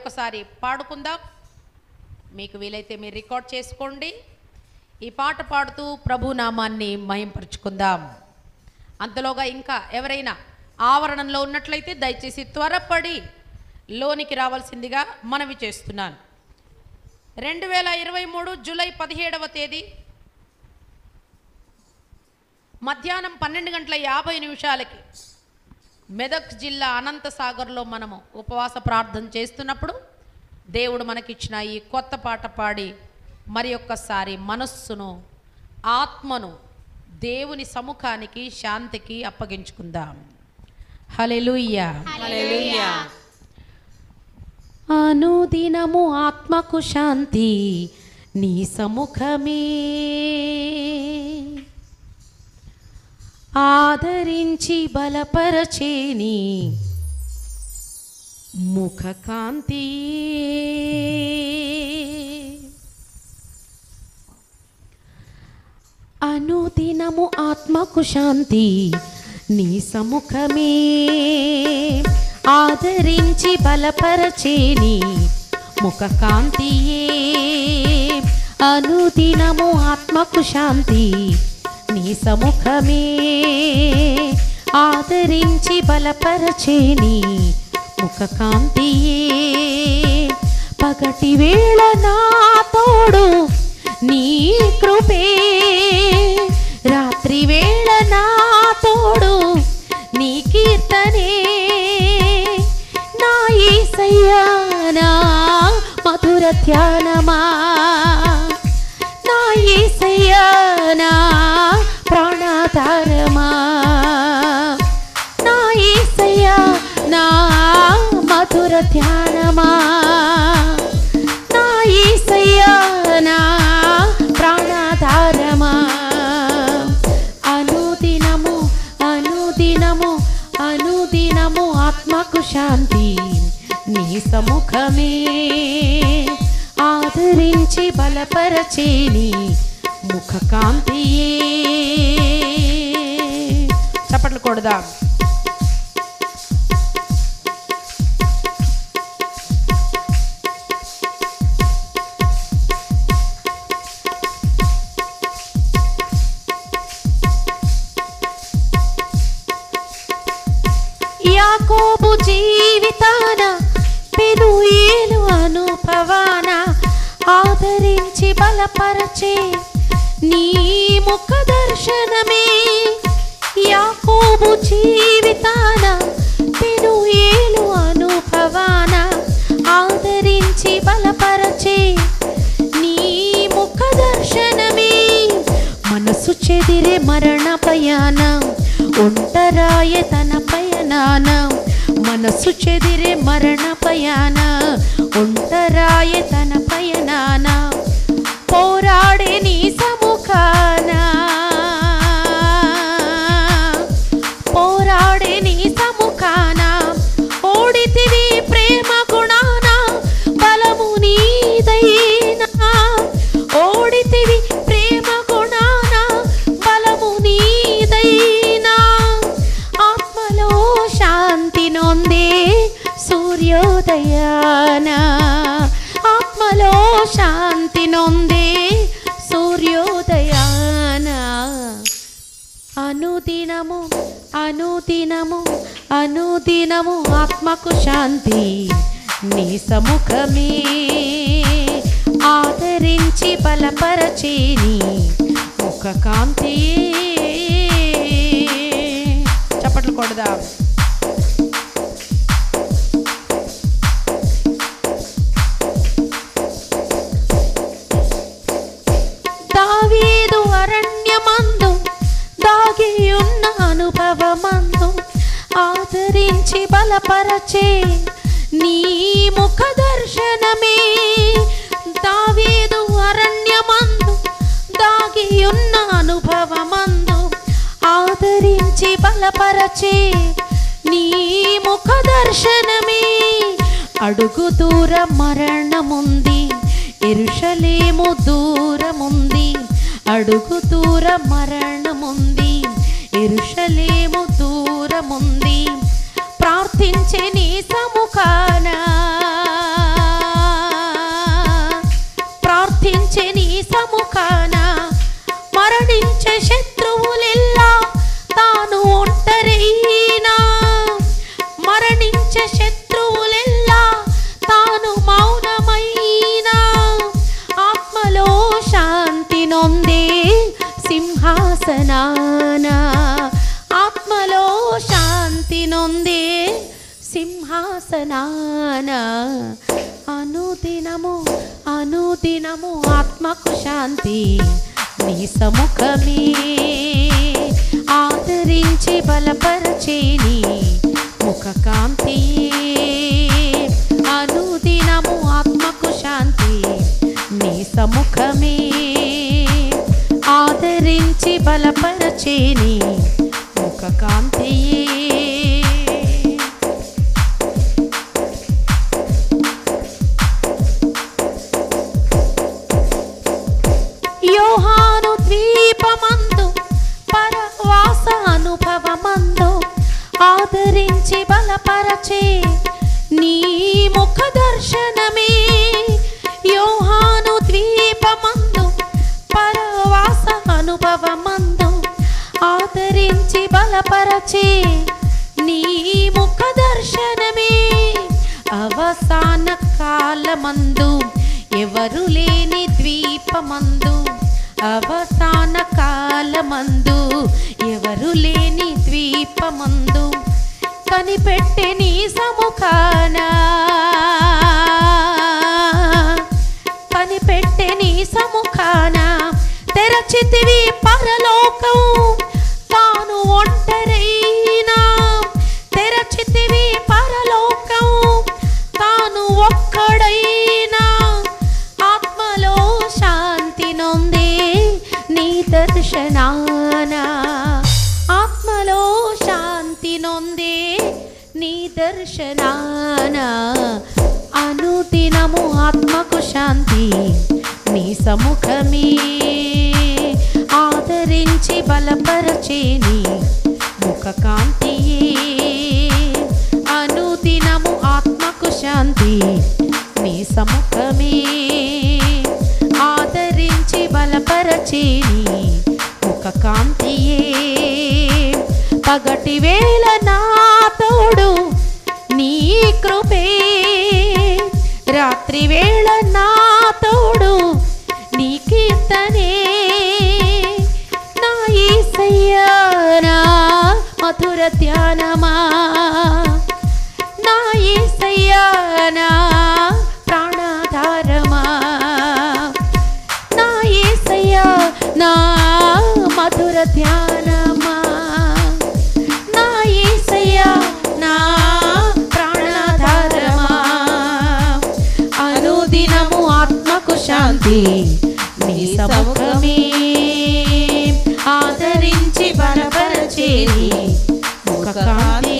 ఒకసారి పాడుకుందాం. మీకు వీలైతే మీరు రికార్డ్ చేసుకోండి. ఈ పాట పాడుతూ ప్రభు నామాన్ని మహింపరుచుకుందాం. అంతలోగా ఇంకా ఎవరైనా ఆవరణంలో ఉన్నట్లయితే దయచేసి త్వరపడి లోనికి రావాల్సిందిగా మనవి చేస్తున్నాను. 2023 జూలై 17వ తేదీ మధ్యాహ్నం 12:50 మెదక్ జిల్లా అనంతసాగర్లో మనము ఉపవాస ప్రార్థన చేస్తున్నప్పుడు దేవుడు మనకిచ్చిన ఈ కొత్త పాట పాడి మరి ఒక్కసారి మనస్సును ఆత్మను దేవుని సముఖానికి శాంతికి అప్పగించుకుందాం. హల్లెలూయా హల్లెలూయా. అనుదినము ఆత్మకు శాంతి నీ సముఖమే, ఆదరించి బలపరచేని ముఖ కాంతి. అనుదినము ఆత్మకు శాంతి నీ సముఖమే, ఆదరించి బలపరచేని ముఖ కాంతియే. అనుదినము ఆత్మకు శాంతి నీ సముఖమే, ఆదరించి బలపరచేని ముఖ కాంతియే. పగటి వేళ నా తోడు నీ కృపే, రాత్రి వేళ నా తోడు నీ కీర్తనే. నా యేసయ్యా నా మధుర ధ్యానమా, నా యేసయ్యా నా ప్రాణాధారమా, నా యేసయ్యా నా మధుర ధ్యానమా, నా యేసయ్యా నా ప్రాణాధారమా. అనుదినము అనుదినము అనుదినము ఆత్మకు శాంతి నీ సముఖమే, ఆదరించి బలపరచేని ముఖ కాంతియే. చప్పట్లు కొడదాం. యాకోబు జీవితాన పెనుయేలు అనుభవాన, ఆదరించి బలపరచే నీ ముఖ దర్శనమే. యాకోబు జీవితాన పెనుయేలు అనుభవాన, ఆదరించి బలపరచే నీ ముఖ దర్శనమే. మనసు చెదిరే మరణ ప్రయాణం, ఒంటరాయ తన పయనాన. మనసు చెదిరే మరణ పయాన, ఒంటరాయ తన పయనాన. పోరాడే నీ సముఖాన, పోరాడే నీ సముఖాన. ఓడితివి ప్రేమ గుణాన, బలము నీదైనా. ఓడితివి ప్రేమ గుణాన, బలము నీదైనా. ఆత్మలో శాంతి నొందే సూర్యోదయాన, ఆత్మలో శాంతి నొందే సూర్యోదయాన. అనుదినము అనుదినము అనుదినము ఆత్మకు శాంతి నీ సముఖమే, ఆదరించి బలపరచేని ముఖ కాంతియే. చప్పట్లు కొడదాం. దావీదు అరణ్యమందు దాగియున్న అనుభవమందు, ఆదరించి బలపరచే నీ ముఖ దర్శనమే. దావీదు అరణ్యమందు దాగియున్న అనుభవమందు, ఆదరించి బలపరచే నీ ముఖ దర్శనమే. అడుగు దూర మరణముంది, యెరూషలేము దూరముంది. అడుగు దూర మరణముంది, యెరూషలేము దూరముంది. ప్రార్థించే నీ సముఖాన, సముఖాన మరణించే శత్రువులెల్లా తాను ఒంటరైనా మరణించే శత్రువులెల్లా తాను మౌనమైనా ఆత్మలో శాంతి నొందే సింహాసనాన ఆత్మలో శాంతి నొందే సింహాసనాన అనుదినము అనుదినము ఆత్మకు శాంతి నీ సముఖమే ఆదరించి బలపరచేని ముఖ కాంతి అనుదినము ఆత్మకు శాంతి నీ సముఖమే ఆదరించి బలపరచేని ముఖ కాంతి యోహాను ద్వీపమందు పరవాస అనుభవమందు ఆదరించి బలపరచే నీ ముఖ దర్శనమే యోహాను ద్వీపమందు పరవాస అనుభవమందు ఆదరించి బలపరచే నీ ముఖ దర్శనమే అవసాన కాలమందు ఎవరు లేని ద్వీపమందు అవసాన కాలమందు ఎవరు లేని ద్వీపమందు కనిపెట్టే నీ సముఖాన కనిపెట్టే నీ సముఖాన తెరచితివి పరలోకం తాను ఒంటరైనా తెరచితివి పరలోకం తాను ఒక్కడైనా ఆత్మలో శాంతి నొందే నీ దర్శనాన ఆత్మలో శాంతి నొందే నీ దర్శనాన అనుదినము ఆత్మకు శాంతి నీ సముఖమే ఆదరించి బలపరచేని ముఖ కాంతియే అనుదినము ఆత్మకు శాంతి నీ సముఖమే ఆదరించి బలపరచేని ముఖ కాంతియే పగటి వేళ నా తోడు నీ కృపే రాత్రి వేళ నా తోడు నీ కీర్తనే నా యేసయ్యా నా మధుర ధ్యానమా నా యేసయ్యా నా ప్రాణాధారమా నా యేసయ్యా నా మధుర ధ్యానమా నా యేసయ్యా నా ప్రాణాధారమా అనుదినము ఆత్మకు శాంతి నీ సముఖమే ఆదరించి బలపరచేని ముఖ కాంతి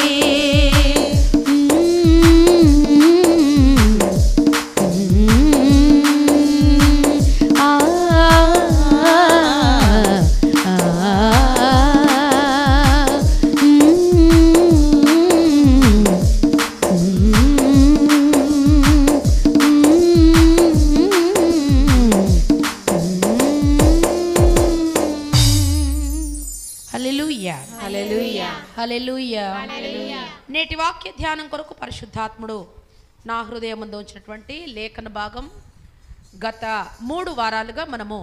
హల్లెలూయా. నేటి వాక్య ధ్యానం కొరకు పరిశుద్ధాత్ముడు నా హృదయముందు ఉంచినటువంటి లేఖన భాగం గత 3 వారాలుగా మనము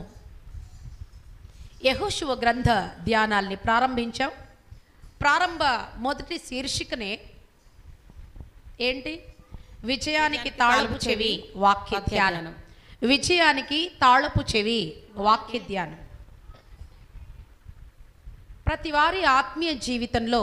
యెహోషువ గ్రంథ ధ్యానాల్ని ప్రారంభించాం. ప్రారంభ మొదటి శీర్షికనే ఏంటి? విజయానికి తాళపు చెవి వాక్య ధ్యానం. విజయానికి తాళపు చెవి వాక్య ధ్యానం. ప్రతి వారి ఆత్మీయ జీవితంలో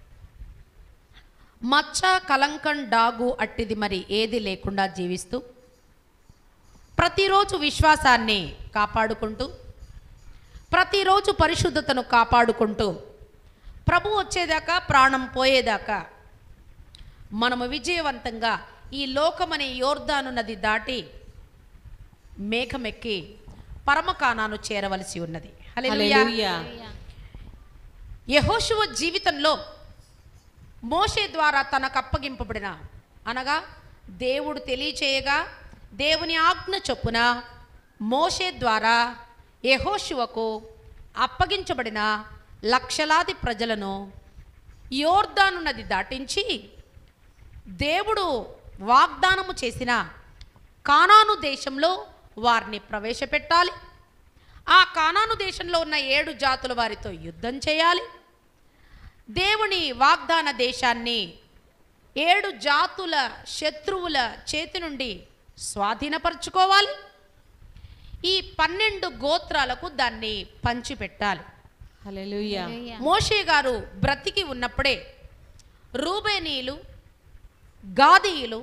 మచ్చ కలంకం డాగు అట్టిది మరి ఏది లేకుండా జీవిస్తూ ప్రతిరోజు విశ్వాసాన్ని కాపాడుకుంటూ ప్రతిరోజు పరిశుద్ధతను కాపాడుకుంటూ ప్రభు వచ్చేదాకా ప్రాణం పోయేదాకా మనము విజయవంతంగా ఈ లోకమనే యోర్దాను నది దాటి మేఘమెక్కి పరమకానాను చేరవలసి ఉన్నది. హల్లెలూయా. యెహోషువ జీవితంలో మోషే ద్వారా తనకు అప్పగింపబడిన అనగా దేవుడు తెలియచేయగా దేవుని ఆజ్ఞ చొప్పున మోషే ద్వారా యెహోషువకు అప్పగించబడిన లక్షలాది ప్రజలను యోర్దాను నది దాటించి దేవుడు వాగ్దానము చేసిన కానాను దేశంలో వారిని ప్రవేశపెట్టాలి. ఆ కానాను దేశంలో ఉన్న 7 జాతుల వారితో యుద్ధం చేయాలి. దేవుని వాగ్దాన దేశాన్ని 7 జాతుల శత్రువుల చేతి నుండి స్వాధీనపరచుకోవాలి. ఈ 12 గోత్రాలకు దాన్ని పంచిపెట్టాలి. హల్లెలూయా. మోషే గారు బ్రతికి ఉన్నప్పుడే రూబేనీయులు, గాదీయులు,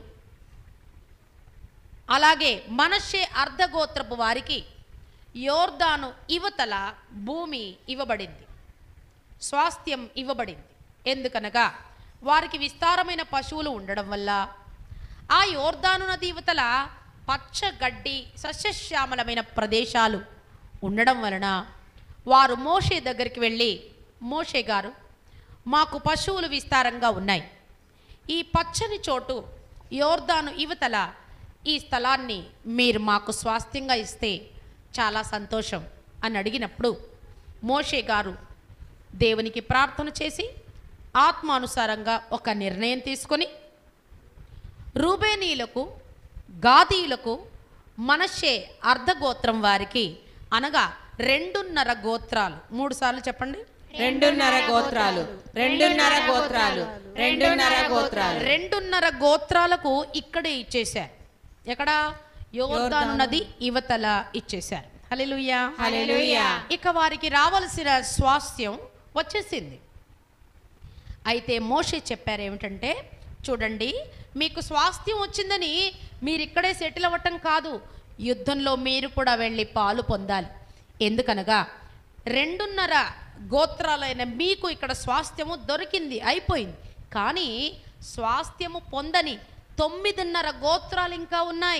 అలాగే మనష్షే అర్ధగోత్రపు వారికి యోర్దాను ఇవతల భూమి ఇవ్వబడింది, స్వాస్థ్యం ఇవ్వబడింది. ఎందుకనగా వారికి విస్తారమైన పశువులు ఉండడం వల్ల ఆ యోర్దాను నది ఇవతల పచ్చగడ్డి సస్యశ్యామలమైన ప్రదేశాలు ఉండడం వలన వారు మోషే దగ్గరికి వెళ్ళి, మోషే గారు, మాకు పశువులు విస్తారంగా ఉన్నాయి, ఈ పచ్చని చోటు యోర్దాను ఇవతల ఈ స్థలాన్ని మీరు మాకు స్వాస్థ్యంగా ఇస్తే చాలా సంతోషం అని అడిగినప్పుడు మోషే గారు దేవునికి ప్రార్థన చేసి ఆత్మానుసారంగా ఒక నిర్ణయం తీసుకొని రూబేనీయులకు, గాదీయులకు, మనష్షే అర్ధగోత్రం వారికి, అనగా 2.5 గోత్రాలు, 3 సార్లు చెప్పండి, 2.5 గోత్రాలు, 2.5 గోత్రాలు, 2.5 గోత్రాలు, 2.5 గోత్రాలకు ఇక్కడే ఇచ్చేశారు. ఎక్కడ? యోర్దాను నది ఇవతల ఇచ్చేశారు. హల్లెలూయా, హల్లెలూయా. ఇక వారికి రావాల్సిన స్వాస్థ్యం వచ్చేసింది. అయితే మోషే చెప్పారు ఏమిటంటే, చూడండి, మీకు స్వాస్థ్యం వచ్చిందని మీరు ఇక్కడే సెటిల్ అవ్వటం కాదు, యుద్ధంలో మీరు కూడా వెళ్ళి పాలు పొందాలి. ఎందుకనగా 2.5 గోత్రాలైన మీకు ఇక్కడ స్వాస్థ్యము దొరికింది, అయిపోయింది. కానీ స్వాస్థ్యము పొందని 9.5 గోత్రాలు ఇంకా ఉన్నాయి.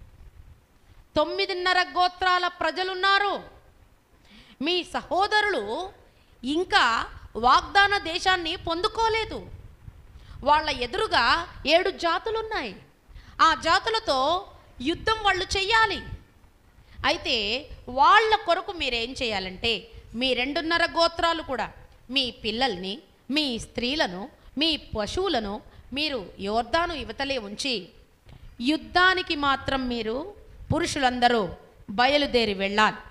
9.5 గోత్రాల ప్రజలున్నారు. మీ సహోదరులు ఇంకా వాగ్దాన దేశాన్ని పొందుకోలేదు. వాళ్ళ ఎదురుగా 7 జాతులున్నాయి. ఆ జాతులతో యుద్ధం వాళ్ళు చెయ్యాలి. అయితే వాళ్ళ కొరకు మీరేం చేయాలంటే, మీ 2.5 గోత్రాలు కూడా మీ పిల్లల్ని, మీ స్త్రీలను, మీ పశువులను మీరు యోర్దాను ఇవతలే ఉంచి యుద్ధానికి మాత్రం మీరు పురుషులందరూ బయలుదేరి వెళ్ళాలి,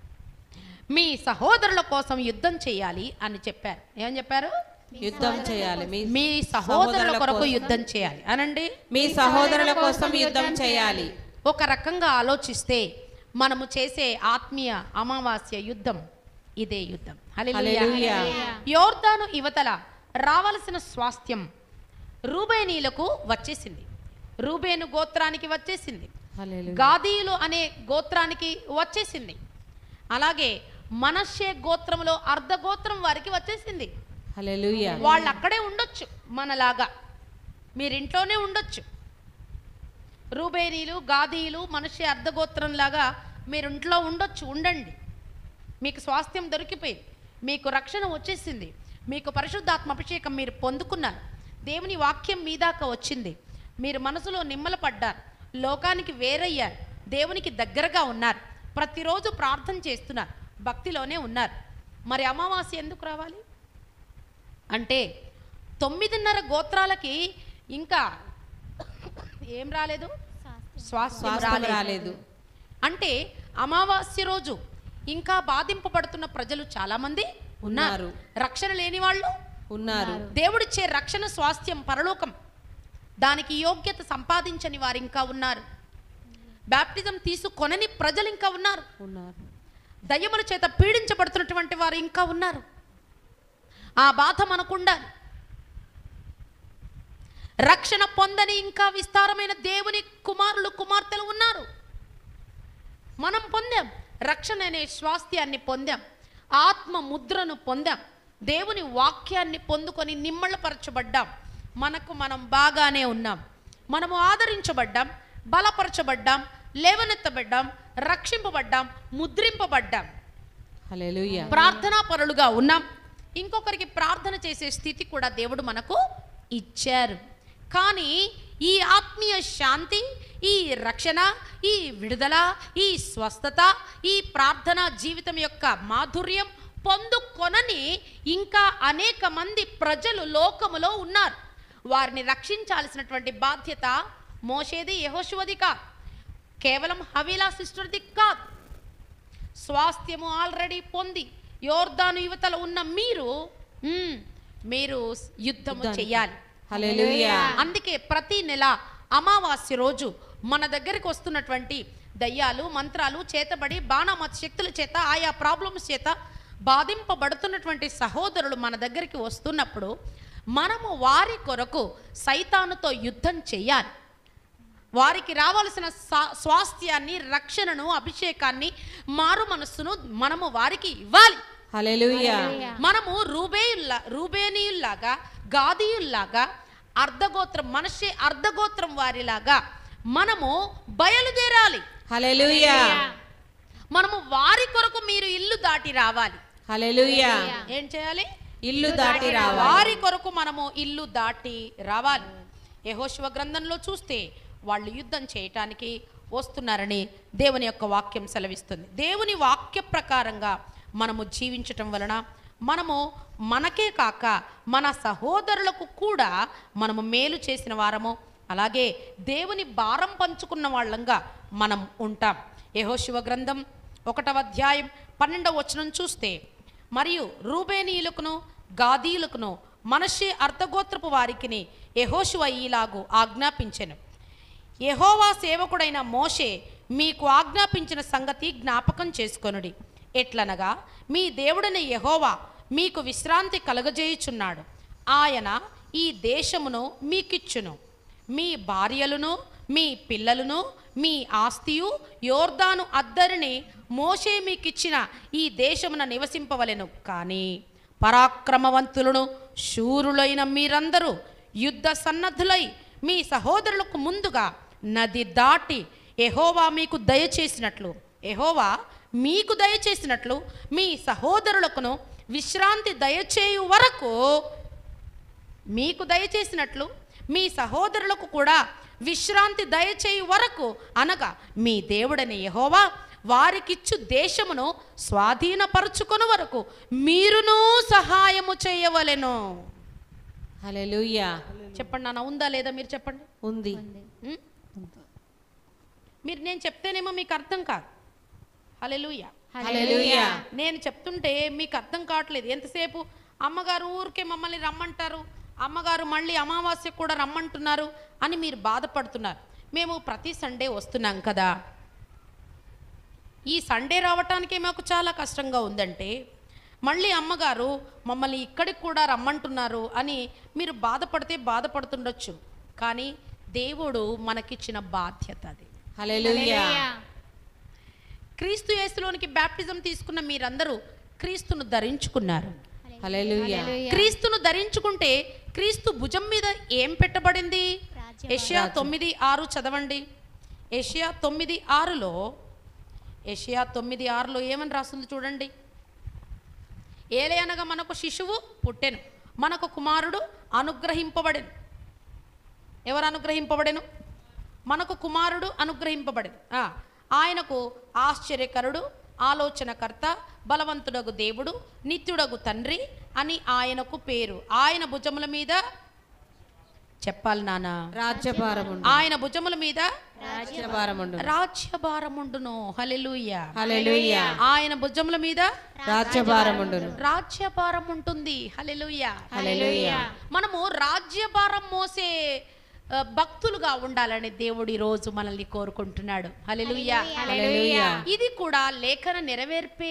మీ సహోదరుల కోసం యుద్ధం చేయాలి అని చెప్పారు. ఏమని చెప్పారు? యుద్ధం చేయాలి, మీ సహోదరుల కొరకు యుద్ధం చేయాలి అనండి. మీ సహోదరుల కోసం యుద్ధం చేయాలి. ఒక రకంగా ఆలోచిస్తే మనము చేసే ఆత్మీయ అమావాస్య యుద్ధం ఇదే యుద్ధం. హల్లెలూయా. యోర్దాను ఇవతల రావలసిన స్వాస్థ్యం రూబేనీయులకు వచ్చేసింది, రూబేను గోత్రానికి వచ్చేసింది, గాదీయులు అనే గోత్రానికి వచ్చేసింది, అలాగే మనష్షే గోత్రంలో అర్ధగోత్రం వారికి వచ్చేసింది. హల్లెలూయా. వాళ్ళు అక్కడే ఉండొచ్చు, మనలాగా మీరింట్లోనే ఉండొచ్చు. రూబేనీయులు, గాదీయులు, మనష్షే అర్ధగోత్రం లాగా మీరు ఇంట్లో ఉండొచ్చు, ఉండండి. మీకు స్వాస్థ్యం దొరికిపోయింది, మీకు రక్షణ వచ్చేసింది, మీకు పరిశుద్ధాత్మ అభిషేకం మీరు పొందుకున్నారు, దేవుని వాక్యం మీ దాకా వచ్చింది, మీరు మనసులో నిమ్మలపడ్డారు, లోకానికి వేరయ్యారు, దేవునికి దగ్గరగా ఉన్నారు, ప్రతిరోజు ప్రార్థన చేస్తున్నారు, భక్తిలోనే ఉన్నారు. మరి అమావాస్య ఎందుకు రావాలి అంటే 9.5 గోత్రాలకి ఇంకా ఏం రాలేదు, స్వాస్థ్యం రాలేదు. అంటే అమావాస్య రోజు ఇంకా బాధింపబడుతున్న ప్రజలు చాలామంది ఉన్నారు, రక్షణ లేని వాళ్ళు ఉన్నారు. దేవుడిచ్చే రక్షణ స్వాస్థ్యం పరలోకం, దానికి యోగ్యత సంపాదించని వారు ఇంకా ఉన్నారు. బాప్టిజం తీసుకొనని ప్రజలు ఇంకా ఉన్నారు. దయ్యముల చేత పీడించబడుతున్నటువంటి వారు ఇంకా ఉన్నారు. ఆ బాధ మనకుండాలి. రక్షణ పొందని ఇంకా విస్తారమైన దేవుని కుమారులు, కుమార్తెలు ఉన్నారు. మనం పొందాం, రక్షణ అనే స్వాస్థ్యాన్ని పొందాం, ఆత్మ ముద్రను పొందాం, దేవుని వాక్యాన్ని పొందుకొని నిమ్మళపరచబడ్డాం. మనకు మనం బాగానే ఉన్నాం, మనము ఆదరించబడ్డాం, బలపరచబడ్డాం, లేవనెత్తబడ్డాం, రక్షింపబడ్డాం, ముద్రింపబడ్డాం. హల్లెలూయా. ప్రార్థనా పరులుగా ఉన్నాం. ఇంకొకరికి ప్రార్థన చేసే స్థితి కూడా దేవుడు మనకు ఇచ్చారు. కానీ ఈ ఆత్మీయ శాంతి, ఈ రక్షణ, ఈ విడుదల, ఈ స్వస్థత, ఈ ప్రార్థనా జీవితం యొక్క మాధుర్యం పొందుకొనని ఇంకా అనేక మంది ప్రజలు లోకములో ఉన్నారు. వారిని రక్షించాల్సినటువంటి బాధ్యత మోషేది, యెహోషువది కాదు. కేవలం హవీలా సిస్టర్ది కాదు. స్వాస్థ్యము ఆల్రెడీ పొంది యోర్దాను యువతల ఉన్న మీరు యుద్ధము చెయ్యాలి. హల్లెలూయా. అందుకే ప్రతి నెల అమావాస్య రోజు మన దగ్గరికి వస్తున్నటువంటి దయ్యాలు, మంత్రాలు చేతబడి బాణామత శక్తుల చేత, ఆయా ప్రాబ్లమ్స్ చేత బాధింపబడుతున్నటువంటి సహోదరులు మన దగ్గరికి వస్తున్నప్పుడు మనము వారి కొరకు సైతానుతో యుద్ధం చెయ్యాలి. వారికి రావాల్సిన స్వాస్థ్యాన్ని, రక్షణను, అభిషేకాన్ని, మారు మనస్సును మనము వారికి ఇవ్వాలి. హల్లెలూయా. మనము రూబేనీయుల్లాగా, గాదీయుల్లాగా, అర్ధగోత్రం మనషే అర్ధగోత్రం వారిలాగా మనము బయలుదేరాలి. హల్లెలూయా. మనము వారి కొరకు మీరు ఇల్లు దాటి రావాలి. హల్లెలూయా. ఏం చేయాలి? ఇల్లు దాటి రావాలి. వారి కొరకు మనము ఇల్లు దాటి రావాలి. యెహోషువ గ్రంథంలో చూస్తే వాళ్ళు యుద్ధం చేయటానికి వస్తున్నారని దేవుని యొక్క వాక్యం సెలవిస్తుంది. దేవుని వాక్య ప్రకారంగా మనము జీవించటం వలన మనము మనకే కాక మన సహోదరులకు కూడా మనము మేలు చేసిన వారము, అలాగే దేవుని భారం పంచుకున్న వాళ్ళంగా మనం ఉంటాం. యెహోషువ గ్రంథం 1వ అధ్యాయం 12వ వచనం చూస్తే, మరియు రూబేనీయులకును గాదీయులకును మనషే అర్ధగోత్రపు వారికిని యెహోషువ ఈలాగు ఆజ్ఞాపించెను. యెహోవా సేవకుడైన మోషే మీకు ఆజ్ఞాపించిన సంగతి జ్ఞాపకం చేసుకొనుడి. ఎట్లనగా మీ దేవుడైన యెహోవా మీకు విశ్రాంతి కలగజేయుచున్నాడు. ఆయన ఈ దేశమును మీకిచ్చును. మీ భార్యలను, మీ పిల్లలను, మీ ఆస్తియు యోర్దాను అద్దరిని మోషే మీకిచ్చిన ఈ దేశమున నివసింపవలెను. కానీ పరాక్రమవంతులను, శూరులైన మీరందరూ యుద్ధ సన్నద్ధులై మీ సహోదరులకు ముందుగా నది దాటి యెహోవా మీకు దయచేసినట్లు మీ సహోదరులకును విశ్రాంతి దయచేయు వరకు, మీకు దయచేసినట్లు మీ సహోదరులకు కూడా విశ్రాంతి దయచేయు వరకు, అనగా మీ దేవుడని యెహోవా వారికిచ్చు దేశమును స్వాధీనపరుచుకొను వరకు మీరును సహాయము చేయవలెను. హల్లెలూయా. చెప్పండి నాన్న, ఉందా లేదా? మీరు చెప్పండి. ఉంది. మీరు నేను చెప్తేనేమో మీకు అర్థం కాదు. హల్లెలూయా. హల్లెలూయా. నేను చెప్తుంటే మీకు అర్థం కావట్లేదు. ఎంతసేపు అమ్మగారు ఊరికే మమ్మల్ని రమ్మంటారు, అమ్మగారు మళ్ళీ అమావాస్య కూడా రమ్మంటున్నారు అని మీరు బాధపడుతున్నారు. మేము ప్రతి సండే వస్తున్నాం కదా, ఈ సండే రావటానికే మాకు చాలా కష్టంగా ఉందంటే మళ్ళీ అమ్మగారు మమ్మల్ని ఇక్కడికి కూడా రమ్మంటున్నారు అని మీరు బాధపడుతుండొచ్చు. కానీ దేవుడు మనకిచ్చిన బాధ్యత అది. హల్లెలూయా. క్రీస్తు యేసులోనికి బ్యాప్టిజం తీసుకున్న మీరందరూ క్రీస్తును ధరించుకున్నారు. హల్లెలూయా. క్రీస్తును ధరించుకుంటే క్రీస్తు భుజం మీద ఏం పెట్టబడింది? యెషయా 9:6 చదవండి. యెషయా 9:6లో ఏమని రాస్తుంది చూడండి. ఏలయనగా మనకు శిశువు పుట్టెను, మనకు కుమారుడు అనుగ్రహింపబడెను. ఎవరు అనుగ్రహింపబడెను? మనకు కుమారుడు అనుగ్రహింపబడెను. ఆయనకు ఆశ్చర్యకరుడు, ఆలోచనకర్త, బలవంతుడగు దేవుడు, నిత్యుడగు తండ్రి అని ఆయనకు పేరు. ఆయన భుజముల మీద చెప్పాలి నాన్న, రాజ్యభారముండు. ఆయన భుజముల మీద రాజ్యభారముండు. రాజ్యభారముండును. హల్లెలూయా. హల్లెలూయా. ఆయన భుజముల మీద రాజ్యభారముండును. రాజ్యభారం ఉంటుంది. హల్లెలూయా. హల్లెలూయా. మనము రాజ్యభారం మోసే భక్తులుగా ఉండాలని దేవుడు ఈ రోజు మనల్ని కోరుకుంటున్నాడు. హల్లెలూయా. హల్లెలూయా. ఇది కూడా లేఖన నెరవేర్పే.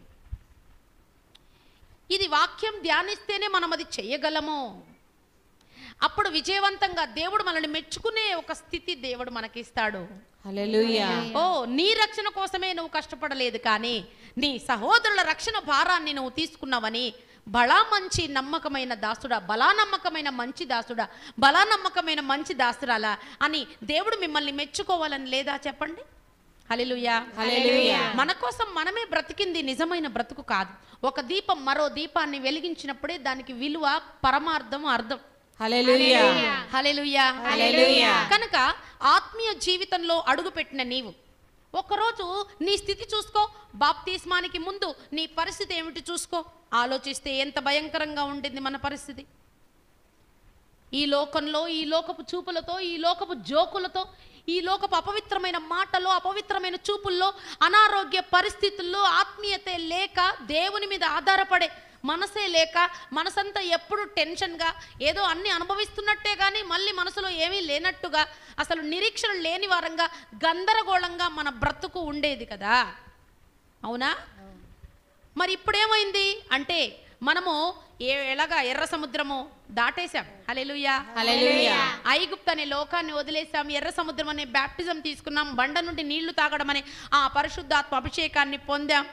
ఇది వాక్యం ధ్యానిస్తేనే మనం అది చెయ్యగలము. అప్పుడు విజయవంతంగా దేవుడు మనల్ని మెచ్చుకునే ఒక స్థితి దేవుడు మనకిస్తాడు. హల్లెలూయా. నీ రక్షణ కోసమే నువ్వు కష్టపడలేదు, కానీ నీ సహోదరుల రక్షణ భారాన్ని నువ్వు తీసుకున్నావని బలా మంచి నమ్మకమైన దాసుడా, బలా నమ్మకమైన మంచి దాసుడా, బలా నమ్మకమైన మంచి దాసురాలా అని దేవుడు మిమ్మల్ని మెచ్చుకోవాలని లేదా? చెప్పండి. హల్లెలూయా. హల్లెలూయా. మన కోసం మనమే బ్రతికింది నిజమైన బ్రతుకు కాదు. ఒక దీపం మరో దీపాన్ని వెలిగించినప్పుడే దానికి విలువ, పరమార్థం, అర్థం. హల్లెలూయా. హల్లెలూయా. హల్లెలూయా. కనుక ఆత్మీయ జీవితంలో అడుగుపెట్టిన నీవు ఒకరోజు నీ స్థితి చూసుకో. బాప్తిస్మానికి ముందు నీ పరిస్థితి ఏమిటి చూసుకో. ఆలోచిస్తే ఎంత భయంకరంగా ఉండింది మన పరిస్థితి. ఈ లోకంలో, ఈ లోకపు చూపులతో, ఈ లోకపు జోకులతో, ఈ లోకపు అపవిత్రమైన మాటలో, అపవిత్రమైన చూపుల్లో, అనారోగ్య పరిస్థితుల్లో, ఆత్మీయతే లేక, దేవుని మీద ఆధారపడే మనసే లేక, మనసంతా ఎప్పుడు టెన్షన్గా, ఏదో అన్ని అనుభవిస్తున్నట్టే కానీ మళ్ళీ మనసులో ఏమీ లేనట్టుగా, అసలు నిరీక్షణ లేని వారంగా, గందరగోళంగా మన బ్రతుకు ఉండేది కదా. అవునా? మరి ఇప్పుడేమైంది అంటే మనము ఎలాగా ఎర్ర సముద్రము దాటేశాం. హల్లెలూయా. హల్లెలూయా. ఐగుప్తు అనే లోకాన్ని వదిలేసాం. ఎర్ర సముద్రం అనే బ్యాప్టిజం తీసుకున్నాం. బండ నుండి నీళ్లు తాగడం అనే ఆ పరిశుద్ధాత్మ అభిషేకాన్ని పొందాం.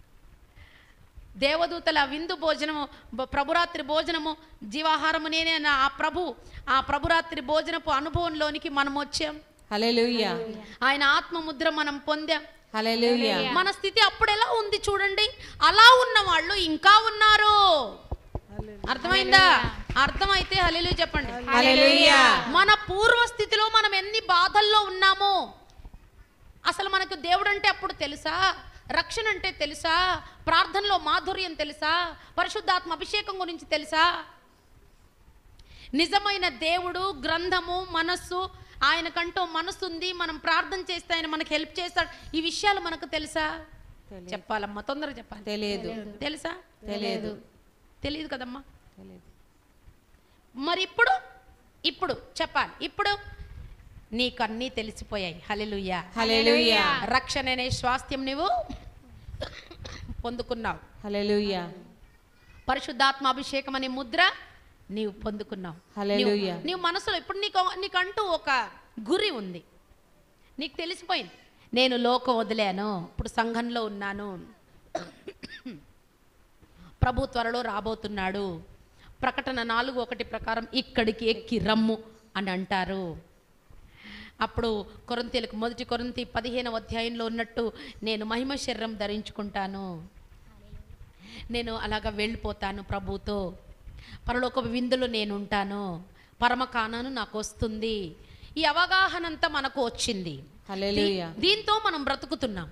దేవదూతల విందు భోజనము, ప్రభురాత్రి భోజనము, జీవాహారము నేనే అన్న ఆ ప్రభురాత్రి భోజనపు అనుభవంలోనికి మనం వచ్చాం. హల్లెలూయా. ఆయన ఆత్మ ముద్ర మనం పొందాం. హల్లెలూయా. మన స్థితి అప్పుడు ఎలా ఉంది చూడండి. అలా ఉన్న వాళ్ళు ఇంకా ఉన్నారు. అర్థమైందా? అర్థమైతే హల్లెలూయా చెప్పండి. హల్లెలూయా. మన పూర్వ స్థితిలో మనం ఎన్ని బాధల్లో ఉన్నామో, అసలు మనకు దేవుడు అంటే అప్పుడు తెలుసా, రక్షణ అంటే తెలుసా, ప్రార్థనలో మాధుర్యం తెలుసా, పరిశుద్ధాత్మ అభిషేకం గురించి తెలుసా, నిజమైన దేవుడు, గ్రంథము, మనస్సు, ఆయనకంటూ మనస్సు ఉంది, మనం ప్రార్థన చేస్తే ఆయన మనకు హెల్ప్ చేస్తాడు, ఈ విషయాలు మనకు తెలుసా? చెప్పాలమ్మా, తొందరగా చెప్పాలి. తెలియదు. తెలుసా? తెలియదు. తెలియదు కదమ్మా. తెలియదు. మరి ఇప్పుడు చెప్పాలి. ఇప్పుడు నీకు అన్నీ తెలిసిపోయాయి. హల్లెలూయా. హల్లెలూయా. రక్షణ అనే స్వాస్థ్యం నువ్వు పొందుకున్నావు. హల్లెలూయా. పరిశుద్ధాత్మ అభిషేకం అనే ముద్ర నీవు పొందుకున్నావు. హల్లెలూయా. నీవు మనసులో ఇప్పుడు నీకంటూ ఒక గురి ఉంది. నీకు తెలిసిపోయింది, నేను లోకం వదిలాను, ఇప్పుడు సంఘంలో ఉన్నాను, ప్రభు త్వరలో రాబోతున్నాడు, ప్రకటన 4:1 ప్రకారం ఇక్కడికి ఎక్కి రమ్ము అని అంటారు. అప్పుడు కొరింథీయులకు 1 కొరింథీ 15వ అధ్యాయంలో ఉన్నట్టు నేను మహిమ శరీరం ధరించుకుంటాను, నేను అలాగా వెళ్ళిపోతాను ప్రభుతో, పరలోకపు విందులో నేను ఉంటాను, పరమ కానాను నాకు వస్తుంది. ఈ అవగాహన అంతా మనకు వచ్చింది. హల్లెలూయా. దీంతో మనం బ్రతుకుతున్నాం.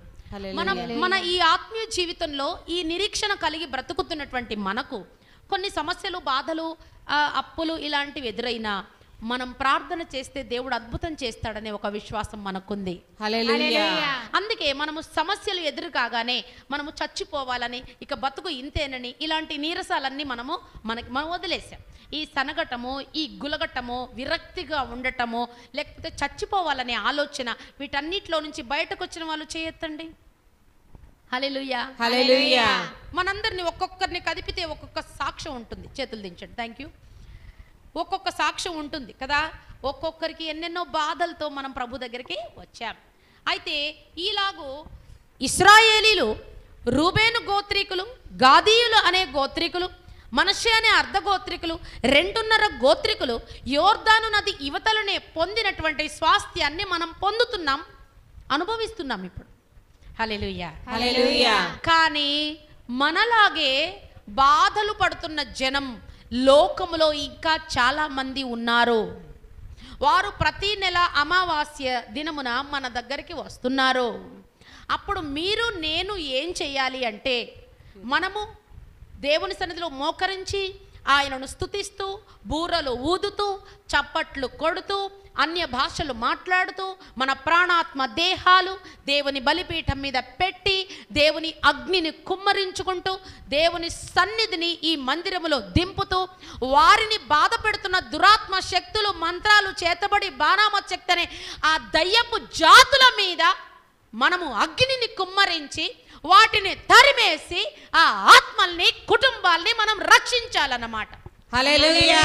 మన ఈ ఆత్మీయ జీవితంలో ఈ నిరీక్షణ కలిగి బ్రతుకుతున్నటువంటి మనకు కొన్ని సమస్యలు, బాధలు, అప్పులు ఇలాంటివి ఎదురైనా మనం ప్రార్థన చేస్తే దేవుడు అద్భుతం చేస్తాడనే ఒక విశ్వాసం మనకుంది. హల్లెలూయా. అందుకే మనము సమస్యలు ఎదురు కాగానే మనము చచ్చిపోవాలని, ఇక బతుకు ఇంతేనని, ఇలాంటి నీరసాలన్నీ మనం వదిలేసాం. ఈ సనగటము, ఈ గులగటము, విరక్తిగా ఉండటము, లేకపోతే చచ్చిపోవాలనే ఆలోచన, వీటన్నిటిలో నుంచి బయటకు వచ్చిన వాళ్ళు చేయొద్దండి. హల్లెలూయా. హల్లెలూయా. మనందరినీ ఒక్కొక్కరిని కదిపితే ఒక్కొక్క సాక్ష్యం ఉంటుంది. చేతులు దించండి. Thank you. ఒక్కొక్క సాక్ష్యం ఉంటుంది కదా. ఒక్కొక్కరికి ఎన్నెన్నో బాధలతో మనం ప్రభు దగ్గరికి వచ్చాం. అయితే ఈలాగూ ఇశ్రాయేలీలు, రూబేను గోత్రీకులు, గాదీయులు అనే గోత్రీకులు, మనష్షే అనే అర్ధగోత్రికులు, 2.5 గోత్రికులు యోర్దాను నది ఇవతలనే పొందినటువంటి స్వాస్థ్యాన్ని మనం పొందుతున్నాం, అనుభవిస్తున్నాం ఇప్పుడు. హల్లెలూయా. హల్లెలూయా. కానీ మనలాగే బాధలు పడుతున్న జనం లోకములో ఇంకా చాలా మంది ఉన్నారు. వారు ప్రతి నెల అమావాస్య దినమున మన దగ్గరికి వస్తున్నారు. అప్పుడు మీరు నేను ఏం చేయాలి అంటే, మనము దేవుని సన్నిధిలో మోకరించి ఆయనను స్తుతిస్తూ, బూరలు ఊదుతూ, చప్పట్లు కొడుతూ, అన్య భాషలు మాట్లాడుతూ, మన ప్రాణాత్మ దేహాలు దేవుని బలిపీఠం మీద పెట్టి, దేవుని అగ్నిని కుమ్మరించుకుంటూ, దేవుని సన్నిధిని ఈ మందిరములో దింపుతూ, వారిని బాధ పెడుతున్న దురాత్మ శక్తులు, మంత్రాలు, చేతబడి, బాణామ శక్తి అనే ఆ దయ్యపు జాతుల మీద మనము అగ్నిని కుమ్మరించి వాటిని తరిమేసి ఆ ఆత్మల్ని, కుటుంబాల్ని మనం రక్షించాలన్నమాట. హల్లెలూయా.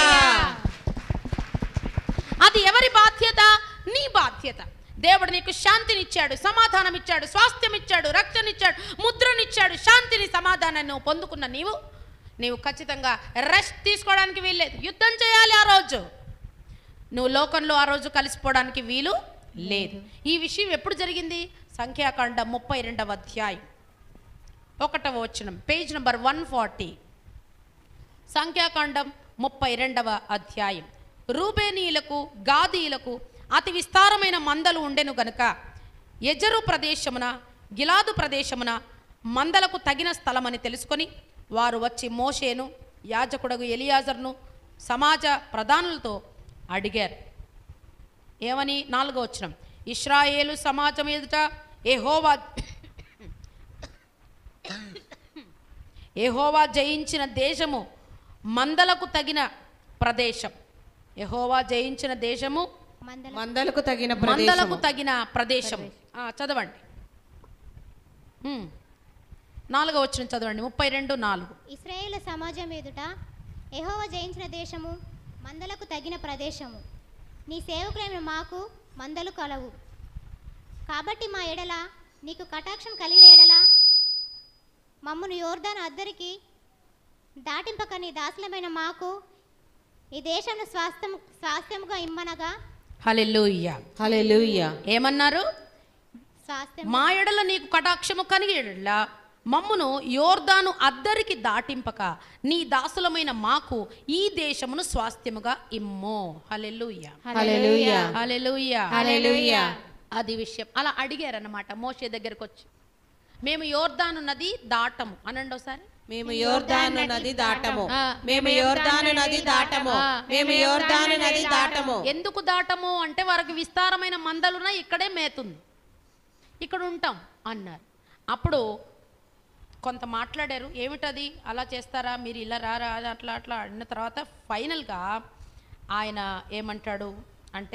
అది ఎవరి బాధ్యత? నీ బాధ్యత. దేవుడు నీకు శాంతినిచ్చాడు, సమాధానం ఇచ్చాడు, స్వాస్థ్యం ఇచ్చాడు, రక్షణ ఇచ్చాడు, ముద్రనిచ్చాడు. శాంతిని, సమాధానాన్ని నువ్వు పొందుకున్న నీవు ఖచ్చితంగా రెస్ట్ తీసుకోవడానికి వీల్లేదు. యుద్ధం చేయాలి ఆ రోజు. నువ్వు లోకంలో ఆ రోజు కలిసిపోవడానికి వీలు లేదు. ఈ విషయం ఎప్పుడు జరిగింది? సంఖ్యాకాండం 32వ అధ్యాయం 1వ వచనం, పేజ్ నెంబర్ 140. సంఖ్యాకాండం 32వ అధ్యాయం రూబేనీయులకు గాదీయులకు అతి విస్తారమైన మందలు ఉండెను గనుక ఎజరు ప్రదేశమున గిలాదు ప్రదేశమున మందలకు తగిన స్థలమని తెలుసుకొని వారు వచ్చి మోషేను యాజకుడగు ఎలియాజర్ను సమాజ ప్రధానులతో అడిగారు. ఏమని? 4వ వచనం. ఇశ్రాయేలు సమాజం ఎదుట యెహోవా జయించిన దేశము మందలకు తగిన ప్రదేశం. యెహోవా జయించిన దేశము మందలకు తగిన ప్రదేశం. చదవండి. 4వ వచనం చదవండి. 32:4. ఇశ్రాయేలు సమాజం ఎదుట యెహోవా జయించిన దేశము మందలకు తగిన ప్రదేశము. నీ సేవకులైన మాకు మందలు కలవు. కాబట్టి మా ఎడల నీకు కటాక్షం కలిగిన ఎడల మమ్మను యోర్దాను అద్దరికి దాటింపక నీ దాసులమైన మాకు ఈ దేశంలో స్వాస్థ్యముగా ఇమ్మనగా. హల్లెలూయా, హల్లెలూయా. ఏమన్నారు? స్వాస్థ్యం. మా ఎడల నీకు కటాక్షము కలిగి ఎడల మమ్మును యోర్దాను అద్దరికి దాటింపక నీ దాసులమైన మాకు ఈ దేశమును స్వాస్థ్యముగా ఇమ్ము. హల్లెలూయా, హల్లెలూయా, హల్లెలూయా, హల్లెలూయా. అది విషయం. అలా అడిగారన్నమాట మోషే దగ్గరకు వచ్చి. మేము యోర్దాను నది దాటము అనండి ఒకసారి. మేము యోర్దాను నది దాటము, మేము యోర్దాను నది దాటము, మేము యోర్దాను నది దాటము. ఎందుకు దాటము అంటే వారికి విస్తారమైన మందలున్నాయి, ఇక్కడే మేతుంది, ఇక్కడ ఉంటాం అన్నారు. అప్పుడు కొంత మాట్లాడారు. ఏమిటది? అలా చేస్తారా మీరు, ఇలా రారా, అట్లా అట్లా అన్న తర్వాత ఫైనల్గా ఆయన ఏమంటాడు అంటే,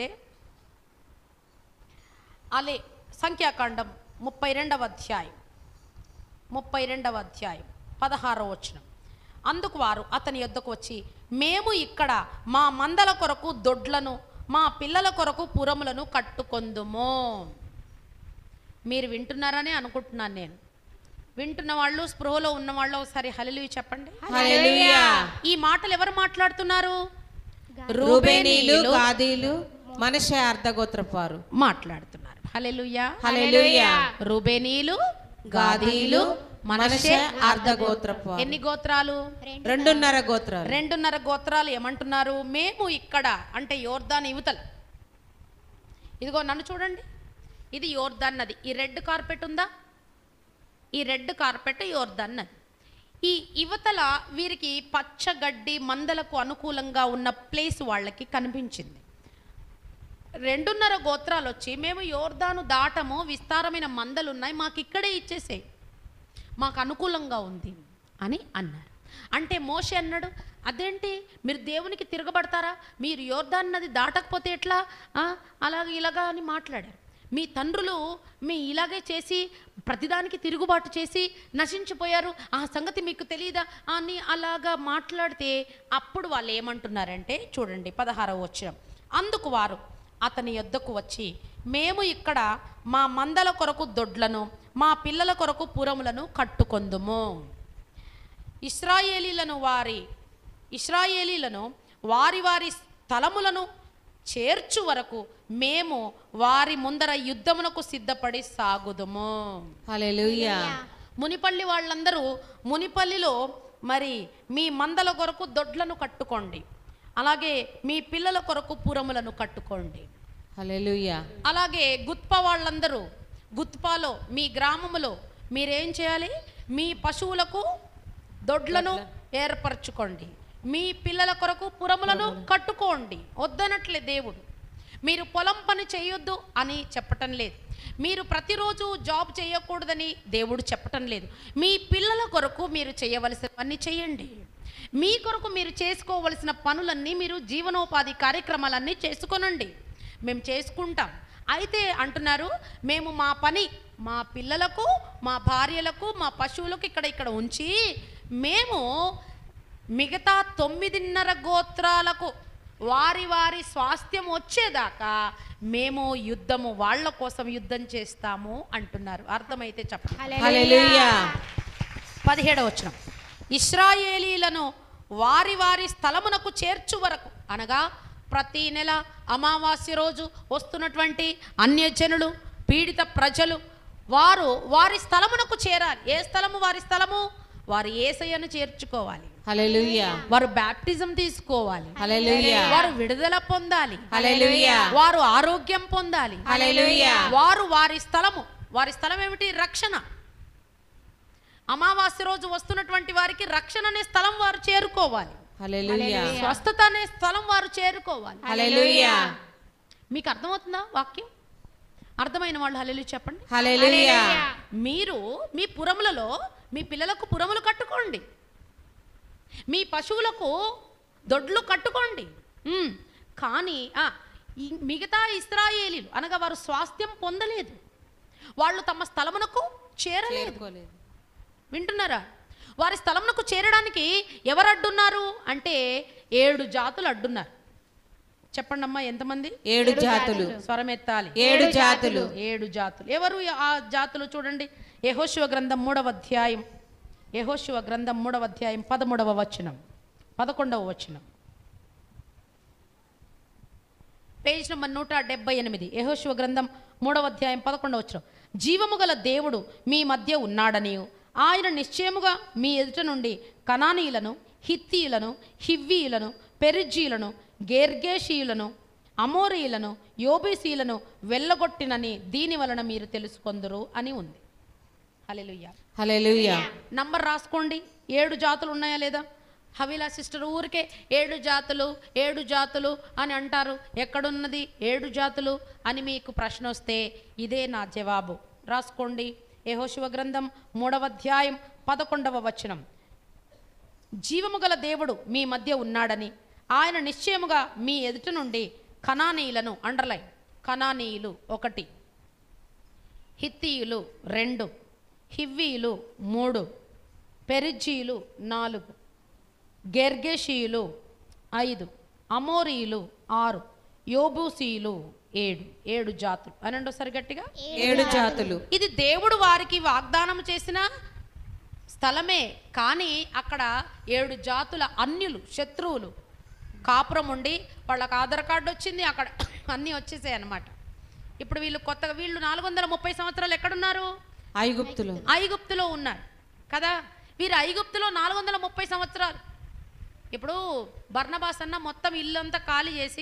అలే సంఖ్యాకాండం 32వ అధ్యాయం 16వ వచనం. అందుకు వారు అతని యొద్దకు వచ్చి, మేము ఇక్కడ మా మందల కొరకు దొడ్లను మా పిల్లల కొరకు పురములను కట్టుకొందుము. మీరు వింటున్నారని అనుకుంటున్నాను నేను. వింటున్న వాళ్ళు, స్పృహలో ఉన్న వాళ్ళు ఒకసారి హల్లెలూయా చెప్పండి. హల్లెలూయా. ఈ మాటలు ఎవరు మాట్లాడుతున్నారు? రూబేనీయులు, గాదీయులు, మనష్షే అర్ధగోత్రపారు మాట్లాడుతున్నారు. హల్లెలూయా, హల్లెలూయా. రూబేనీయులు, గాదీయులు, మనష్షే అర్ధగోత్రపారు. ఎన్ని గోత్రాలు? 2.5 గోత్రాలు. 2.5 గోత్రాలు ఏమంటున్నారు? మేము ఇక్కడ అంటే యోర్దాను యువతలు. ఇదిగో నన్ను చూడండి, ఇది యోర్దాన్ నది. ఈ రెడ్ కార్పెట్ ఉందా? ఈ రెడ్ కార్పెట్ యోర్దాన్ నది. ఈ యువతల వీరికి పచ్చగడ్డి మందలకు అనుకూలంగా ఉన్న ప్లేస్ వాళ్ళకి కనిపించింది. 2.5 గోత్రాలు వచ్చి, మేము యోర్దాను దాటము, విస్తారమైన మందలు ఉన్నాయి, మాకు ఇక్కడే ఇచ్చేసే, మాకు అనుకూలంగా ఉంది అని అన్నారు. అంటే మోషే అన్నాడు, అదేంటి మీరు దేవునికి తిరగబడతారా? మీరు యోర్దాను నది దాటకపోతే ఎట్లా? అలాగే ఇలాగా అని మాట్లాడారు. మీ తండ్రులు మీ ఇలాగే చేసి ప్రతిదానికి తిరుగుబాటు చేసి నశించిపోయారు, ఆ సంగతి మీకు తెలియదా అని అలాగా మాట్లాడితే అప్పుడు వాళ్ళు ఏమంటున్నారంటే చూడండి 16వ వచనం. అందుకు వారు అతని యొద్దకు వచ్చి, మేము ఇక్కడ మా మందల కొరకు దొడ్లను మా పిల్లల కొరకు పురములను కట్టుకొందుము. ఇశ్రాయేలీలను వారి వారి స్థలములను చేర్చు వరకు మేము వారి ముందర యుద్ధమునకు సిద్ధపడి సాగుదుము. హల్లెలూయా. మునిపల్లి వాళ్ళందరూ మునిపల్లిలో మరి మీ మందల కొరకు దొడ్లను కట్టుకోండి, అలాగే మీ పిల్లల కొరకు పురములను కట్టుకోండి. హల్లెలూయా. అలాగే గుత్ప వాళ్ళందరూ గుత్పాలో మీ గ్రామములో మీరేం చేయాలి? మీ పశువులకు దొడ్లను ఏర్పరచుకోండి, మీ పిల్లల కొరకు పురములను కట్టుకోండి. వద్దనట్లే దేవుడు. మీరు పొలం పని చేయొద్దు అని చెప్పటం లేదు, మీరు ప్రతిరోజు జాబ్ చేయకూడదని దేవుడు చెప్పటం లేదు. మీ పిల్లల కొరకు మీరు చేయవలసినవన్నీ చేయండి. మీ కొరకు మీరు చేసుకోవలసిన పనులన్నీ, మీరు జీవనోపాధి కార్యక్రమాలన్నీ చేసుకోనండి, మేము చేసుకుంటాం. అయితే అంటున్నారు, మేము మా పని మా పిల్లలకు, మా భార్యలకు, మా పశువులకు ఇక్కడ ఉంచి మేము మిగతా 9.5 గోత్రాలకు వారి వారి స్వాస్థ్యం వచ్చేదాకా మేము యుద్ధము వాళ్ళ కోసం యుద్ధం చేస్తాము అంటున్నారు. అర్థమైతే చెప్పండి. హల్లెలూయా. 17వ వచనం. ఇశ్రాయేలీలను వారి వారి స్థలమునకు చేర్చు వరకు, అనగా ప్రతి నెల అమావాస్య రోజు వస్తున్నటువంటి అన్యజనులు, పీడిత ప్రజలు వారు వారి స్థలమునకు చేరాలి. ఏ స్థలము? వారి స్థలము వారు యేసయ్యను చేర్చుకోవాలి, హల్లెలూయా, వారు బాప్టిజం తీసుకోవాలి, హల్లెలూయా, వారు విడుదల పొందాలి, హల్లెలూయా, వారు ఆరోగ్యం పొందాలి, హల్లెలూయా, వారు వారి స్థలం ఏమిటి? రక్షణ. అమావాస్య రోజు వస్తున్నటువంటి వారికి రక్షణ అనే స్థలం వారు చేరుకోవాలి, హల్లెలూయా, స్వస్థత అనే స్థలం వారు చేరుకోవాలి. హల్లెలూయా. మీకు అర్థమవుతుందా వాక్యం? అర్థమైన వాళ్ళు హల్లెలూయా చెప్పండి. హల్లెలూయా. మీరు మీ పురములలో మీ పిల్లలకు పురములు కట్టుకోండి, మీ పశువులకు దొడ్లు కట్టుకోండి. కానీ ఈ మిగతా ఇశ్రాయేలీలు అనగా వారు స్వాస్థ్యం పొందలేదు, వాళ్ళు తమ స్థలమునకు చేరలేదు. వింటున్నారా? వారి స్థలమునకు చేరడానికి ఎవరు అడ్డున్నారు అంటే 7 జాతులు అడ్డున్నారు. చెప్పండి అమ్మా, ఎంతమంది? 7 జాతులు. స్వరం ఎత్తాలి. 7 జాతులు. 7 జాతులు. ఎవరు ఆ జాతులు? చూడండి, యెహోషువ గ్రంథం 3వ అధ్యాయం, యెహోషువ గ్రంథం 3వ అధ్యాయం 13వ వచనం, 11వ వచనం, పేజ్ నెంబర్ 178. యెహోషువ గ్రంథం 3వ అధ్యాయం 11వ వచనం. జీవము గల దేవుడు మీ మధ్య ఉన్నాడనియు, ఆయన నిశ్చయముగా మీ ఎదుట నుండి కనానీయులను, హిత్తీయులను, హివ్వీయులను, పెరిజ్జీయులను, గెర్గేషీయులను, అమోరీయులను, యోబీసీయులను వెళ్ళగొట్టినని దీని వలన మీరు తెలుసుకొందురు అని ఉంది. హల్లెలూయా, హల్లెలూయా. నంబర్ రాసుకోండి. 7 జాతులు ఉన్నాయా లేదా? హవిలా సిస్టర్ ఊరికే 7 జాతులు 7 జాతులు అని అంటారు. ఎక్కడున్నది 7 జాతులు అని మీకు ప్రశ్న వస్తే ఇదే నా జవాబు. రాసుకోండి. యెహోషువ గ్రంథం 3వ అధ్యాయం 11వ వచనం. జీవము గల దేవుడు మీ మధ్య ఉన్నాడని, ఆయన నిశ్చయముగా మీ ఎదుట నుండి కనానీయులను, అండర్లైన్, కనానీయులు 1, హిత్తీయులు 2, హివ్వీయులు 3, పెరిజ్జీయులు 4, గెర్గేషీయులు 5, అమోరీయులు 6, యోబూసీయులు 7. 7 జాతులు అనండి ఒకసారి గట్టిగా. 7 జాతులు. ఇది దేవుడు వారికి వాగ్దానం చేసిన స్థలమే, కానీ అక్కడ 7 జాతుల అన్యులు, శత్రువులు కాపురం ఉండి వాళ్ళకి ఆధార్ కార్డు వచ్చింది, అక్కడ అన్నీ వచ్చేసాయి అన్నమాట. ఇప్పుడు వీళ్ళు కొత్తగా 430 సంవత్సరాలు ఎక్కడున్నారు? ఐగుప్తులో ఉన్నారు కదా. వీరు ఐగుప్తులో 430 సంవత్సరాలు. ఇప్పుడు బర్నబాస్ అన్న మొత్తం ఇల్లంతా ఖాళీ చేసి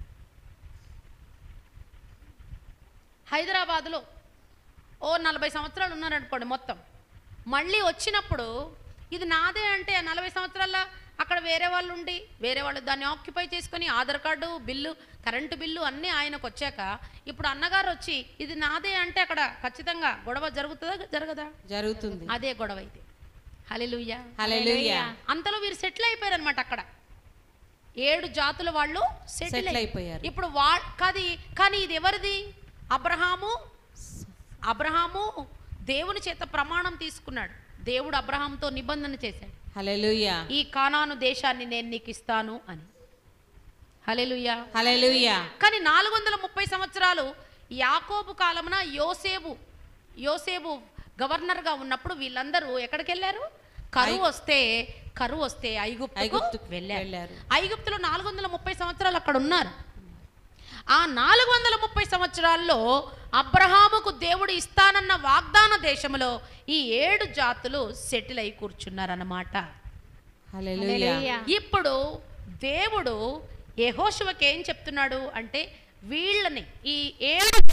హైదరాబాదులో 40 సంవత్సరాలు ఉన్నారనుకోండి మొత్తం. మళ్ళీ వచ్చినప్పుడు ఇది నాదే అంటే 40 సంవత్సరాల అక్కడ వేరే వాళ్ళు ఉండి వేరే వాళ్ళు దాన్ని ఆక్యుపై చేసుకొని Aadhaar card bill, current bill అన్నీ ఆయనకు వచ్చాక ఇప్పుడు అన్నగారు వచ్చి ఇది నాదే అంటే అక్కడ ఖచ్చితంగా గొడవ జరుగుతుందా? జరగదా? జరుగుతుంది. అదే గొడవ ఇది. హల్లెలూయా, హల్లెలూయా. అంతలో వీరు సెటిల్ అయిపోయారు అనమాట. అక్కడ 7 జాతుల వాళ్ళు సెటిల్ అయిపోయారు. ఇప్పుడు కానీ ఇది ఎవరిది? అబ్రహాము దేవుని చేత ప్రమాణం తీసుకున్నాడు. దేవుడు అబ్రహాంతో నిబంధన చేశాడు. హల్లెలూయా. ఈ కానాను దేశాన్ని నేను నీకు ఇస్తాను అని. హల్లెలూయా, హల్లెలూయా. కానీ 430 సంవత్సరాలు యాకోబు కాలమున యోసేపు గవర్నర్గా ఉన్నప్పుడు వీళ్ళందరూ ఎక్కడికి వెళ్ళారు? కరువు వస్తే ఐగుప్తుకు వెళ్ళారు. ఐగుప్తులో 430 సంవత్సరాలు అక్కడ ఉన్నారు. ఆ 430 సంవత్సరాల్లో అబ్రహాముకు దేవుడు ఇస్తానన్న వాగ్దాన దేశంలో ఈ 7 జాతులు సెటిల్ అయి కూర్చున్నారన్నమాట. హల్లెలూయా. ఇప్పుడు దేవుడు యెహోషువకి ఏం చెప్తున్నాడు అంటే వీళ్ళని ఈ 7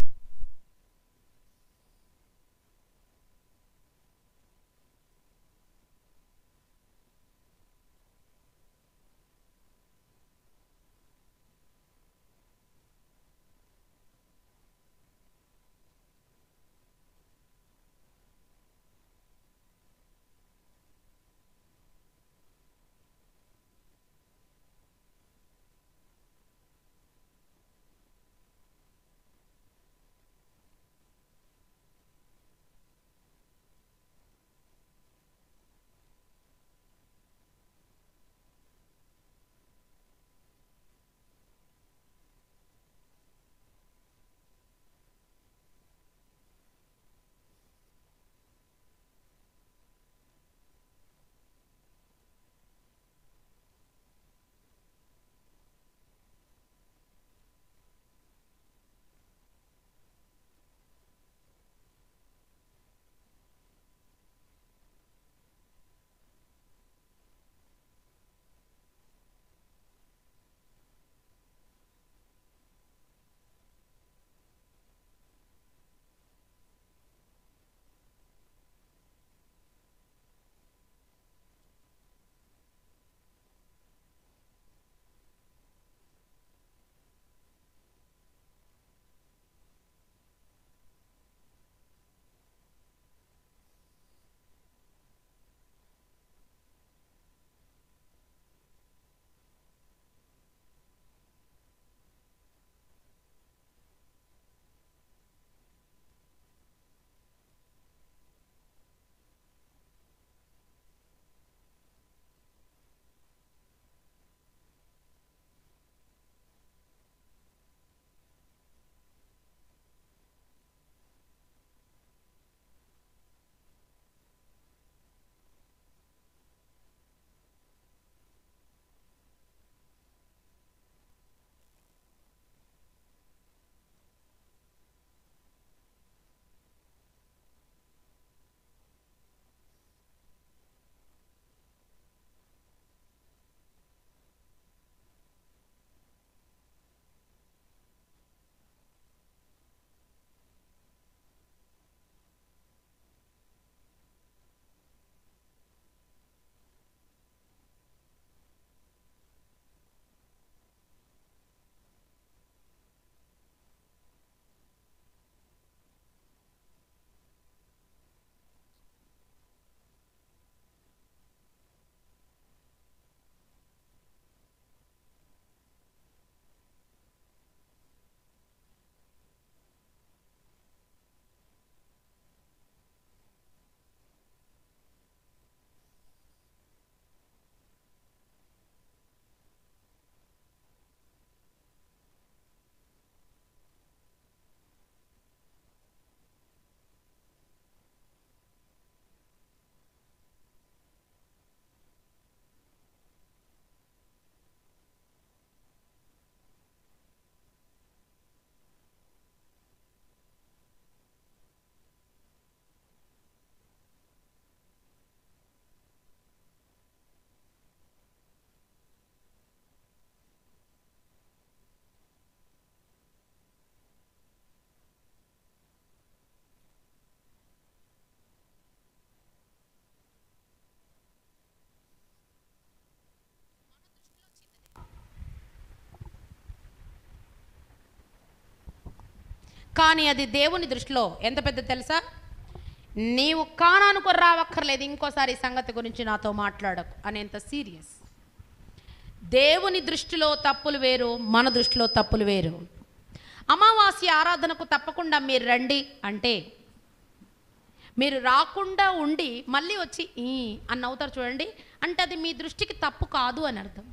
కానీ అది దేవుని దృష్టిలో ఎంత పెద్ద తెలుసా? నీవు కానానుకు రావక్కర్లేదు, ఇంకోసారి ఈ సంగతి గురించి నాతో మాట్లాడకు అనేంత సీరియస్. దేవుని దృష్టిలో తప్పులు వేరు, మన దృష్టిలో తప్పులు వేరు. అమావాస్య ఆరాధనకు తప్పకుండా మీరు రండి అంటే, మీరు రాకుండా ఉండి మళ్ళీ వచ్చి అని అవుతారు చూడండి, అంటే అది మీ దృష్టికి తప్పు కాదు అని అర్థం.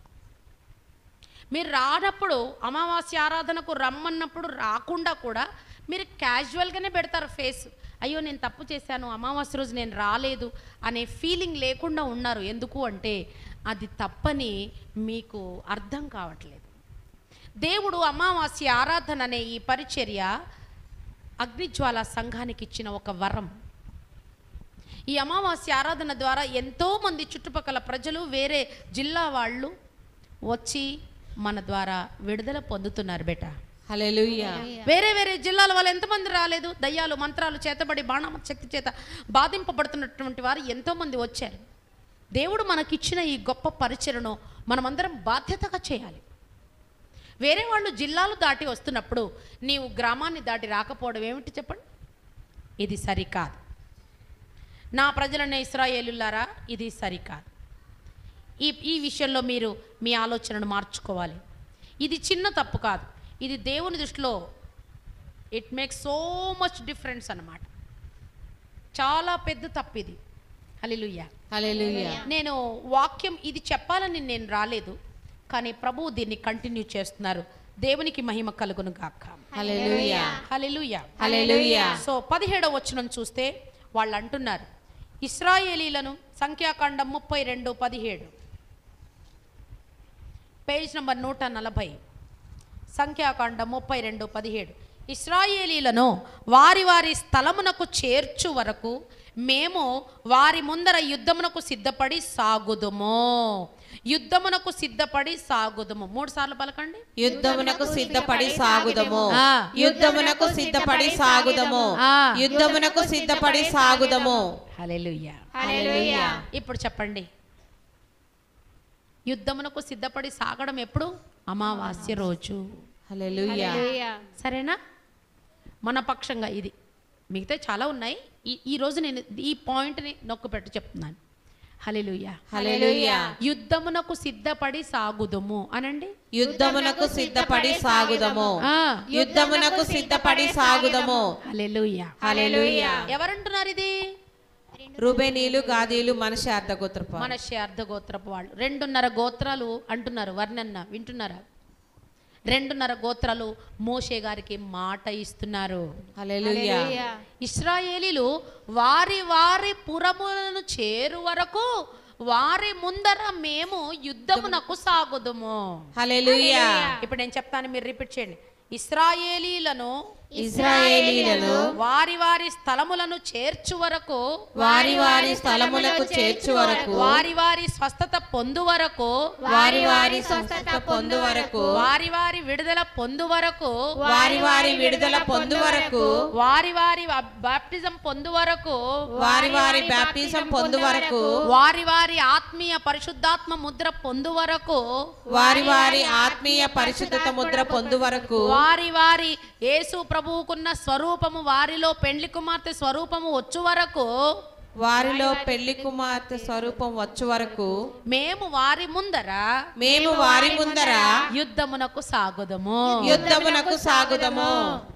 మీరు రానప్పుడు, అమావాస్య ఆరాధనకు రమ్మన్నప్పుడు రాకుండా కూడా మీరు క్యాజువల్గానే పెడతారు ఫేస్. అయ్యో నేను తప్పు చేశాను, అమావాస్య రోజు నేను రాలేదు అనే ఫీలింగ్ లేకుండా ఉన్నారు. ఎందుకు అంటే అది తప్పని మీకు అర్థం కావట్లేదు. దేవుడు అమావాస్య ఆరాధన అనే ఈ పరిచర్య అగ్నిజ్వాల సంఘానికి ఇచ్చిన ఒక వరం. ఈ అమావాస్య ఆరాధన ద్వారా ఎంతోమంది చుట్టుపక్కల ప్రజలు, వేరే జిల్లా వాళ్ళు వచ్చి మన ద్వారా విడుదల పొందుతున్నారు బేట. హల్లెలూయా. వేరే వేరే జిల్లాల వాళ్ళు ఎంతమంది రాలేదు? దయ్యాలు మంత్రాలు చేతబడి బాణమ శక్తి చేత బాధింపబడుతున్నటువంటి వారు ఎంతోమంది వచ్చారు. దేవుడు మనకిచ్చిన ఈ గొప్ప పరిచయను మనమందరం బాధ్యతగా చేయాలి. వేరే వాళ్ళు జిల్లాలు దాటి వస్తున్నప్పుడు నీవు గ్రామాన్ని దాటి రాకపోవడం ఏమిటి చెప్పండి? ఇది సరికాదు. నా ప్రజలనే ఇశ్రాయేలులారా, ఇది సరికాదు. ఈ విషయంలో మీరు మీ ఆలోచనను మార్చుకోవాలి. ఇది చిన్న తప్పు కాదు, ఇది దేవుని దృష్టిలో it makes so much difference అన్నమాట. చాలా పెద్ద తప్పు ఇది. హల్లెలూయా, హల్లెలూయా. నేను వాక్యం ఇది చెప్పాలని నేను రాలేదు, కానీ ప్రభువు దీన్ని కంటిన్యూ చేస్తున్నారు. దేవునికి మహిమ కలుగును గాక. హల్లెలూయా, హల్లెలూయా, హల్లెలూయా. సో 17వ వచనం చూస్తే వాళ్ళు అంటున్నారు, ఇశ్రాయేలీలను, సంఖ్యాకాండం 32:17, పేజ్ నంబర్ 140, సంఖ్యాకాండం 32:17. ఇశ్రాయేలీలను వారి వారి స్థలమునకు చేర్చు వరకు మేము వారి ముందర యుద్ధమునకు సిద్ధపడి సాగుదుము. యుద్ధమునకు సిద్ధపడి సాగుదుము. 3 సార్లు పలకండి. యుద్ధమునకు సిద్ధపడి సాగుదము, యుద్ధమునకు సిద్ధపడి సాగుదము, యుద్ధమునకు సిద్ధపడి సాగుదము. హల్లెలూయా, హల్లెలూయా. ఇప్పుడు చెప్పండి, యుద్ధమునకు సిద్ధపడి సాగడం ఎప్పుడు? అమావాస్య రోజు. హల్లెలూయా. సరేనా? మన పక్షంగా ఇది. మిగతా చాలా ఉన్నాయి. ఈ రోజు నేను ఈ పాయింట్ని నొక్కుపెట్టి చెప్తున్నాను. హల్లెలూయా, హల్లెలూయా. యుద్ధమునకు సిద్ధపడి సాగుదుము అనండి. యుద్ధమునకు సిద్ధపడి సాగుదము, యుద్ధమునకు సిద్ధపడి సాగుదము. హల్లెలూయా, హల్లెలూయా. ఎవరంటున్నారు ఇది? రూబేనీలు, గాదీలు, మనష్య అర్ధగోత్రపు. మనష్య అర్ధగోత్రపు వాళ్ళు 2.5 గోత్రాలు అంటున్నారు. వర్ణన్న వింటున్నారా? 2.5 గోత్రాలు మోషే గారికి మాట ఇస్తున్నారు. హల్లెలూయా. ఇశ్రాయేలీలు వారి వారి పురములను చేరు వరకు వారి ముందర మేము యుద్ధమునకు సాగుదుము. హల్లెలూయా. ఇప్పుడు నేను చెప్తాను, మీరు రిపీట్ చేయండి. ఇశ్రాయేలీలను వారి వారి స్థలములను చేర్చు వరకు, వారి వారి స్థలములకు చేర్చు వరకు, వారి వారి స్వస్థత పొందు వరకు, వారి వారి స్వస్థత పొందు వరకు, వారి వారి విడుదల పొందు వరకు, వారి వారి విడుదల పొందు వరకు, వారి వారి బాప్టిజం పొందు వరకు, వారి వారి బాప్టిజం పొందు వరకు, వారి వారి ఆత్మీయ పరిశుద్ధాత్మ ముద్ర పొందు వరకు, వారి వారి ఆత్మీయ పరిశుద్ధత ముద్ర పొందు వరకు, వారి వారి యేసు ప్రభువుకున్న స్వరూపము, వారిలో పెండ్లి కుమార్తె స్వరూపము వచ్చు వరకు, వారిలో పెళ్లి కుమార్తె స్వరూపం వచ్చు వరకు మేము వారి ముందర యుద్ధమునకు సాగుదము. యుద్ధమునకు సాగుదము.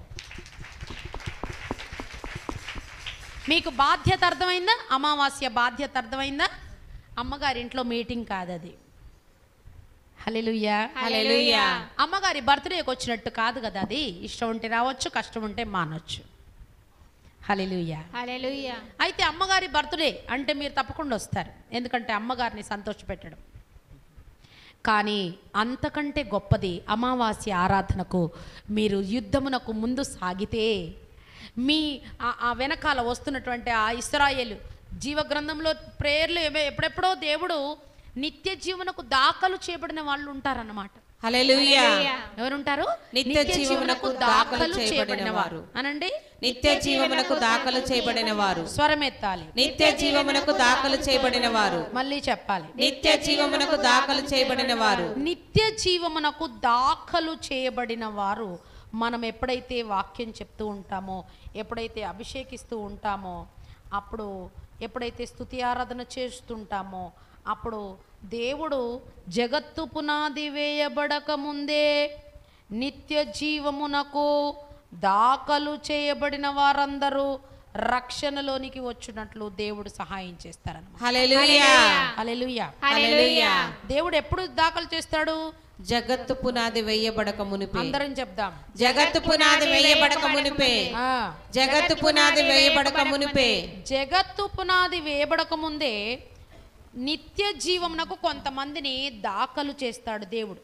మీకు బాధ్యత అర్థమైందా? అమావాస్య బాధ్యత అర్థమైందా? అమ్మగారింట్లో మీటింగ్ కాదది. హల్లెలూయా, హల్లెలూయా. అమ్మగారి బర్త్డేకి వచ్చినట్టు కాదు కదా అది. ఇష్టం ఉంటే రావచ్చు, కష్టం ఉంటే మానొచ్చు. హల్లెలూయా, హల్లెలూయా. అయితే అమ్మగారి బర్త్డే అంటే మీరు తప్పకుండా వస్తారు, ఎందుకంటే అమ్మగారిని సంతోషపెట్టడం. కానీ అంతకంటే గొప్పది అమావాస్య ఆరాధనకు మీరు యుద్ధమునకు ముందు సాగితే మీ ఆ వెనకాల వస్తున్నటువంటి ఆ ఇశ్రాయేలు జీవగ్రంథంలో ప్రేయర్లు ఎప్పుడెప్పుడో దేవుడు నిత్య జీవనకు దాఖలు చేయబడిన వాళ్ళు ఉంటారన్నమాట. హల్లెలూయా. ఎవరుంటారు? నిత్య జీవమునకు దాఖలు చేయబడిన వారు అనండి. నిత్య జీవమునకు దాఖలు చేయబడిన వారు. స్వరమెత్తాలి. నిత్య జీవమునకు దాఖలు చేయబడిన వారు. మళ్ళీ చెప్పాలి. నిత్య జీవమునకు దాఖలు చేయబడిన వారు. నిత్య జీవమునకు దాఖలు చేయబడిన వారు మనం ఎప్పుడైతే వాక్యం చెప్తూ ఉంటామో, ఎప్పుడైతే అభిషేకిస్తూ ఉంటామో, అప్పుడు ఎప్పుడైతే స్తుతి ఆరాధన చేస్తుంటామో, అప్పుడు దేవుడు జగత్తు పునాది వేయబడక ముందే నిత్య జీవమునకు దాఖలు చేయబడిన వారందరూ రక్షణలోనికి వచ్చినట్లు దేవుడు సహాయం చేస్తారన్నమాట. హల్లెలూయా, హల్లెలూయా. హల్లెలూయా. దేవుడు ఎప్పుడు దాఖలు చేస్తాడు? జగత్తు పునాది వేయబడక మునిపే. అందరం చెప్దాం, జగత్తు పునాది వేయబడక మునిపే. జగత్తు పునాది వేయబడక మునిపే. జగత్తు పునాది వేయబడక ముందే నిత్య జీవమునకు కొంతమందిని దాఖలు చేస్తాడు దేవుడు.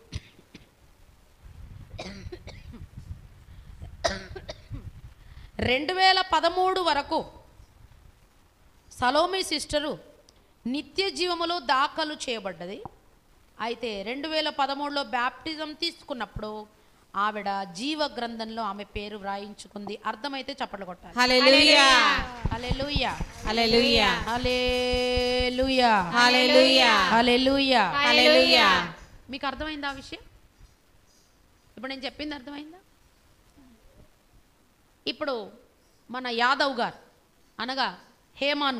2013 వరకు సలోమి సిస్టరు నిత్య జీవములో దాఖలు చేయబడ్డది. అయితే 2013లో బ్యాప్టిజం తీసుకున్నప్పుడు ఆవిడ జీవ గ్రంథంలో ఆమె పేరు వ్రాయించుకుంది. అర్థమైతే చప్పట్లు కొట్టాలి. హల్లెలూయా, హల్లెలూయా, హల్లెలూయా, హల్లెలూయా, హల్లెలూయా, హల్లెలూయా, హల్లెలూయా. మీకు అర్థమైందా ఆ విషయం? ఇప్పుడు నేను చెప్పింది అర్థమైందా? ఇప్పుడు మన యాదవ్ గారు అనగా హేమాన్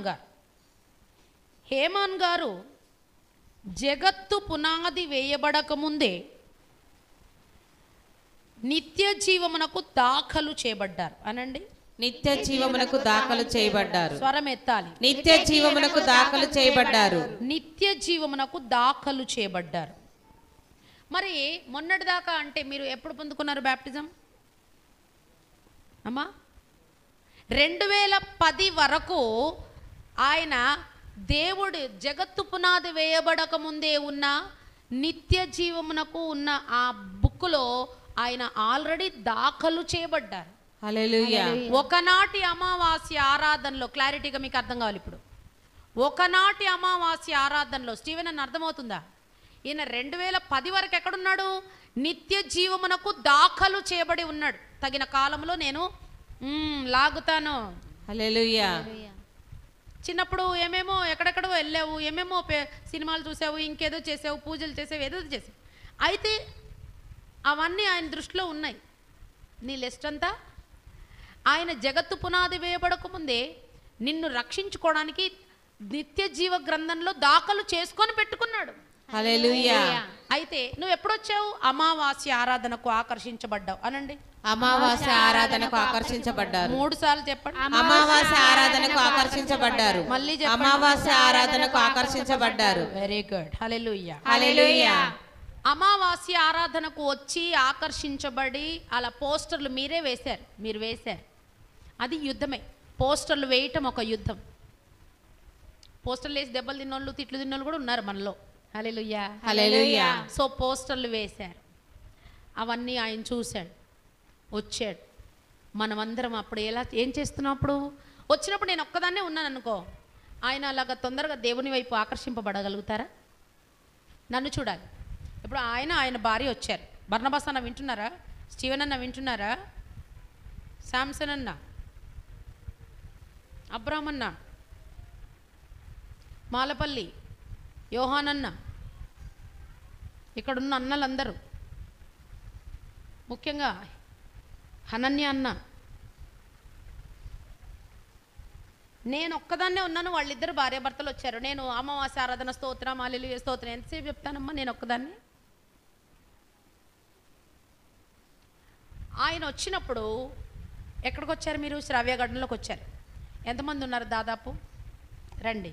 గారు జగత్తు పునాది వేయబడక ముందే నిత్య జీవమునకు దాఖలు చేయబడ్డారు. అనండి, నిత్య జీవమునకు దాఖలు చేయబడ్డారు. స్వరం ఎత్తాలి. నిత్య జీవమునకు దాఖలు చేయబడ్డారు. నిత్య జీవమునకు దాఖలు చేయబడ్డారు. మరి మొన్నటిదాకా అంటే మీరు ఎప్పుడు పొందుకున్నారు బ్యాప్టిజం అమ్మా? 2010 వరకు ఆయన దేవుడు జగత్తు పునాది వేయబడక ముందే ఉన్న నిత్య జీవమునకు ఉన్న ఆ బుక్కులో ఆయన ఆల్రెడీ దాఖలు చేయబడ్డారు. హల్లెలూయా. ఒకనాటి అమావాస్య ఆరాధనలో, క్లారిటీగా మీకు అర్థం కావాలి ఇప్పుడు, ఒకనాటి అమావాస్య ఆరాధనలో స్టీవెన్ అని అర్థమవుతుందా? ఈయన 2010 వరకు ఎక్కడున్నాడు? నిత్య జీవమునకు దాఖలు చేయబడి ఉన్నాడు. తగిన కాలంలో నేను లాగుతాను. హల్లెలూయా. చిన్నప్పుడు ఏమేమో ఎక్కడెక్కడో వెళ్ళావు, ఏమేమో సినిమాలు చూసావు, ఇంకేదో చేసావు, పూజలు చేసావు, ఏదో చేసావు. అయితే అవన్నీ ఆయన దృష్టిలో ఉన్నాయి. నీ లిస్ట్ అంతా ఆయన జగత్తు పునాది వేయబడక ముందే నిన్ను రక్షించుకోవడానికి నిత్య జీవ గ్రంథంలో దాఖలు చేసుకొని పెట్టుకున్నాడు. హల్లెలూయా. అయితే నువ్వు ఎప్పుడొచ్చావు? అమావాస్య ఆరాధనకు ఆకర్షించబడ్డావు. అనండి, అమావాస్య ఆరాధనకు ఆకర్షించబడ్డారు. 3 సార్లు చెప్పండి. అమావాస్య ఆరాధనకు ఆకర్షించబడ్డారు. మళ్ళీ చెప్పండి. అమావాస్య ఆరాధనకు ఆకర్షించబడ్డారు. Very good. హల్లెలూయా, హల్లెలూయా. అమావాస్య ఆరాధనకు వచ్చి ఆకర్షించబడి అలా పోస్టర్లు మీరే వేశారు, మీరు వేశారు. అది యుద్ధమే. పోస్టర్లు వేయటం ఒక యుద్ధం. పోస్టర్లు వేసి దెబ్బలు తిన్నోళ్ళు, తిట్లు తిన్నోళ్ళు కూడా ఉన్నారు మనలో. హల్లెలూయా, హల్లెలూయా. సో పోస్టర్లు వేశారు, అవన్నీ ఆయన చూశాడు, వచ్చాడు. మనమందరం అప్పుడు ఏం చేస్తున్నాం? అప్పుడు వచ్చినప్పుడు నేను ఒక్కదాన్నే ఉన్నాను అనుకో, ఆయన అలాగా తొందరగా దేవుని వైపు ఆకర్షింపబడగలుగుతారా? నన్ను చూడాలి. ఇప్పుడు ఆయన భార్య వచ్చారు. బర్నబాస్ అన్న వింటున్నారా? స్టీవెన్ అన్న వింటున్నారా? శాంసన్ అన్న, అబ్రాహ్మ్ అన్న, మాలపల్లి, యోహానన్న, ఇక్కడున్న అన్నలందరూ, ముఖ్యంగా హనన్య అన్న, నేను ఒక్కదాన్నే ఉన్నాను. వాళ్ళిద్దరు భార్యాభర్తలు వచ్చారు. నేను అమావాస్య ఆరాధన స్తోత్రం, హల్లెలూయా స్తోత్రం ఎంతసేపు చెప్తానమ్మా నేను ఒక్కదాన్ని? ఆయన వచ్చినప్పుడు ఎక్కడికి వచ్చారు మీరు? శ్రావ్యగఢంలోకి వచ్చారు. ఎంతమంది ఉన్నారు దాదాపు? రండి.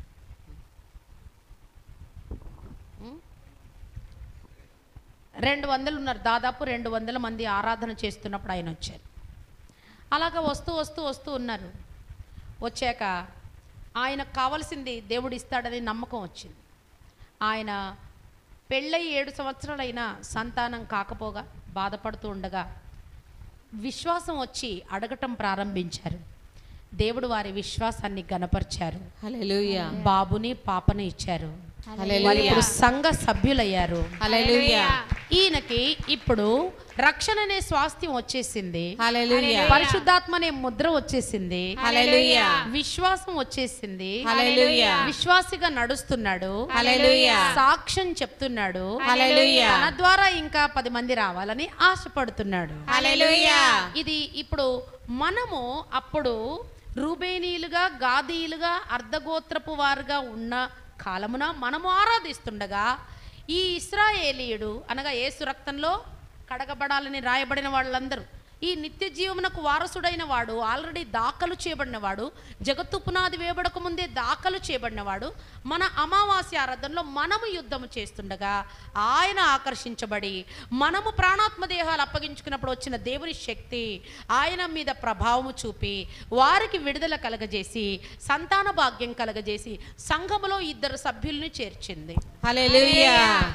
200 ఉన్నారు. దాదాపు 200 మంది ఆరాధన చేస్తున్నప్పుడు ఆయన వచ్చారు. అలాగా వస్తూ ఉన్నారు. వచ్చాక ఆయనకు కావాల్సింది దేవుడు ఇస్తాడని నమ్మకం వచ్చింది. ఆయన పెళ్ళై 7 సంవత్సరాలైనా సంతానం కాకపోగా బాధపడుతూ ఉండగా విశ్వాసం వచ్చి అడగటం ప్రారంభించారు. దేవుడు వారి విశ్వాసాన్ని గణపరిచారు. హల్లెలూయా. బాబుని పాపని ఇచ్చారు. వాళ్ళు ఇప్పుడు సంఘ సభ్యులయ్యారు. హల్లెలూయా. ఈయనకి ఇప్పుడు రక్షణ అనే స్వాస్థ్యం వచ్చేసింది. హల్లెలూయా. పరిశుద్ధాత్మ అనే ముద్ర వచ్చేసింది. హల్లెలూయా. విశ్వాసం వచ్చేసింది. హల్లెలూయా. విశ్వాసిగా నడుస్తున్నాడు. హల్లెలూయా. సాక్ష్యం చెప్తున్నాడు. హల్లెలూయా. తన ద్వారా ఇంకా 10 మంది రావాలని ఆశపడుతున్నాడు. హల్లెలూయా. ఇది ఇప్పుడు మనము అప్పుడు రూబేనీలుగా, గాదీలుగా, అర్ధగోత్రపు వారుగా ఉన్న కాలమున మనము ఆరాధిస్తుండగా ఈ ఇశ్రాయేలీయుడు అనగా యేసు రక్తంలో కడగబడాలని రాయబడిన వాళ్ళందరూ, ఈ నిత్య జీవమునకు వారసుడైన వాడు, ఆల్రెడీ దాఖలు చేయబడినవాడు, జగత్తు పునాది వేయబడక ముందే దాఖలు చేయబడినవాడు, మన అమావాస్య ఆరాధనలో మనము యుద్ధము చేస్తుండగా ఆయన ఆకర్షించబడి మనము ప్రాణాత్మ దేహాలు అప్పగించుకున్నప్పుడు వచ్చిన దేవుని శక్తి ఆయన మీద ప్రభావము చూపి వారికి విడుదల కలగజేసి సంతాన భాగ్యం కలగజేసి సంఘములో 2 సభ్యుల్ని చేర్చింది. హల్లెలూయా.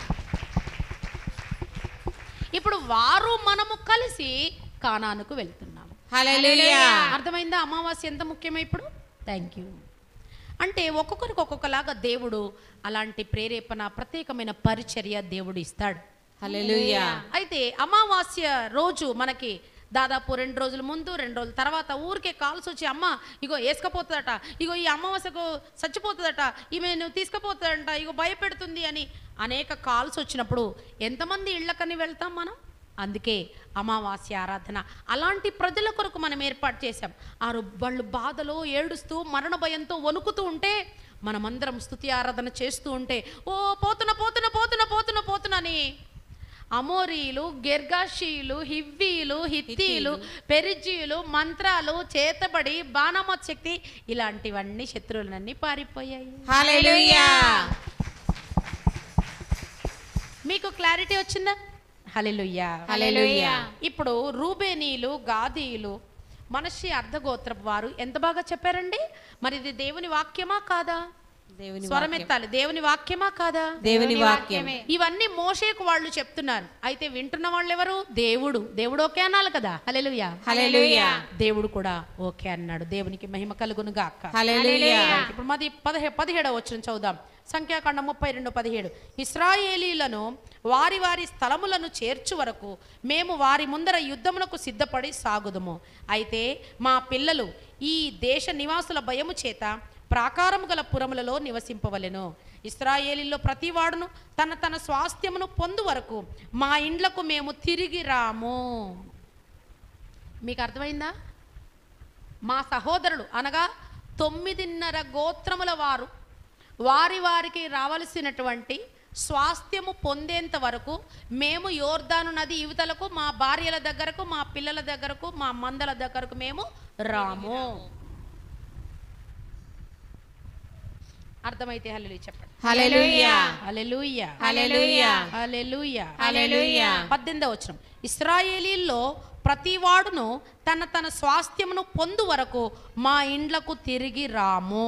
ఇప్పుడు వారు మనము కలిసి కానానుకు వెళ్తున్నాము. హల్లెలూయా. అర్థమైందా అమావాస్య ఎంత ముఖ్యమో ఇప్పుడు? Thank you. అంటే ఒక్కొక్కరికి ఒక్కొక్కలాగా దేవుడు అలాంటి ప్రేరేపణ, ప్రత్యేకమైన పరిచర్య దేవుడు ఇస్తాడు. హల్లెలూయా. అయితే అమావాస్య రోజు మనకి దాదాపు 2 రోజుల ముందు 2 రోజుల తర్వాత ఊరికే కాల్స్ వచ్చి, అమ్మ ఇగో వేసుకపోతుందట, ఇగో ఈ అమావాస్యకు చచ్చిపోతుందట, ఈమె నువ్వు తీసుకుపోతుందంట, ఇగో భయపెడుతుంది అని అనేక కాల్స్ వచ్చినప్పుడు ఎంతమంది ఇళ్ళకని వెళ్తాం మనం? అందుకే అమావాస్య ఆరాధన అలాంటి ప్రజల కొరకు మనం ఏర్పాటు చేశాం. వాళ్ళు బాధలో ఏడుస్తూ మరణ భయంతో వణుకుతూ ఉంటే మనమందరం స్తుతి ఆరాధన చేస్తూ ఉంటే ఓ పోతున్నా అని అమోరీలు, గెర్గాషీలు, హివ్వీలు, హిత్తీలు, పెరిజీలు, మంత్రాలు, చేతబడి, బాణమత్ శక్తి ఇలాంటివన్నీ శత్రువులన్నీ పారిపోయాయి. హల్లెలూయా. మీకు క్లారిటీ వచ్చిందా? హల్లెలూయా. హల్లెలూయా. ఇప్పుడు రూబేనీలు, గాదీలు, మనషి అర్ధగోత్రపు వారు ఎంత బాగా చెప్పారండి. మరి ఇది దేవుని వాక్యమా కాదా? స్వరమెత్తాలి. దేవుని వాక్యమా కాదా? దేవుని వాక్యమే. ఇవన్నీ మోషేకు వాళ్ళు చెప్తున్నారు. అయితే వింటున్న వాళ్ళు ఎవరు? దేవుడు. దేవుడు ఓకే అనాలి కదా. హల్లెలూయా. హల్లెలూయా. దేవుడు కూడా ఓకే అన్నాడు. దేవునికి మహిమ కలుగును గాక. హల్లెలూయా. ఇప్పుడు మాది 17వ వచనం చదువుదాం. సంఖ్యాకాండం 32:17. ఇశ్రాయేలీలను వారి వారి స్థలములను చేర్చు వరకు మేము వారి ముందర యుద్ధమునకు సిద్ధపడి సాగుదుము. అయితే మా పిల్లలు ఈ దేశ నివాసుల భయము చేత ప్రాకారము గల పురములలో నివసింపవలెను. ఇశ్రాయేలీలో ప్రతివాడును తన తన స్వాస్థ్యమును పొందు వరకు మా ఇండ్లకు మేము తిరిగి రాము. మీకు అర్థమైందా? మా సహోదరులు అనగా 9.5 గోత్రముల వారు వారికి రావలసినటువంటి స్వాస్థ్యము పొందేంత వరకు మేము యోర్దాను నది యువతలకు, మా భార్యల దగ్గరకు, మా పిల్లల దగ్గరకు, మా మందల దగ్గరకు మేము రాము. అర్థమైతే హల్లెలూయా చెప్పండి. హల్లెలూయా. హల్లెలూయా. హల్లెలూయా. హల్లెలూయా. హల్లెలూయా. 18వ వచనం. ఇశ్రాయేలీల్లో ప్రతివాడును తన తన స్వాస్థ్యమును పొందు వరకు మా ఇండ్లకు తిరిగి రాము.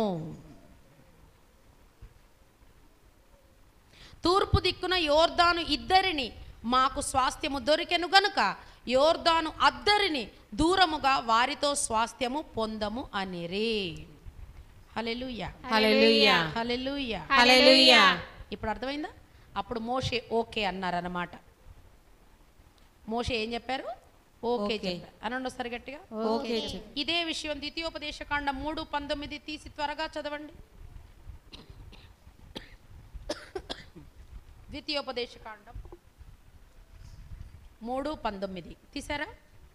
తూర్పు దిక్కున యోర్దాను ఇద్దరిని మాకు స్వాస్థ్యము దొరికెను గనుక యోర్దాను అద్దరిని దూరముగా వారితో స్వాస్థ్యము పొందము అనిరి. హల్లెలూయా. హల్లెలూయా. హల్లెలూయా. హల్లెలూయా. ఇప్పుడు అర్థమైందా? అప్పుడు మోషే ఓకే అన్నారన్నమాట. మోషే ఏం చెప్పారు? ఓకే చెప్పారు. అనండి ఒకసారి గట్టిగా. ఓకే. ఇదే విషయం ద్వితీయోపదేశకాండం 3:19 తీసి త్వరగా చదవండి. ద్వితీయోపదేశకాండం 3:19 తీసారా?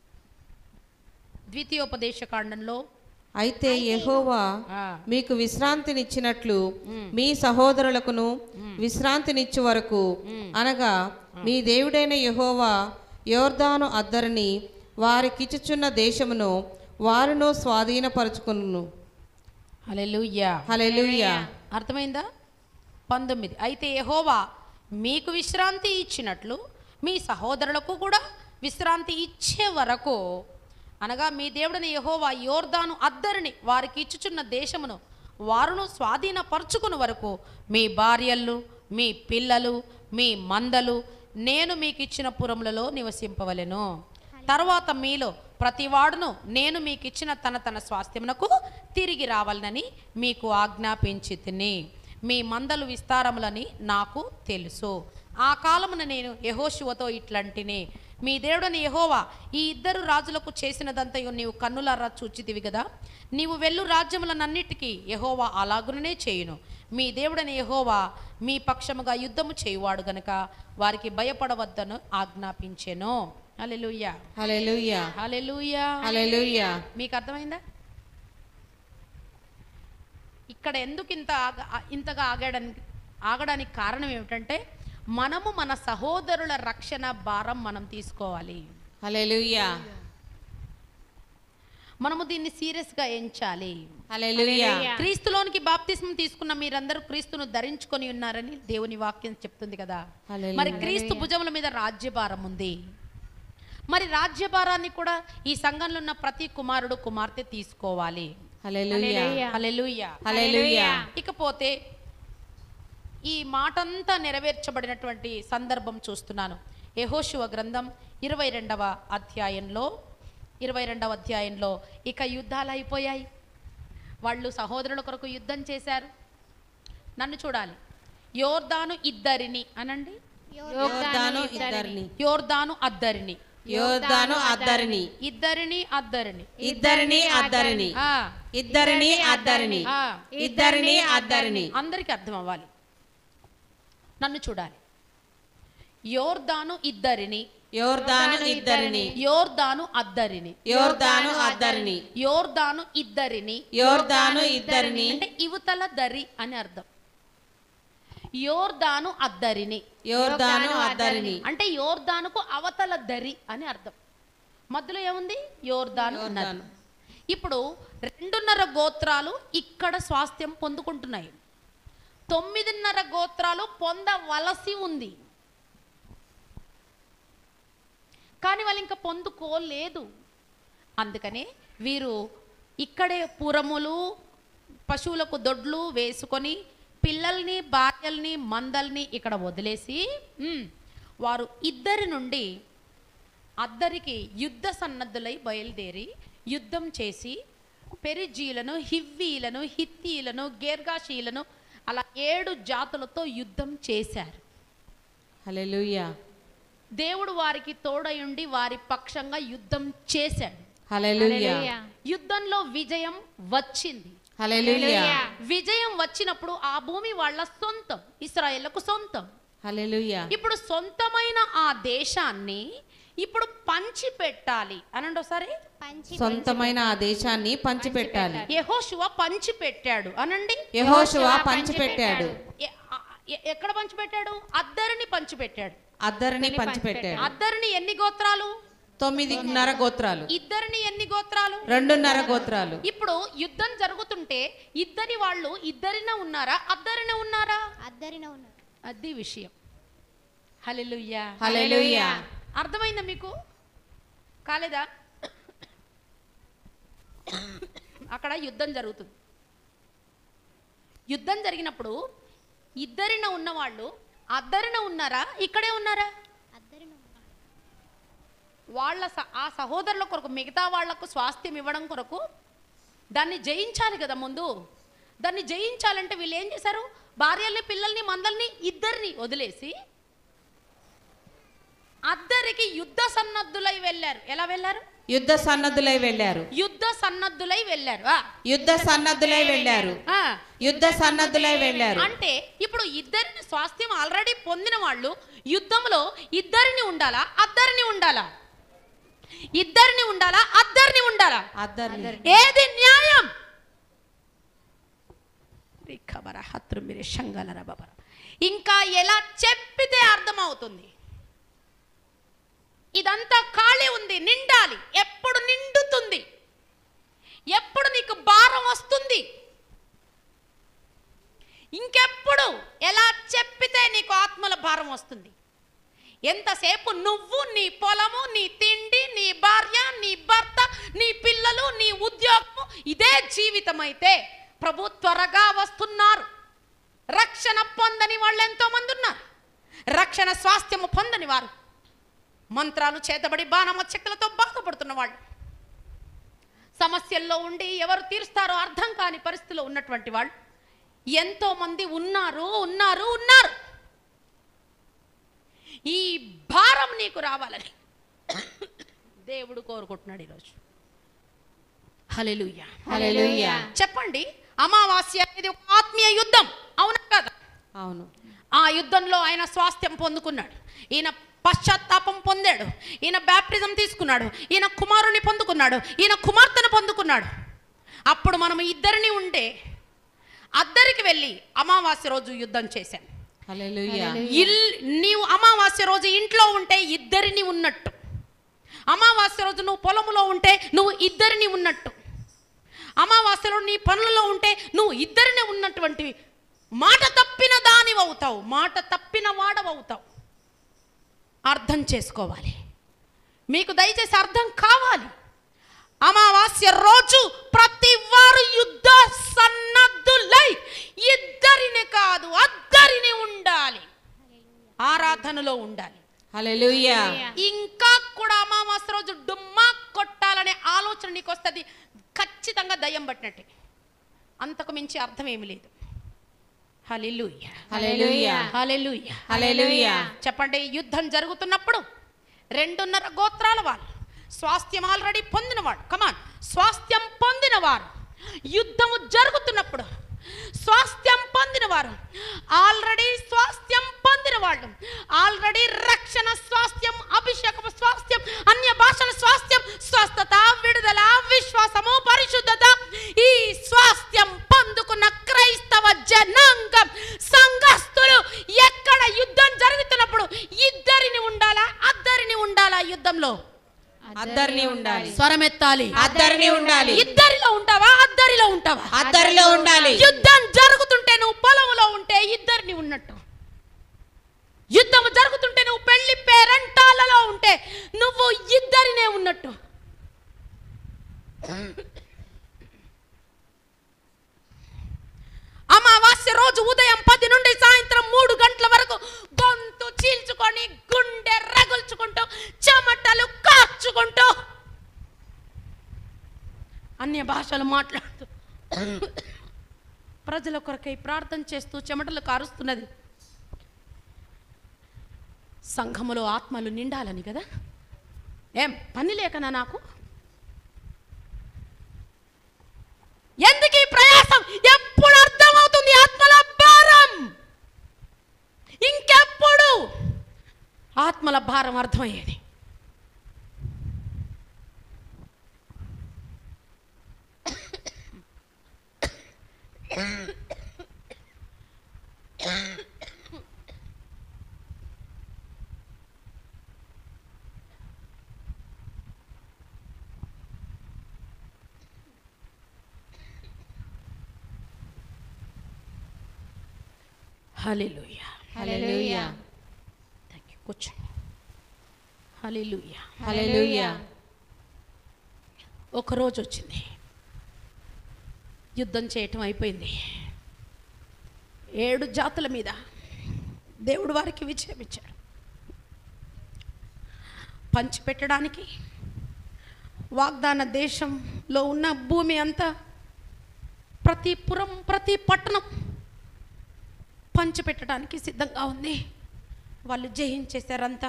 ద్వితీయోపదేశకాండంలో అయితే యెహోవా మీకు విశ్రాంతినిచ్చినట్లు మీ సహోదరులకును విశ్రాంతినిచ్చు వరకు అనగా మీ దేవుడైన యెహోవా యోర్దాను అద్దరిని వారికిచ్చుచున్న దేశమును వారును స్వాధీనపరచుకును. హల్లెలూయా. హల్లెలూయా. అర్థమైందా? 19. అయితే యెహోవా మీకు విశ్రాంతి ఇచ్చినట్లు మీ సహోదరులకు కూడా విశ్రాంతి ఇచ్చే వరకు అనగా మీ దేవుడని యెహోవా యోర్దాను అద్దరిని వారికి ఇచ్చుచున్న దేశమును వారును స్వాధీనపరచుకుని వరకు మీ భార్యలు, మీ పిల్లలు, మీ మందలు నేను మీకు ఇచ్చిన పురములలో నివసింపవలెను. తర్వాత మీలో ప్రతివాడును నేను మీకు ఇచ్చిన తన తన స్వాస్థ్యమునకు తిరిగి రావాలని మీకు ఆజ్ఞాపించి తిని మీ మందలు విస్తారములని నాకు తెలుసు. ఆ కాలమున నేను యెహోషువతో ఇట్లాంటిని, మీ దేవుడని యెహోవా ఈ ఇద్దరు రాజులకు చేసినదంతయు నీవు కన్నులారా చూచితివి కదా. నీవు వెళ్ళు రాజ్యములనన్నిటికీ యెహోవా అలాగుననే చేయును. మీ దేవుడని యెహోవా మీ పక్షముగా యుద్ధము చేయువాడు గనుక వారికి భయపడవద్దను ఆజ్ఞాపించెను. హల్లెలూయా, హల్లెలూయా, హల్లెలూయా, హల్లెలూయా. మీకు అర్థమైందా? ఇక్కడ ఎందుకు ఇంతగా ఆగడానికి కారణం ఏమిటంటే, మనము మన సహోదరుల రక్షణ భారం మనం తీసుకోవాలి. హల్లెలూయా, మనము దీన్ని సీరియస్గా ఎంచాలి. హల్లెలూయా. క్రీస్తులోనికి బాప్తిస్మం తీసుకున్న మీరందరూ క్రీస్తును ధరించుకొని ఉన్నారని దేవుని వాక్యం చెప్తుంది కదా. హల్లెలూయా. మరి క్రీస్తు భుజముల మీద రాజ్యభారం ఉంది. మరి రాజ్యభారాన్ని కూడా ఈ సంఘంలో ఉన్న ప్రతి కుమారుడు కుమార్తె తీసుకోవాలి. హల్లెలూయా, హల్లెలూయా, హల్లెలూయా. ఇకపోతే ఈ మాటంతా నెరవేర్చబడినటువంటి సందర్భం చూస్తున్నాను. యెహోషువ గ్రంథం 22వ అధ్యాయంలో ఇక యుద్ధాలు అయిపోయాయి. వాళ్ళు సహోదరుల కొరకు యుద్ధం చేశారు. నన్ను చూడాలి. యోర్దాను ఇద్దరిని అనండి. యోర్దాను ఇద్దరిని, యోర్దాను అద్దరిని, యోర్దాను అద్దరిని, ఇద్దరిని అద్దరిని, ఇద్దరిని అద్దరిని, ఆ, ఇద్దరిని అద్దరిని, ఆ. ఇద్దరిని అద్దరిని. అందరికీ అర్థం అవ్వాలి. నన్ను చూడాలి. యోర్దాను ఇద్దరిని, యోర్దాను ఇద్దరిని, యోర్దాను అద్దరిని, యోర్దాను అద్దరిని, యోర్దాను ఇద్దరిని, యోర్దాను ఇద్దరిని, అంటే ఇవతల దరి అని అర్థం. యోర్దాను అద్దరిని యోర్దాను అద్దరిని, అంటే యోర్దానుకు అవతల దరి అని అర్థం. మధ్యలో ఏముంది? యోర్దాను నది. ఇప్పుడు 2.5 గోత్రాలు ఇక్కడ స్వాస్థ్యం పొందుకుంటున్నాయి. 9.5 గోత్రాలు పొందవలసి ఉంది, కానీ వాళ్ళు ఇంకా పొందుకోలేదు. అందుకనే వీరు ఇక్కడే పురములు, పశువులకు దొడ్లు వేసుకొని పిల్లల్ని, భార్యల్ని, మందల్ని ఇక్కడ వదిలేసి వారు ఇద్దరి నుండి అద్దరికి యుద్ధ సన్నద్ధులై బయలుదేరి యుద్ధం చేసి పెరిజీలను, హివ్వీలను, హిత్తీలను, గేర్గాషీలను అలా 7 జాతులతో యుద్ధం చేశారు. హల్లెలూయా. దేవుడు వారికి తోడయుండి వారి పక్షంగా యుద్ధం చేశాడు. హల్లెలూయా. యుద్ధంలో విజయం వచ్చింది. హల్లెలూయా. విజయం వచ్చినప్పుడు ఆ భూమి వాళ్ళ సొంతం, ఇశ్రాయేలుకు సొంతం. హల్లెలూయా. ఇప్పుడు సొంతమైన ఆ దేశాన్ని ఇప్పుడు పంచి పెట్టాలి అనండి ఒకసారి. సొంతమైన ఆ దేశాన్ని పంచిపెట్టాలి. యెహోషువ పంచి పెట్టాడు అనండి. యెహోషువ పంచిపెట్టాడు. ఎక్కడ పంచి పెట్టాడు? అద్దరిని పంచి పెట్టాడు. అద్దరిని పంచిపెట్టాడు. అద్దరిని ఎన్ని గోత్రాలు? 9.5 గోత్రాలు. ఇద్దరిని ఎన్ని గోత్రాలు? 2.5 గోత్రాలు. ఇప్పుడు యుద్ధం జరుగుతుంటే ఇద్దరి వాళ్ళు ఇద్దరినే ఉన్నారా, అద్దరినే ఉన్నారా? అద్దరిన ఉన్నారు. అది విషయం. హల్లెలూయా, హల్లెలూయా. అర్థమైందా మీకు? కాలేదా? అక్కడ యుద్ధం జరుగుతుంది. యుద్ధం జరిగినప్పుడు ఇద్దరిన ఉన్నవాళ్ళు అద్దరిన ఉన్నారా, ఇక్కడే ఉన్నారా? అద్దరిన ఉన్నారు. వాళ్ళ ఆ సహోదరుల కొరకు, మిగతా వాళ్లకు స్వాస్థ్యం ఇవ్వడం కొరకు దాన్ని జయించాలి కదా. ముందు దాన్ని జయించాలంటే వీళ్ళు ఏం చేశారు? భార్యల్ని, పిల్లల్ని, మందల్ని ఇద్దరిని వదిలేసి అద్దరికి యుద్ధ సన్నద్ధులై వెళ్ళారు. ఎలా వెళ్ళారు? యుద్ధ సన్నద్ధులై వెళ్ళారు. యుద్ధ సన్నద్ధులై వెళ్ళారు. యుద్ధ సన్నద్ధులై వెళ్ళారు. యుద్ధ సన్నద్ధులై వెళ్ళారు. అంటే ఇప్పుడు ఇద్దరిని స్వాస్థ్యం ఆల్రెడీ పొందిన వాళ్ళు యుద్ధంలో ఇద్దరిని ఉండాలా, అద్దరిని ఉండాలా? ఇద్దరిని ఉండాలా, అద్దరిని ఉండాలా? అద్దరిని. ఏది న్యాయం? ఇంకా ఎలా చెప్పితే అర్థమవుతుంది? ఇదంతా ఖాళీ ఉంది, నిండాలి. ఎప్పుడు నిండుతుంది? ఎప్పుడు నీకు భారం వస్తుంది? ఇంకెప్పుడు ఎలా చెప్పితే నీకు ఆత్మల భారం వస్తుంది? ఎంతసేపు నువ్వు, నీ పొలము, నీ తిండి, నీ భార్య, నీ భర్త, నీ పిల్లలు, నీ ఉద్యోగము ఇదే జీవితం అయితే ప్రభు త్వరగా వస్తున్నారు. రక్షణ పొందని వాళ్ళు ఎంతో మంది ఉన్నారు. రక్షణ స్వాస్థ్యము పొందని వారు, మంత్రాలు చేతబడి బాణమచ్చక్తులతో బాధపడుతున్న వాళ్ళు, సమస్యల్లో ఉండి ఎవరు తీరుస్తారో అర్థం కాని పరిస్థితిలో ఉన్నటువంటి వాళ్ళు ఎంతోమంది ఉన్నారు ఉన్నారు ఉన్నారు. ఈ భారం నీకు రావాలని దేవుడు కోరుకుంటున్నాడు ఈరోజు. హల్లెలూయా, హల్లెలూయా. చెప్పండి, అమావాస్య అనేది ఒక ఆత్మీయ యుద్ధం, అవునా కదా? అవును. ఆ యుద్ధంలో ఆయన స్వాస్థ్యం పొందుకున్నాడు, ఈయన పశ్చాత్తాపం పొందాడు, ఈయన బ్యాప్టిజం తీసుకున్నాడు, ఈయన కుమారుని పొందుకున్నాడు, ఈయన కుమార్తెను పొందుకున్నాడు. అప్పుడు మనం ఇద్దరిని ఉంటే అద్దరికి వెళ్ళి అమావాస్య రోజు యుద్ధం చేశాను. హల్లెలూయా. నీవు అమావాస్య రోజు ఇంట్లో ఉంటే ఇద్దరిని ఉన్నట్టు, అమావాస్య రోజు నువ్వు పొలంలో ఉంటే నువ్వు ఇద్దరిని ఉన్నట్టు, అమావాస్యలో నీ పనులలో ఉంటే నువ్వు ఇద్దరిని ఉన్నటువంటి మాట తప్పిన దానివవుతావు, మాట తప్పిన వాడవవుతావు. అర్థం చేసుకోవాలి, మీకు దయచేసి అర్థం కావాలి. అమావాస్య రోజు ప్రతి వారు యుద్ధ సన్నద్ధులై ఇద్దరిని కాదు అద్దరిని ఉండాలి, ఆరాధనలో ఉండాలి. హల్లెలూయా. ఇంకా కూడా అమావాస్య రోజు డుమ్మా కొట్టాలనే ఆలోచన నీకు వస్తుంది, ఖచ్చితంగా దయ్యం పట్టినట్టే, అంతకు మించి అర్థం ఏమి లేదు. హల్లెలూయా, హల్లెలూయా, హల్లెలూయా, హల్లెలూయా. చెప్పండి. యుద్ధం జరుగుతున్నప్పుడు 2.5 గోత్రాల వారు, స్వాస్థ్యం ఆల్రెడీ పొందినవాడు, కమాన్, స్వాస్థ్యం పొందినవారు, యుద్ధము జరుగుతున్నప్పుడు స్వాస్థ్యం పొందినవారు, ఆల్రెడీ స్వాస్థ్యం పొందిన వాళ్ళు, ఆల్రెడీ రక్షణ స్వాస్థ్యం, అభిషేకం స్వాస్థ్యం, అన్య భాషల స్వాస్థ్యం, స్వస్థత, విడుదల, విశ్వాసము, పరిశుద్ధత, ఈ స్వాస్థ్యం పొందుకున్న క్రైస్తవ జనాంగం, సంఘస్థులు ఎక్కడ యుద్ధం జరుగుతున్నప్పుడు ఇద్దరిని ఉండాలా అద్దరిని ఉండాలా? యుద్ధంలో అద్దరిని ఉండాలి. స్వరమెత్తాలి, అద్దరిని ఉండాలి. ఇద్దరిలో ఉంటావా అద్దరిలో ఉంటావా? అద్దరిలో ఉండాలి. యుద్ధం జరుగుతుంటే నువ్వు పొలంలో ఉంటే ఇద్దరిని ఉన్నట్టు, యుద్ధం జరుగుతుంటే నువ్వు పెళ్లి పేరంటాలలో ఉంటే నువ్వు ఇద్దరినే ఉన్నట్టు. అమావాస్య రోజు ఉదయం 10 నుండి సాయంత్రం 3 గంటల వరకు గొంతు చీల్చుకొని, గుండె రగుల్చుకుంటూ, చెమటలు కార్చుకుంటూ, అన్య భాషలు మాట్లాడుతూ, ప్రజల కొరకై ప్రార్థన చేస్తూ చెమటలు కారుస్తున్నది. సంఘములో ఆత్మలు నిండాలని కదా. ఏం పని లేకనా నాకు? ఎందుకు ఈ ప్రయాసం? ఎప్పుడు అర్థమవుతుంది ఆత్మల భారం? ఇంకెప్పుడు ఆత్మల భారం అర్థమయ్యేది? Hallelujah, hallelujah. Thank you. కూర్చోండి. హల్లెలూయా, హల్లెలూయా. ఒక రోజు వచ్చింది, యుద్ధం చేయటం అయిపోయింది. 7 జాతుల మీద దేవుడు వారికి విజయం ఇచ్చాడు. పంచిపెట్టడానికి వాగ్దాన దేశంలో ఉన్న భూమి అంతా, ప్రతి పురం, ప్రతి పట్టణం పంచిపెట్టడానికి సిద్ధంగా ఉంది. వాళ్ళు జయించేశారంతా.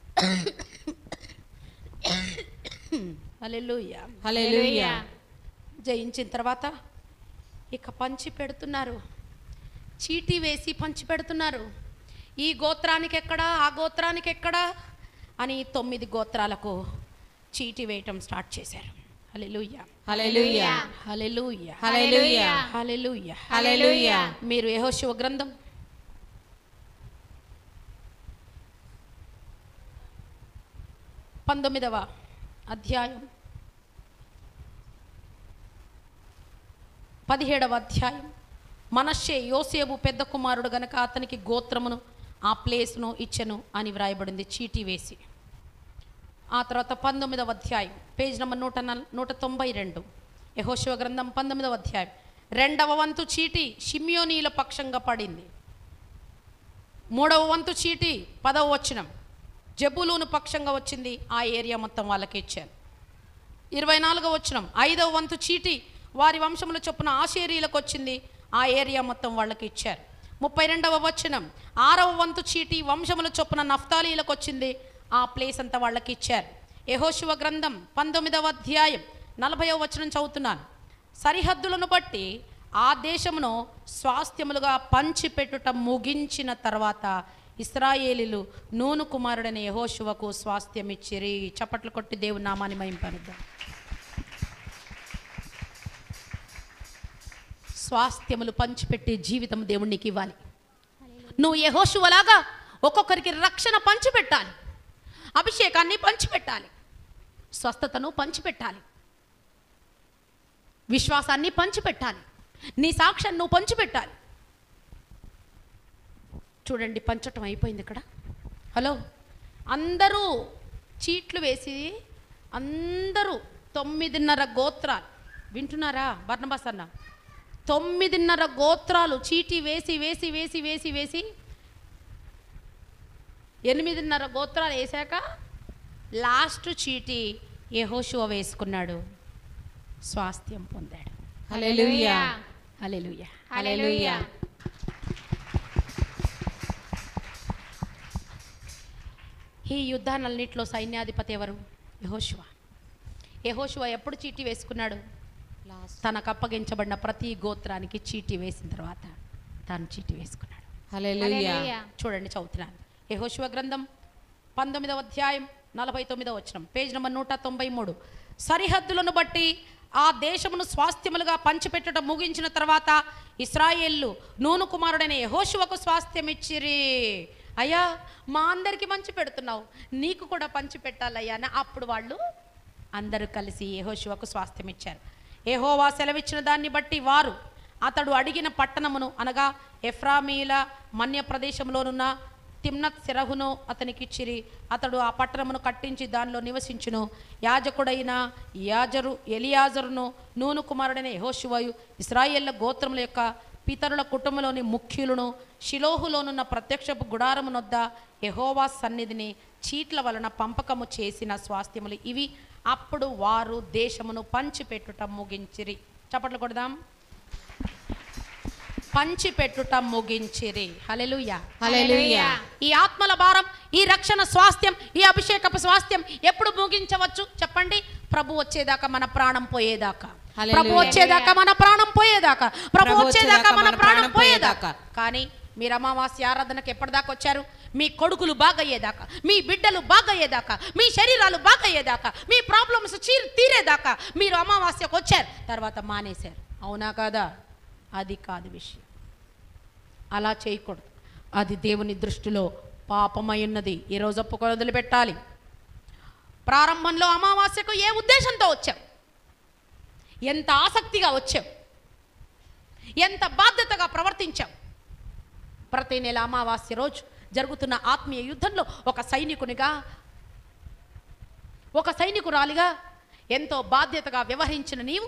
హల్లెలూయా, హల్లెలూయా. జయించిన తర్వాత ఇక పంచి పెడుతున్నారు, చీటీ వేసి పంచి పెడుతున్నారు. ఈ గోత్రానికి ఎక్కడా, ఆ గోత్రానికి ఎక్కడా అని 9 గోత్రాలకు చీటీ వేయటం స్టార్ట్ చేశారు. హల్లెలూయా, హల్లెలూయా. హల్లెలూయా, హల్లెలూయా. హల్లెలూయా, హల్లెలూయా. మీరు యెహోషువ గ్రంథం 19వ అధ్యాయం 17వ అధ్యాయం. మనష్షే యోసేపు పెద్ద కుమారుడు గనక అతనికి గోత్రమును, ఆ ప్లేస్ను ఇచ్చెను అని వ్రాయబడింది చీటీ వేసి. ఆ తర్వాత 19వ అధ్యాయం, పేజ్ నెంబర్ 192, యెహోషువ గ్రంథం 19వ అధ్యాయం. 2వ వంతు చీటీ షిమ్యోనీల పక్షంగా పడింది. 3వ వంతు చీటీ 10వ వచనం జబూలూను పక్షంగా వచ్చింది. ఆ ఏరియా మొత్తం వాళ్ళకి ఇచ్చారు. 24వ వచనం 5వ వంతు చీటీ వారి వంశముల చొప్పున ఆషేరీలకు వచ్చింది. ఆ ఏరియా మొత్తం వాళ్ళకి ఇచ్చారు. 32వ వచనం, 6వ వంతు చీటి వంశముల చొప్పున నఫ్తాలీలకు వచ్చింది. ఆ ప్లేస్ అంతా వాళ్ళకి ఇచ్చారు. యెహోషువ గ్రంథం 19వ అధ్యాయం 40వ వచనం చదువుతున్నాను. సరిహద్దులను బట్టి ఆ దేశమును స్వాస్థ్యములుగా పంచిపెట్టుట ముగించిన తర్వాత ఇశ్రాయేలీలు నూను కుమారుడైన యెహోషువకు స్వాస్థ్యం ఇచ్చిరి. చప్పట్లు కొట్టి దేవుని నామాన్ని మహింపరుద్దాం. స్వాస్థ్యములు పంచిపెట్టే జీవితం దేవుడు నీకు ఇవ్వాలి. నువ్వు యెహోషువలాగా ఒక్కొక్కరికి రక్షణ పంచిపెట్టాలి, అభిషేకాన్ని పంచిపెట్టాలి, స్వస్థతను పంచిపెట్టాలి, విశ్వాసాన్ని పంచిపెట్టాలి, నీ సాక్ష్యాన్ని నువ్వు పంచిపెట్టాలి. చూడండి, పంచటం అయిపోయింది ఇక్కడ. హలో, అందరూ చీట్లు వేసి అందరూ 9.5 గోత్రాలు, వింటున్నారా బర్నబాస్ అన్న? 9.5 గోత్రాలు చీటీ వేసి వేసి వేసి వేసి వేసి 8.5 గోత్రాలు వేశాక లాస్ట్ చీటీ యెహోషువ వేసుకున్నాడు, స్వాస్థ్యం పొందాడు. హల్లెలూయా, హల్లెలూయా, హల్లెలూయా. ఈ యుద్ధాలన్నింటిలో సైన్యాధిపతి ఎవరు? యెహోషువ. యెహోషువ ఎప్పుడు చీటీ వేసుకున్నాడు? తనకు అప్పగించబడిన ప్రతి గోత్రానికి చీటీ వేసిన తర్వాత తాను చీటీ వేసుకున్నాడు. హల్లెలూయా. చూడండి, చదువుతున్నాను. యెహోషువ గ్రంథం 19వ అధ్యాయం 49వ వచనం, పేజ్ నెంబర్ 193. సరిహద్దులను బట్టి ఆ దేశమును స్వాస్థ్యములుగా పంచిపెట్టడం ముగించిన తర్వాత ఇశ్రాయేలు నూను కుమారుడైన యెహోషువకు స్వాస్థ్యం ఇచ్చిరి. అయ్యా, మా అందరికి పంచి పెడుతున్నావు, నీకు కూడా పంచి పెట్టాలయ్యా అని అప్పుడు వాళ్ళు అందరూ కలిసి యెహోషువకు స్వాస్థ్యం ఇచ్చారు. యెహోవా సెలవిచ్చిన దాన్ని బట్టి వారు అతడు అడిగిన పట్టణమును, అనగా ఎఫ్రామీల మన్య ప్రదేశంలోనున్న తిమ్నత్ సెరహును అతనికి ఇచ్చిరి. అతడు ఆ పట్టణమును కట్టించి దానిలో నివసించును. యాజకుడైన ఎలియాజరును నూను కుమారుడైన యెహోషువయు ఇశ్రాయేళ్ల గోత్రముల యొక్క పితరుల కుటుంబంలోని ముఖ్యులను షిలోహులోనున్న ప్రత్యక్షపు గుడారమునొద్ద యెహోవా సన్నిధిని చీట్ల వలన పంపకము చేసిన స్వాస్థ్యములు ఇవి. అప్పుడు వారు దేశమును పంచిపెట్టుట ముగించిరి. చప్పట్లు కొడదాం. పంచిపెట్టుట ముగించిరి. హల్లెలూయా, హల్లెలూయా. ఈ ఆత్మల భారం, ఈ రక్షణ స్వాస్థ్యం, ఈ అభిషేకపు స్వాస్థ్యం ఎప్పుడు ముగించవచ్చు చెప్పండి? ప్రభు వచ్చేదాకా, మన ప్రాణం పోయేదాకా. ప్రభు వచ్చేదాకా, మన ప్రాణం పోయేదాకా. ప్రభు వచ్చేదాకా, మన ప్రాణం పోయేదాకా. కానీ మీరు అమావాస్య ఆరాధనకు ఎప్పటిదాకా వచ్చారు? మీ కొడుకులు బాగయ్యేదాకా, మీ బిడ్డలు బాగయ్యేదాకా, మీ శరీరాలు బాగయ్యేదాకా, మీ ప్రాబ్లమ్స్ తీరేదాకా మీరు అమావాస్యకు వచ్చారు, తర్వాత మానేశారు. అవునా కాదా? అది కాదు విషయం. అలా చేయకూడదు. అది దేవుని దృష్టిలో పాపమై ఉన్నది. ఈరోజు ఒప్పుకొని వదిలిపెట్టాలి. ప్రారంభంలో అమావాస్యకు ఏ ఉద్దేశంతో వచ్చాం? ఎంత ఆసక్తిగా వచ్చాం, ఎంత బాధ్యతగా ప్రవర్తించాం. ప్రతి నెల అమావాస్య రోజు జరుగుతున్న ఆత్మీయ యుద్ధంలో ఒక సైనికునిగా, ఒక సైనికురాలిగా ఎంతో బాధ్యతగా వ్యవహరించిన నీవు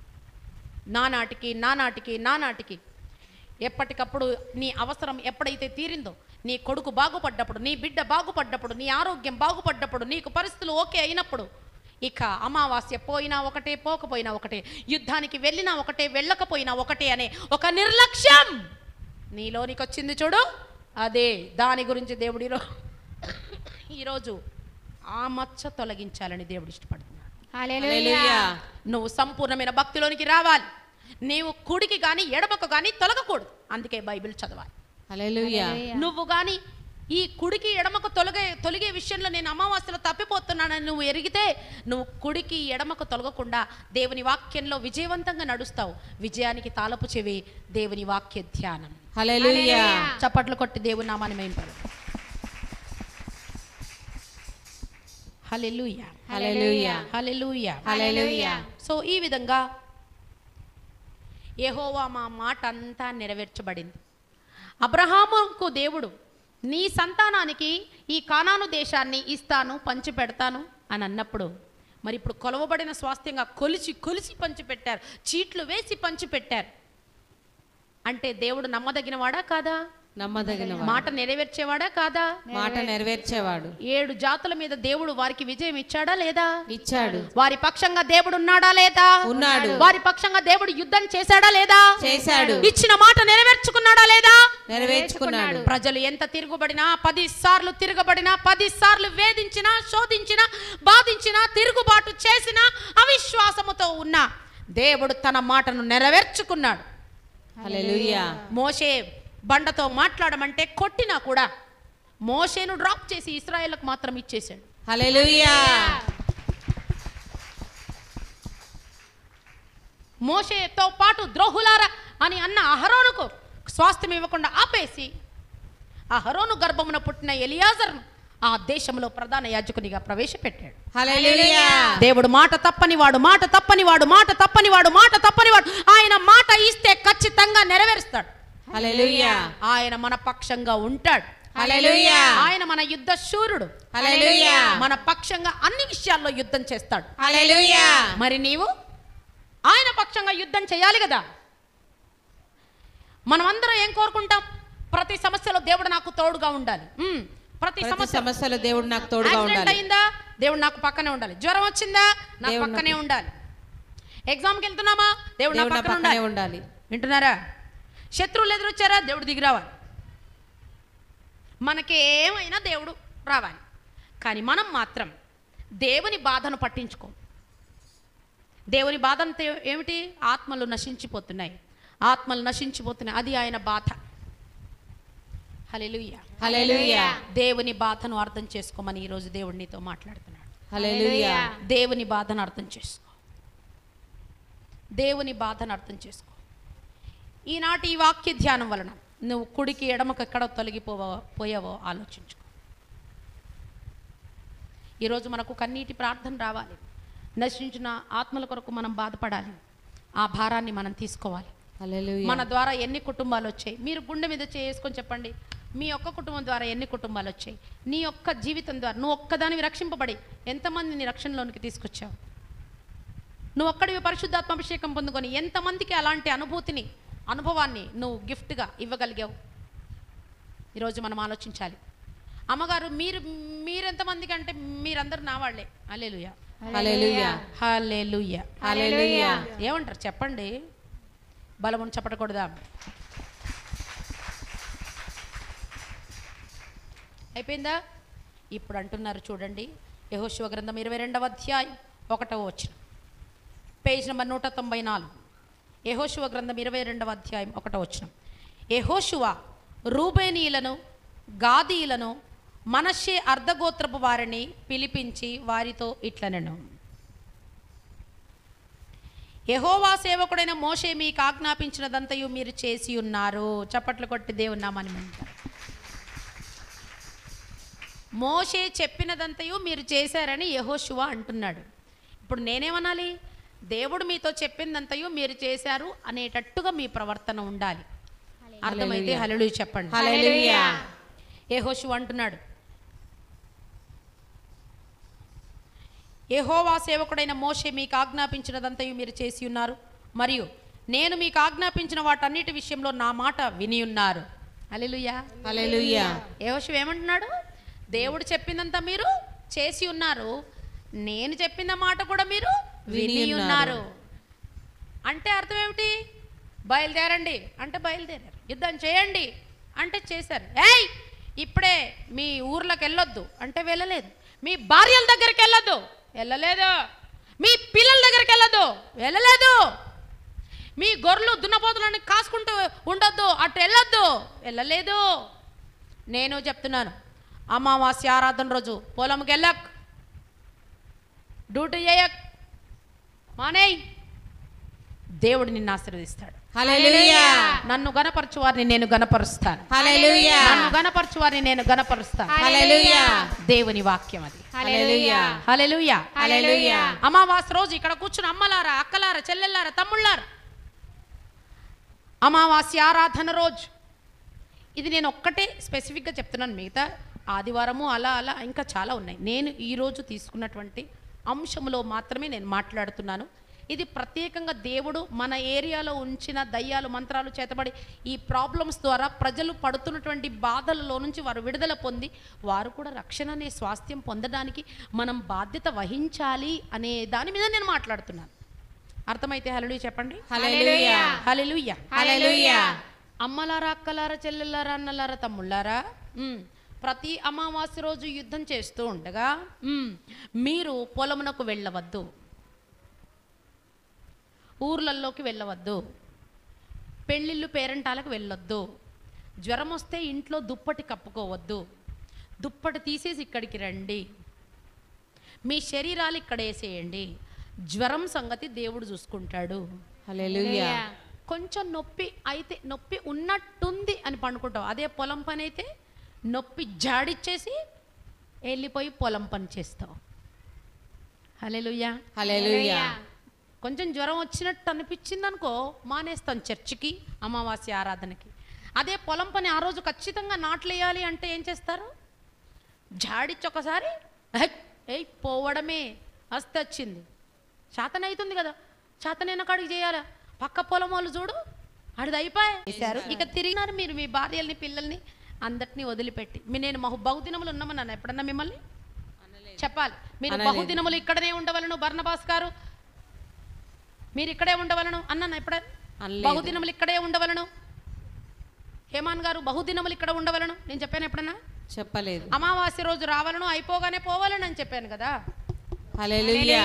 నానాటికి ఎప్పటికప్పుడు నీ అవసరం ఎప్పుడైతే తీరిందో, నీ కొడుకు బాగుపడ్డప్పుడు, నీ బిడ్డ బాగుపడ్డప్పుడు, నీ ఆరోగ్యం బాగుపడ్డప్పుడు, నీకు పరిస్థితులు ఓకే అయినప్పుడు, ఇక అమావాస్య పోయినా ఒకటే, పోకపోయినా ఒకటే, యుద్ధానికి వెళ్ళినా ఒకటే, వెళ్ళకపోయినా ఒకటే అనే ఒక నిర్లక్ష్యం నీలోనికి వచ్చింది చూడు. అదే దాని గురించి దేవుడిలో ఈరోజు ఆ మచ్చ తొలగించాలని దేవుడు ఇష్టపడుతున్నాడు. హల్లెలూయా. నువ్వు సంపూర్ణమైన భక్తిలోనికి రావాలి. నీవు కుడికి కానీ ఎడమకు కానీ తొలగకూడదు. అందుకే బైబిల్ చదవాలి. హల్లెలూయా. నువ్వు కానీ ఈ కుడికి ఎడమకు తొలగే విషయంలో నేను అమావాస్యలో తప్పిపోతున్నానని నువ్వు ఎరిగితే, నువ్వు కుడికి ఎడమకు తొలగకుండా దేవుని వాక్యంలో విజయవంతంగా నడుస్తావు. విజయానికి తాళపు చెవి దేవుని వాక్య ధ్యానం. హల్లెలూయా. చప్పట్లు కొట్టి దేవుని నామాన్ని మహింపడు. హల్లెలూయా, హల్లెలూయా, హల్లెలూయా, హల్లెలూయా. సో ఈ విధంగా యెహోవా మా మాట అంతా నెరవేర్చబడింది. అబ్రహాముకు దేవుడు నీ సంతానానికి ఈ కానాను దేశాన్ని ఇస్తాను, పంచి పెడతాను అని అన్నప్పుడు, మరి ఇప్పుడు కొలవబడిన స్వాస్థ్యంగా కొలిచి పంచిపెట్టారు, చీట్లు వేసి పంచిపెట్టారు. అంటే దేవుడు నమ్మదగిన వాడా కాదా? నమ్మదగిన మాట నెరవేర్చేవాడా కాదా? మాట నెరవేర్చేవాడు. 7 జాతుల మీద దేవుడు వారికి విజయం ఇచ్చాడా లేదా? ఇచ్చాడు. వారి పక్షంగా దేవుడు ఉన్నాడా లేదా? ఉన్నాడు. వారి పక్షంగా దేవుడు యుద్ధం చేశాడా లేదా? చేశాడు. ఇచ్చిన మాట నెరవేర్చుకున్నాడా లేదా? నెరవేర్చుకున్నాడు. ప్రజలు ఎంత తిరుగుబడినా, 10 సార్లు తిరగబడినా, 10 సార్లు వేధించినా, శోధించినా, బాధించినా, తిరుగుబాటు చేసినా, అవిశ్వాసముతో ఉన్న దేవుడు తన మాటను నెరవేర్చుకున్నాడు. హల్లెలూయా. మోషే బండతో మాట్లాడమంటే కొట్టినా కూడా మోషేను డ్రాప్ చేసి ఇశ్రాయేలుకు మాత్రం ఇచ్చేశాడు. హల్లెలూయా. మోషేతో పాటు ద్రోహులారా అని అన్న అహరోనుకు స్వాస్థ్యం ఇవ్వకుండా ఆపేసి అహరోను గర్భమున పుట్టిన ఎలియాజర్ను ఆ దేశంలో ప్రధాన యాజకునిగా ప్రవేశపెట్టాడు. హల్లెలూయా. దేవుడు మాట తప్పని వాడు, మాట తప్పని వాడు, మాట తప్పని వాడు, మాట తప్పని వాడు. ఆయన మాట ఇస్తే ఖచ్చితంగా నెరవేరుస్తాడు. హల్లెలూయా. ఆయన మన పక్షంగా ఉంటాడు. హల్లెలూయా. ఆయన మన యుద్ధ శూరుడు. హల్లెలూయా. మన పక్షంగా అన్ని విషయాల్లో యుద్ధం చేస్తాడు. హల్లెలూయా. మరి నీవు ఆయన పక్షంగా యుద్ధం చేయాలి కదా. మనం అందరం ఏం కోరుకుంటాం? ప్రతి సమస్యలో దేవుడు నాకు తోడుగా ఉండాలి. ప్రతి సమస్యలో దేవుడు నాకు తోడుగా యాక్సిడెంట్ ఉండాలి. అయిందా? దేవుడు నాకు పక్కనే ఉండాలి. జ్వరం వచ్చిందా? నాకు దేవుడు పక్కనే ఉండాలి. ఎగ్జామ్కి వెళ్తున్నామా? దేవుడు నా దేవుడు నా పక్కనే పక్కనే ఉండాలి. ఉండాలి. వింటున్నారా? శత్రువులు ఎదురొచ్చారా? దేవుడు దిగి రావాలి. మనకేమైనా దేవుడు రావాలి. కానీ మనం మాత్రం దేవుని బాధను పట్టించుకోం. దేవుని బాధ అంటే ఏమిటి? ఆత్మలు నశించిపోతున్నాయి, ఆత్మలు నశించిపోతున్నాయి. అది ఆయన బాధ. హల్లెలూయా. హల్లెలూయా. దేవుని బాధను అర్థం చేసుకోమని ఈరోజు దేవుడు నీతో మాట్లాడుతున్నాడు. హల్లెలూయా. దేవుని బాధను అర్థం చేసుకో. దేవుని బాధను అర్థం చేసుకో. ఈనాటి ఈ వాక్య ధ్యానం వలన నువ్వు కుడికి ఎడమకు ఎక్కడ పోయావో ఆలోచించుకో. ఈరోజు మనకు కన్నీటి ప్రార్థన రావాలి. నశించిన ఆత్మల కొరకు మనం బాధపడాలి. ఆ భారాన్ని మనం తీసుకోవాలి. హల్లెలూయా. మన ద్వారా ఎన్ని కుటుంబాలు వచ్చాయి? మీరు గుండె మీద చేసుకొని చెప్పండి. మీ ఒక్క కుటుంబం ద్వారా ఎన్ని కుటుంబాలు వచ్చాయి? నీ ఒక్క జీవితం ద్వారా నువ్వు ఒక్కదానివి రక్షింపబడి ఎంతమందిని రక్షణలోనికి తీసుకొచ్చావు? నువ్వు ఒక్కడివి పరిశుద్ధాత్మ అభిషేకం పొందుకొని ఎంతమందికి అలాంటి అనుభవాన్ని నువ్వు గిఫ్ట్గా ఇవ్వగలిగావు? ఈరోజు మనం ఆలోచించాలి. అమ్మగారు మీరెంతమందికి అంటే మీరందరూ నా వాళ్ళే. హల్లెలూయా. హల్లెలూయా. హల్లెలూయా. హల్లెలూయా. ఏమంటారు చెప్పండి? బలమును చెప్పకూడదా? అయిపోయిందా? ఇప్పుడు అంటున్నారు చూడండి. యెహోషువ గ్రంథం 22వ అధ్యాయం 1వ వచనం, పేజ్ నెంబర్ 194. యెహోషువ గ్రంథం 22వ అధ్యాయం 1వ వచనం. యెహోషువ రూబేనీయులను, గాదీయులను, మనష్షే అర్ధగోత్రపు వారిని పిలిపించి వారితో ఇట్లనెను, యెహోవా సేవకుడైన మోషే మీకు ఆజ్ఞాపించినదంతయు మీరు చేసి ఉన్నారు. చప్పట్లు కొట్టి దేవుని నామాన్ని అంటారు. మోషే చెప్పినదంతయు మీరు చేశారని యెహోషువ అంటున్నాడు. ఇప్పుడు నేనేమనాలి? దేవుడు మీతో చెప్పిందంతయు మీరు చేశారు అనేటట్టుగా మీ ప్రవర్తన ఉండాలి. అర్థమైతే హల్లెలూయా చెప్పండి. హల్లెలూయా. యెహోషువ అంటున్నాడు, యెహోవా సేవకుడైన మోషే మీకు ఆజ్ఞాపించినదంతయు మీరు చేసి ఉన్నారు, మరియు నేను మీకు ఆజ్ఞాపించిన వాటన్నిటి విషయంలో నా మాట విని ఉన్నారు. హల్లెలూయా. హల్లెలూయా. యెహోషువ ఏమంటున్నాడు? దేవుడు చెప్పిందంతా మీరు చేసి ఉన్నారు, నేను చెప్పిన మాట కూడా మీరు విని ఉన్నారు. అంటే అర్థం ఏమిటి? బయలుదేరండి అంటే బయలుదేరారు, యుద్ధం చేయండి అంటే చేశారు. ఏయ్ ఇప్పుడే మీ ఊర్లోకి వెళ్ళొద్దు అంటే వెళ్ళలేదు, మీ భార్యల దగ్గరికి వెళ్ళలేదు, మీ పిల్లల దగ్గరికి వెళ్ళలేదు, మీ గొర్రెలు దున్నపోతులని కాసుకుంటూ ఉండొద్దు అటు వెళ్ళలేదు. నేను చెప్తున్నాను, అమావాస్య ఆరాధన రోజు పొలంకి వెళ్ళక్, డ్యూటీ చేయక్, మానేయ్, దేవుడు నిన్ను ఆశీర్వదిస్తాడు. హల్లెలూయా. నన్ను గణపరచు వారిని నేను గణపరుస్తాను. హల్లెలూయా. నన్ను గణపరచు వారిని నేను గణపరుస్తాను. హల్లెలూయా. దేవుని వాక్యం అది. హల్లెలూయా. హల్లెలూయా. హల్లెలూయా. అమావాస్య రోజు ఇక్కడ కూర్చుని అమ్మలారా, అక్కలారా, చెల్లెల్లారా, తమ్ముళ్ళారా, అమావాస్య ఆరాధన రోజు ఇది నేను ఒక్కటే స్పెసిఫిక్గా చెప్తున్నాను. మిగతా ఆదివారము అలా ఇంకా చాలా ఉన్నాయి. నేను ఈరోజు తీసుకున్నటువంటి అంశంలో మాత్రమే నేను మాట్లాడుతున్నాను. ఇది ప్రత్యేకంగా దేవుడు మన ఏరియాలో ఉంచిన దయ్యాలు మంత్రాలు చేతబడి ఈ ప్రాబ్లమ్స్ ద్వారా ప్రజలు పడుతున్నటువంటి బాధలలో నుంచి వారు విడుదల పొంది వారు కూడా రక్షణ అనే స్వాస్థ్యం పొందడానికి మనం బాధ్యత వహించాలి అనే దాని మీద నేను మాట్లాడుతున్నాను. అర్థమైతే హల్లెలూయా చెప్పండి. హల్లెలూయా. హల్లెలూయా. హల్లెలూయా. అమ్మలారా, అక్కలారా, చెల్లెళ్ళారా, అన్నలారా, తమ్ముళ్ళారా, ప్రతి అమావాస్య రోజు యుద్ధం చేస్తూ ఉండగా మీరు పొలమునకు వెళ్ళవద్దు, ఊర్లల్లోకి వెళ్ళవద్దు, పెళ్ళిళ్ళు పేరంటాలకు వెళ్ళొద్దు, జ్వరం వస్తే ఇంట్లో దుప్పటి కప్పుకోవద్దు, దుప్పటి తీసేసి ఇక్కడికి రండి, మీ శరీరాలు ఇక్కడ వేసేయండి, జ్వరం సంగతి దేవుడు చూసుకుంటాడు. హల్లెలూయా. కొంచెం నొప్పి అయితే నొప్పి ఉన్నట్టుంది అని పండుకుంటావు. అదే పొలం పని అయితే నొప్పి జాడిచ్చేసి వెళ్ళిపోయి పొలం పని చేస్తావు. హల్లెలూయా. హల్లెలూయా. కొంచెం జ్వరం వచ్చినట్టు అనిపించింది అనుకో, మానేస్తాం చర్చికి, అమావాస్య ఆరాధనకి. అదే పొలం పని ఆ రోజు ఖచ్చితంగా నాట్లేయాలి అంటే ఏం చేస్తారు? జాడిచ్చి ఒకసారి పోవడమే. వస్తే వచ్చింది, చేతనవుతుంది కదా, చేతనైన కాడికి చేయాలా. పక్క పొలం వాళ్ళు చూడు, ఆడిది అయిపోయారు. ఇక తిరిగినారు మీరు మీ భార్యల్ని, పిల్లల్ని అందరినీ వదిలిపెట్టి. నేను బహుదినములు ఉన్నామన్నాను ఎప్పుడన్నా మిమ్మల్ని? చెప్పాలి. మీరు బహుదినములు ఇక్కడనే ఉండవలను. బర్నబాస్ గారు మీరు ఇక్కడే ఉండవలను అన్నాను ఎప్పుడన్నా? బహుదినములు ఇక్కడే ఉండవలను. హేమాన్ గారు బహుదినములు ఇక్కడ ఉండవలను నేను చెప్పాను ఎప్పుడన్నా? చెప్పలేదు. అమావాస్య రోజు రావాలను, అయిపోగానే పోవాలని అని చెప్పాను కదా. హల్లెలూయా.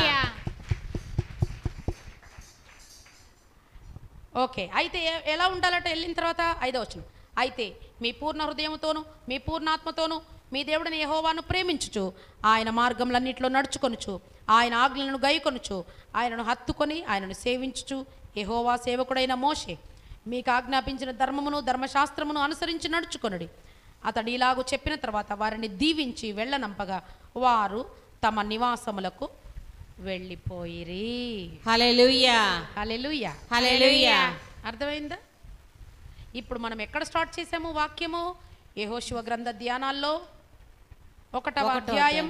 ఓకే, అయితే ఎలా ఉండాలట వెళ్ళిన తర్వాత? 5వ వచనం. అయితే మీ పూర్ణ హృదయంతోను మీ పూర్ణాత్మతోను మీ దేవుడిని యెహోవాను ప్రేమించుచు ఆయన మార్గములన్నిటిలో నడుచుకొనుచు ఆయన ఆజ్ఞలను గైకొనుచు ఆయనను హత్తుకొని ఆయనను సేవించుచు యెహోవా సేవకుడైన మోషే మీకు ఆజ్ఞాపించిన ధర్మమును ధర్మశాస్త్రమును అనుసరించి నడుచుకొనుడి. అతడు ఇలాగూ చెప్పిన తర్వాత వారిని దీవించి వెళ్ళనంపగా వారు తమ నివాసములకు వెళ్ళిపోయిరి. హల్లెలూయా. హల్లెలూయా. హల్లెలూయా. అర్థమైందా? ఇప్పుడు మనం ఎక్కడ స్టార్ట్ చేసాము వాక్యము? యెహోషువ గ్రంథ ధ్యానాల్లో 1వ అధ్యాయం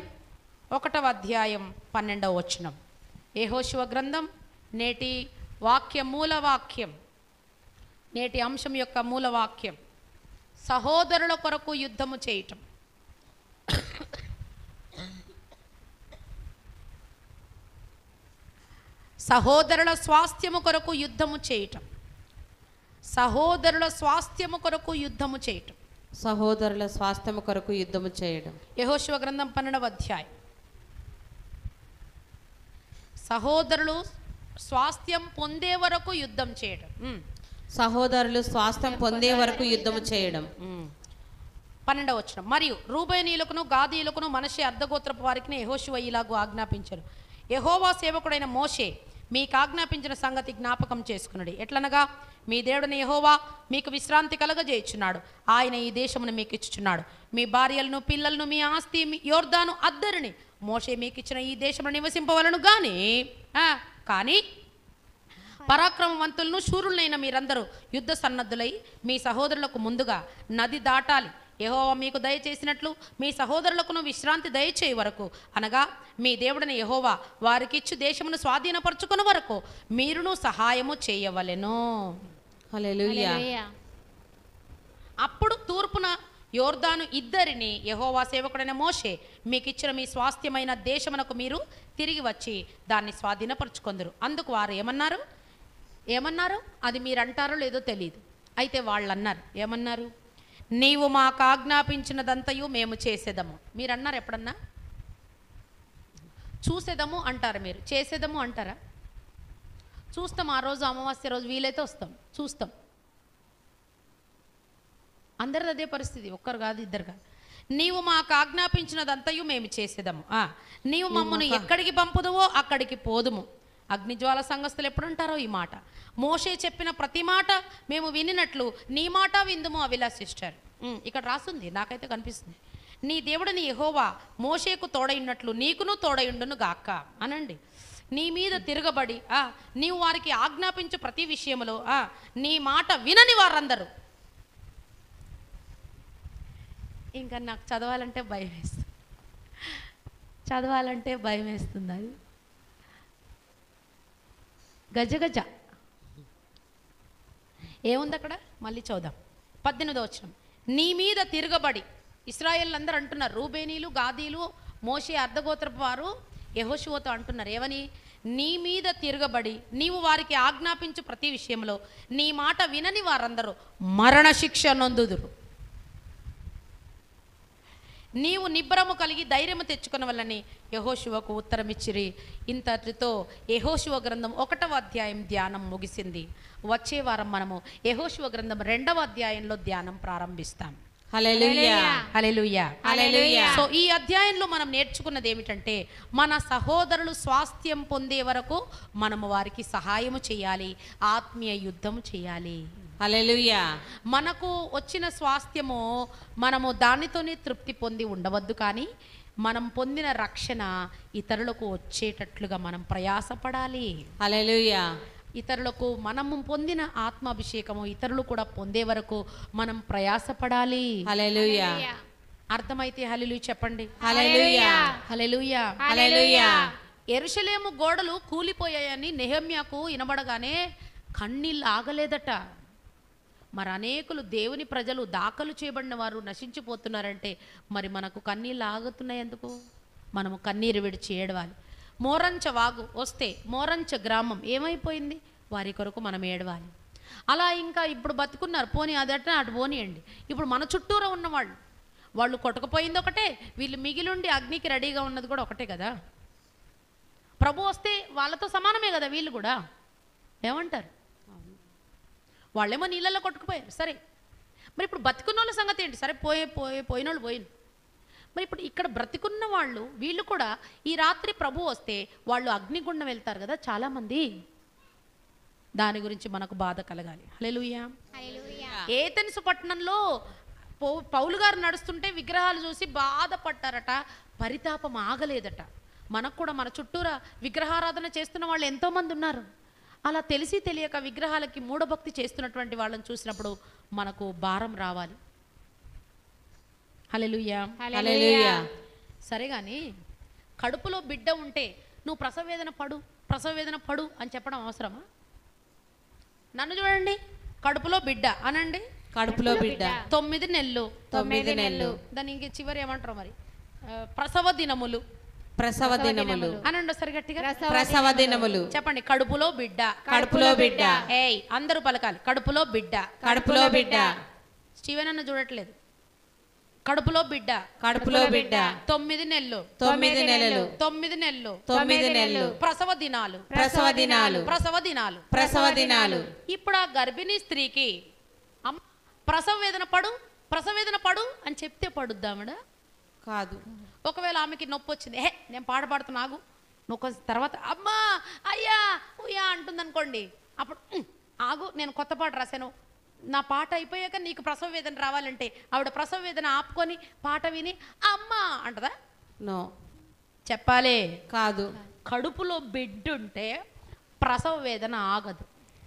12వ వచనం. యెహోషువ గ్రంథం నేటి వాక్య మూలవాక్యం, నేటి అంశం యొక్క మూలవాక్యం సహోదరుల కొరకు యుద్ధము చేయటం. సహోదరుల స్వాస్థ్యము కొరకు యుద్ధము చేయటం. సహోదరుల స్వాస్థ్యము కొరకు యుద్ధము చేయటం. సహోదరుల స్వాస్థ్యము కొరకు యుద్ధము చేయడం. యెహోషువ గ్రంథం 12వ అధ్యాయం. సహోదరులు స్వాస్థ్యం పొందే వరకు యుద్ధం చేయడం. సహోదరులు స్వాస్థ్యం పొందే వరకు యుద్ధము చేయడం. 12వ వచనం. మరియు రూబేనీయులకును గాదీయులకును మనష్షే అర్ధగోత్రపు వారికి యెహోషువ ఇలాగూ ఆజ్ఞాపించారు. యెహోవా సేవకుడైన మోషే మీకు ఆజ్ఞాపించిన సంగతి జ్ఞాపకం చేసుకున్నాడు. ఎట్లనగా మీ దేవుడైన యెహోవా మీకు విశ్రాంతి కలగజేయుచున్నాడు. ఆయన ఈ దేశమును మీకు ఇచ్చుచున్నాడు. మీ భార్యలను, పిల్లలను, మీ ఆస్తి, మీ యోర్దాను అద్దరిని మోషే మీకు ఇచ్చిన ఈ దేశంలో నివసింపవలను. కానీ పరాక్రమవంతులను, శూరులైన మీరందరూ యుద్ధ సన్నద్ధులై మీ సహోదరులకు ముందుగా నది దాటాలి. యెహోవా మీకు దయచేసినట్లు మీ సహోదరులకును విశ్రాంతి దయచేయ వరకు, అనగా మీ దేవుడైన యెహోవా వారికిచ్చు దేశమును స్వాధీనపరచుకున్న వరకు మీరును సహాయము చేయవలెను. హల్లెలూయా. అప్పుడు తూర్పున యోర్దాను ఇద్దరిని యెహోవా సేవకుడైన మోషే మీకు ఇచ్చిన మీ స్వాస్థ్యమైన దేశమునకు మీరు తిరిగి వచ్చి దాన్ని స్వాధీనపరచుకొందురు. అందుకు వారు ఏమన్నారు? అది మీరు అంటారో లేదో తెలియదు. అయితే వాళ్ళు అన్నారు, ఏమన్నారు? నీవు మాకు ఆజ్ఞాపించినదంతయు మేము చేసేదము. మీరు అన్నారు ఎప్పుడన్నా? చూసేదము అంటారు మీరు, చేసేదము అంటారా? చూస్తాం. ఆ రోజు అమావాస్య రోజు వీలైతే వస్తాం, చూస్తాం. అందరిది అదే పరిస్థితి, ఒక్కరు కాదు, ఇద్దరు కాదు. నీవు మాకు ఆజ్ఞాపించినదంతయు మేము చేసేదము. నీవు మమ్మను ఎక్కడికి పంపుదువో అక్కడికి పోదుము. అగ్నిజ్వాల సంఘస్థులు ఎప్పుడంటారో ఈ మాట. మోషే చెప్పిన ప్రతి మాట మేము వినినట్లు నీ మాట విందుము. అవిలాస్ సిస్టర్ ఇక్కడ రాసుంది, నాకైతే కనిపిస్తుంది. నీ దేవుడిని యెహోవా మోషేకు తోడైనట్లు నీకును తోడైండును గాక అనండి. నీ మీద తిరగబడి నీవు వారికి ఆజ్ఞాపించు ప్రతి విషయంలో నీ మాట వినని వారందరూ. ఇంకా నాకు చదవాలంటే భయం వేస్తుంది, అది గజగజ. ఏముంది అక్కడ? మళ్ళీ చదుదాం. 18వ వచనం. నీ మీద తిరగబడి, ఇశ్రాయేల్ అందరూ అంటున్నారు, రూబేనీలు, గాదీలు, మోషే అర్ధగోత్రపు వారు యెహోషువతో అంటున్నారు ఏమని? నీ మీద తిరగబడి నీవు వారికి ఆజ్ఞాపించు ప్రతి విషయంలో నీ మాట వినని వారందరూ మరణశిక్ష నొందుదురు. నీవు నిబ్బరము కలిగి ధైర్యము తెచ్చుకున్న వల్లని యెహోషువకు ఉత్తరం ఇచ్చిరి. ఇంతటితో యెహోషువ గ్రంథం 1వ అధ్యాయం ధ్యానం ముగిసింది. వచ్చే వారం మనము యెహోషువ గ్రంథం 2వ అధ్యాయంలో ధ్యానం ప్రారంభిస్తాం. హల్లెలూయా, హల్లెలూయా, హల్లెలూయా. సో ఈ అధ్యాయంలో మనం నేర్చుకున్నది ఏమిటంటే, మన సహోదరులు స్వాస్థ్యం పొందే వరకు మనము వారికి సహాయము చేయాలి, ఆత్మీయ యుద్ధం చేయాలి. హల్లెలూయా. మనకు వచ్చిన స్వాస్థ్యము మనము దానితోనే తృప్తి పొంది ఉండవద్దు, కానీ మనం పొందిన రక్షణ ఇతరులకు వచ్చేటట్లుగా మనం ప్రయాసపడాలి. హల్లెలూయా. ఇతరులకు మనము పొందిన ఆత్మాభిషేకము ఇతరులు కూడా పొందే వరకు మనం ప్రయాసపడాలి. హల్లెలూయా. అర్థమైతే హల్లెలూయా చెప్పండి. హల్లెలూయా, హల్లెలూయా. హల్లెలూయా. యెరూషలేము గోడలు కూలిపోయాయని నెహెమ్యాకు వినబడగానే కన్నీళ్ళు ఆగలేదట. మరి అనేకులు దేవుని ప్రజలు దాఖలు చేయబడిన వారు నశించిపోతున్నారంటే మరి మనకు కన్నీళ్ళు ఆగుతున్నాయి ఎందుకు? మనము కన్నీరు విడిచి ఏడవాలి. మోరంచ వాగు వస్తే మోరంచ గ్రామం ఏమైపోయింది? వారి కొరకు మనం ఏడవాలి. అలా ఇంకా ఇప్పుడు బతుకున్నారు, పోనీ అదట అటు పోనీయండి. ఇప్పుడు మన చుట్టూరా ఉన్నవాళ్ళు, వాళ్ళు కొట్టకపోయింది ఒకటే, వీళ్ళు మిగిలిండి అగ్నికి రెడీగా ఉన్నది కూడా ఒకటే కదా. ప్రభు వస్తే వాళ్ళతో సమానమే కదా వీళ్ళు కూడా. ఏమంటారు? వాళ్ళేమో నీళ్ళల్లో కొట్టుకుపోయారు, సరే. మరి ఇప్పుడు బతుకున్న వాళ్ళ సంగతి ఏంటి? సరే పోయిన వాళ్ళు పోయిన. మరి ఇప్పుడు ఇక్కడ బ్రతికున్న వాళ్ళు వీళ్ళు కూడా ఈ రాత్రి ప్రభు వస్తే వాళ్ళు అగ్నిగుండం వెళ్తారు కదా చాలామంది. దాని గురించి మనకు బాధ కలగాలి. హల్లెలూయా. ఏథెన్సు పట్టణంలో పౌలు గారు నడుస్తుంటే విగ్రహాలు చూసి బాధపడ్డారట, పరితాపం ఆగలేదట. మనకు కూడా మన చుట్టూరా విగ్రహారాధన చేస్తున్న వాళ్ళు ఎంతోమంది ఉన్నారు. అలా తెలిసి తెలియక విగ్రహాలకి మూఢభక్తి చేస్తున్నటువంటి వాళ్ళని చూసినప్పుడు మనకు భారం రావాలి. హల్లెలూయా, హల్లెలూయా. సరే కానీ కడుపులో బిడ్డ ఉంటే నువ్వు ప్రసవ వేదన పడు అని చెప్పడం అవసరమా? నన్ను చూడండి, కడుపులో బిడ్డ అనండి. కడుపులో బిడ్డ 9 నెలలు. 9 నెలలు. దాని ఇంక చివరి ఏమంటారు మరి? ప్రసవ దినములు. ప్రసవ దినములు అనండి ఒకసారి గట్టిగా. ప్రసవ దినములు చెప్పండి. కడుపులో బిడ్డ. కడుపులో బిడ్డ. ఏయ్ అందరూ పలకాలి. కడుపులో బిడ్డ. కడుపులో బిడ్డ. స్టీవెన్ అన్న చూడట్లేదు. కడుపులో బిడ్డ. కడుపులో బిడ్డ 9 నెలలు. 9 నెలలు. 9 నెలలు. 9 నెలలు. ప్రసవ దినాలు. ప్రసవ దినాలు. ప్రసవ దినాలు. ప్రసవ దినాలు. ఇప్పుడు ఆ గర్భిణీ స్త్రీకి ప్రసవ వేదన పడు అని చెప్తే పడుద్దామడా? కాదు. ఒకవేళ ఆమెకి నొప్పి వచ్చింది, నేను పాడుతా నాగు నువ్వు కొంచెం తర్వాత అమ్మా అయ్యా ఉయ్యా అంటుంది అనుకోండి, అప్పుడు ఆగు నేను కొత్త పాట రాశాను, నా పాట అయిపోయాక నీకు ప్రసవ వేదన రావాలంటే ఆవిడ ప్రసవ వేదన ఆపుకొని పాట విని అమ్మా అంటదా? నో, చెప్పాలి. కాదు. కడుపులో బిడ్డ ఉంటే ప్రసవ వేదన ఆగదు.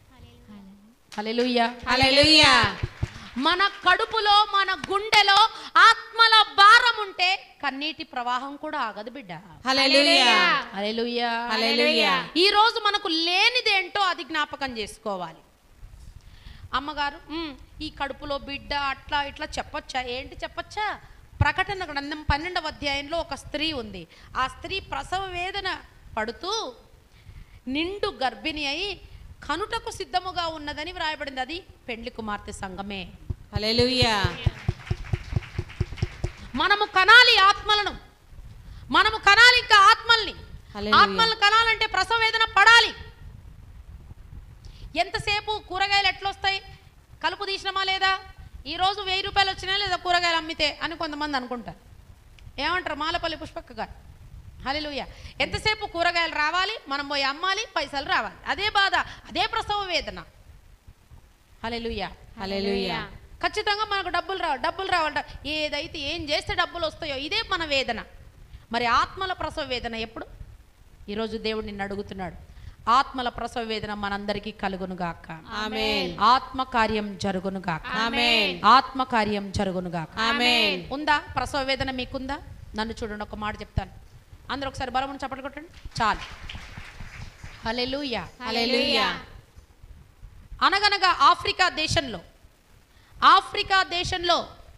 హల్లెలూయా, హల్లెలూయా. మన కడుపులో మన గుండెలో ఆత్మల భారం ఉంటే కన్నీటి ప్రవాహం కూడా ఆగదు బిడ్డ. హల్లెలూయా, హల్లెలూయా, హల్లెలూయా. ఈ రోజు మనకు లేనిదేంటో అది జ్ఞాపకం చేసుకోవాలి. అమ్మగారు ఈ కడుపులో బిడ్డ అట్లా ఇట్లా చెప్పొచ్చా? ఏంటి చెప్పొచ్చా? ప్రకటన గ్రంథం 12వ అధ్యాయంలో ఒక స్త్రీ ఉంది. ఆ స్త్రీ ప్రసవ వేదన పడుతూ నిండు గర్భిణి అయి కనుటకు సిద్ధముగా ఉన్నదని వ్రాయబడింది. అది పెండ్లి కుమార్తె సంఘమే. హల్లెలూయా. మనము కనాలి ఆత్మలను, మనము కనాలి ఇంకా ఆత్మల్ని. ఆత్మలను కనాలంటే ప్రసవ వేదన పడాలి. ఎంతసేపు కూరగాయలు ఎట్లొస్తాయి? కలుపు తీసినమా లేదా? ఈరోజు 1000 రూపాయలు వచ్చినా లేదా కూరగాయలు అమ్మితే అని కొంతమంది అనుకుంటారు. ఏమంటారు? మాలపల్లి పుష్పక్క గారు. హల్లెలూయా. ఎంతసేపు కూరగాయలు రావాలి, మనం పోయి అమ్మాలి, పైసలు రావాలి. అదే బాధ, అదే ప్రసవ వేదన. హల్లెలూయా, హల్లెలూయా. ఖచ్చితంగా మనకు డబ్బులు రావాలంట. ఏదైతే ఏం చేస్తే డబ్బులు వస్తాయో ఇదే మన వేదన. మరి ఆత్మల ప్రసవ వేదన ఎప్పుడు? ఈరోజు దేవుడు నిన్ను అడుగుతున్నాడు. ఆత్మల ప్రసవ వేదన మనందరికీ కలుగునుగాక. ఆమేన్. ఆత్మకార్యం జరుగునుగాక. ఆమేన్. ఆత్మకార్యం జరుగునుగాక. ఆమేన్. ఉందా ప్రసవ వేదన? మీకుందా? నన్ను చూడండి, ఒక మాట చెప్తాను. అందరూ ఒకసారి బలమును చప్పట్లు కొట్టండి చాలు. హల్లెలూయా. హల్లెలూయా. అనగనగా ఆఫ్రికా దేశంలో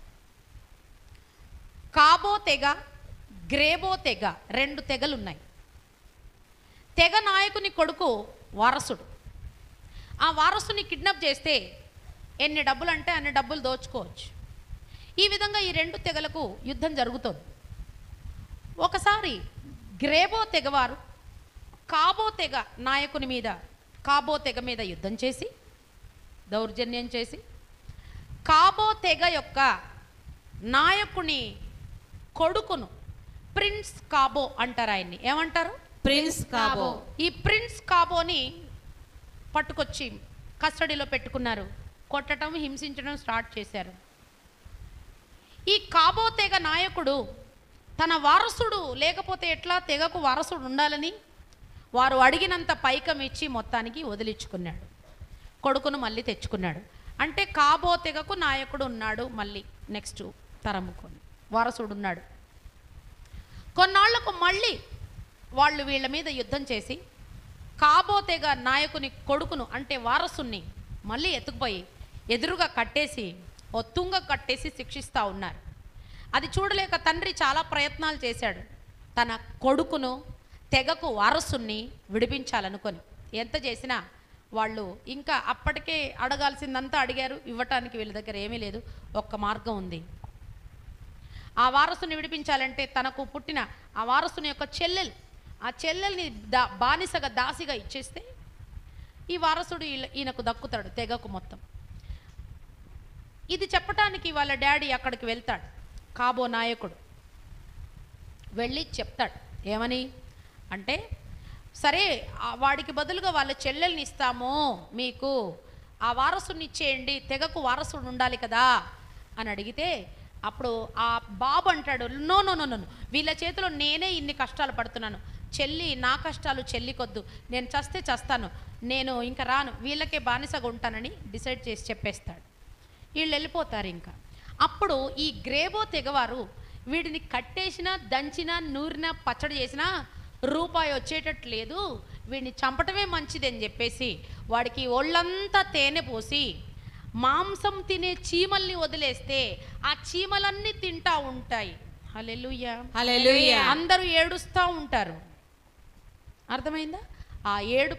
కాబో తెగ, గ్రేబో తెగ, 2 తెగలు ఉన్నాయి. తెగ నాయకుని కొడుకు వారసుడు. ఆ వారసుని కిడ్నాప్ చేస్తే ఎన్ని డబ్బులు అంటే అన్ని డబ్బులు దోచుకోవచ్చు. ఈ విధంగా ఈ 2 తెగలకు యుద్ధం జరుగుతుంది. ఒకసారి గ్రేబో తెగవారు కాబో తెగ నాయకుని మీద, కాబో తెగ మీద యుద్ధం చేసి, దౌర్జన్యం చేసి, కాబో తెగ యొక్క నాయకుని కొడుకును, ప్రిన్స్ కాబో అంటారు, ఆయన్ని ఏమంటారు? Prince Kaboo. ఈ ప్రిన్స్ కాబోని పట్టుకొచ్చి కస్టడీలో పెట్టుకున్నారు. కొట్టడం, హింసించడం స్టార్ట్ చేశారు. ఈ కాబో తెగ నాయకుడు తన వారసుడు లేకపోతే ఎట్లా, తెగకు వారసుడు ఉండాలని వారు అడిగినంత పైకం ఇచ్చి మొత్తానికి వదిలించుకున్నాడు. కొడుకును మళ్ళీ తెచ్చుకున్నాడు. అంటే కాబో తెగకు నాయకుడు ఉన్నాడు, మళ్ళీ నెక్స్ట్ తరముకొని వారసుడు ఉన్నాడు. కొన్నాళ్లకు మళ్ళీ వాళ్ళు వీళ్ళ మీద యుద్ధం చేసి కాబో తెగ నాయకుని కొడుకును అంటే వారసుని మళ్ళీ ఎత్తుకుపోయి ఎదురుగా కట్టేసి, ఒత్తుంగ కట్టేసి శిక్షిస్తూ ఉన్నారు. అది చూడలేక తండ్రి చాలా ప్రయత్నాలు చేశాడు, తన కొడుకును తెగకు వారసుని విడిపించాలనుకొని. ఎంత చేసినా వాళ్ళు ఇంకా అప్పటికే అడగాల్సిందంతా అడిగారు, ఇవ్వటానికి వీళ్ళ దగ్గర ఏమీ లేదు. ఒక్క మార్గం ఉంది. ఆ వారసుని విడిపించాలంటే తనకు పుట్టిన ఆ వారసుని యొక్క ఆ చెల్లెల్ని బానిసగా, దాసిగా ఇచ్చేస్తే ఈ వారసుడు ఈయనకు దక్కుతాడు, తెగకు మొత్తం. ఇది చెప్పటానికి వాళ్ళ డాడీ అక్కడికి వెళ్తాడు. కాబో నాయకుడు వెళ్ళి చెప్తాడు. ఏమని అంటే, సరే వాడికి బదులుగా వాళ్ళ చెల్లెల్ని ఇస్తాము మీకు, ఆ వారసుని ఇచ్చేయండి, తెగకు వారసుడు ఉండాలి కదా అని అడిగితే, అప్పుడు ఆ బాబు అంటాడు, నో నో నో నో, వీళ్ళ చేతిలో నేనే ఇన్ని కష్టాలు పడుతున్నాను, చెల్లి నా కష్టాలు చెల్లికొద్దు, నేను చస్తే చస్తాను, నేను ఇంకా రాను, వీళ్ళకే బానిసగా ఉంటానని డిసైడ్ చేసి చెప్పేస్తాడు. వీళ్ళు వెళ్ళిపోతారు. ఇంకా అప్పుడు ఈ గ్రేబో తెగవారు వీడిని కట్టేసినా, దంచినా, నూరినా, పచ్చడి చేసినా రూపాయి వచ్చేటట్టు లేదు, వీడిని చంపటమే మంచిది అని చెప్పేసి వాడికి ఒళ్ళంతా తేనె పోసి మాంసం తినే చీమల్ని వదిలేస్తే ఆ చీమలన్నీ తింటా ఉంటాయి. హల్లెలూయా. హల్లెలూయా. అందరూ ఏడుస్తూ ఉంటారు. అర్థమైందా? ఆ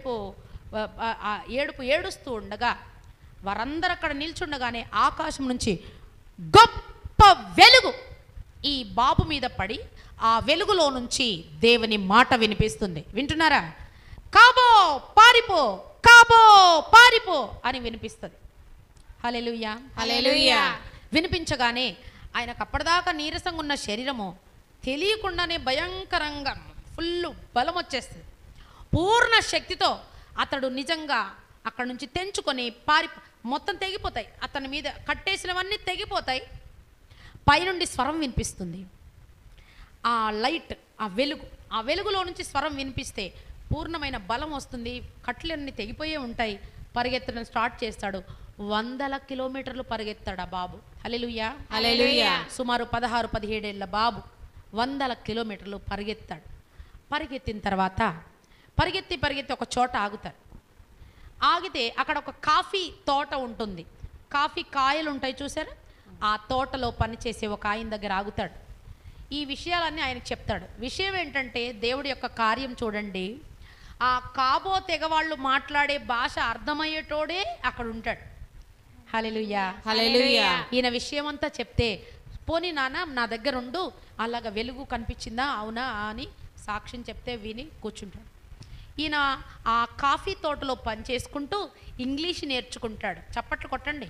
ఏడుపు ఏడుస్తూ ఉండగా వారందరూ అక్కడ నిల్చుండగానే ఆకాశం నుంచి గొప్ప వెలుగు ఈ బాబు మీద పడి ఆ వెలుగులో నుంచి దేవుని మాట వినిపిస్తుంది. వింటున్నారా? కాబో పారిపో, కాబో పారిపో అని వినిపిస్తుంది. హల్లెలూయా. హల్లెలూయా. వినిపించగానే ఆయనకు అప్పటిదాకా నీరసంగా ఉన్న శరీరము తెలియకుండానే భయంకరంగా ఫుల్ బలం వచ్చేస్తుంది. పూర్ణ శక్తితో అతడు నిజంగా అక్కడ నుంచి తెంచుకొని మొత్తం తెగిపోతాయి, అతని మీద కట్టేసినవన్నీ తెగిపోతాయి. పైనుండి స్వరం వినిపిస్తుంది. ఆ లైట్, ఆ వెలుగులో నుంచి స్వరం వినిపిస్తే పూర్ణమైన బలం వస్తుంది. కట్లన్నీ తెగిపోయే ఉంటాయి. పరిగెత్తడం స్టార్ట్ చేస్తాడు. 100 కిలోమీటర్లు పరిగెత్తాడు ఆ బాబు. హల్లెలూయా. హల్లెలూయా. సుమారు 16-17 ఏళ్ల బాబు 100 కిలోమీటర్లు పరిగెత్తాడు. పరిగెత్తిన తర్వాత పరిగెత్తి ఒక చోట ఆగుతాడు. ఆగితే అక్కడ ఒక కాఫీ తోట ఉంటుంది. కాఫీ కాయలు ఉంటాయి చూసారా? ఆ తోటలో పనిచేసే ఒక ఆయన దగ్గర ఆగుతాడు. ఈ విషయాలన్నీ ఆయనకు చెప్తాడు. విషయం ఏంటంటే, దేవుడి యొక్క కార్యం చూడండి. ఆ కాబో తెగవాళ్ళు మాట్లాడే భాష అర్థమయ్యేటోడే అక్కడ ఉంటాడు. హల్లెలూయా. హల్లెలూయా. ఈయన విషయం అంతా చెప్తే, పోనీ నాన్న నా దగ్గర ఉండు, అలాగ వెలుగు కనిపించిందా, అవునా అని సాక్ష్యం చెప్తే విని కూర్చుంటాడు. ఈయన ఆ కాఫీ తోటలో పనిచేసుకుంటూ ఇంగ్లీష్ నేర్చుకుంటాడు. చప్పట్లు కొట్టండి.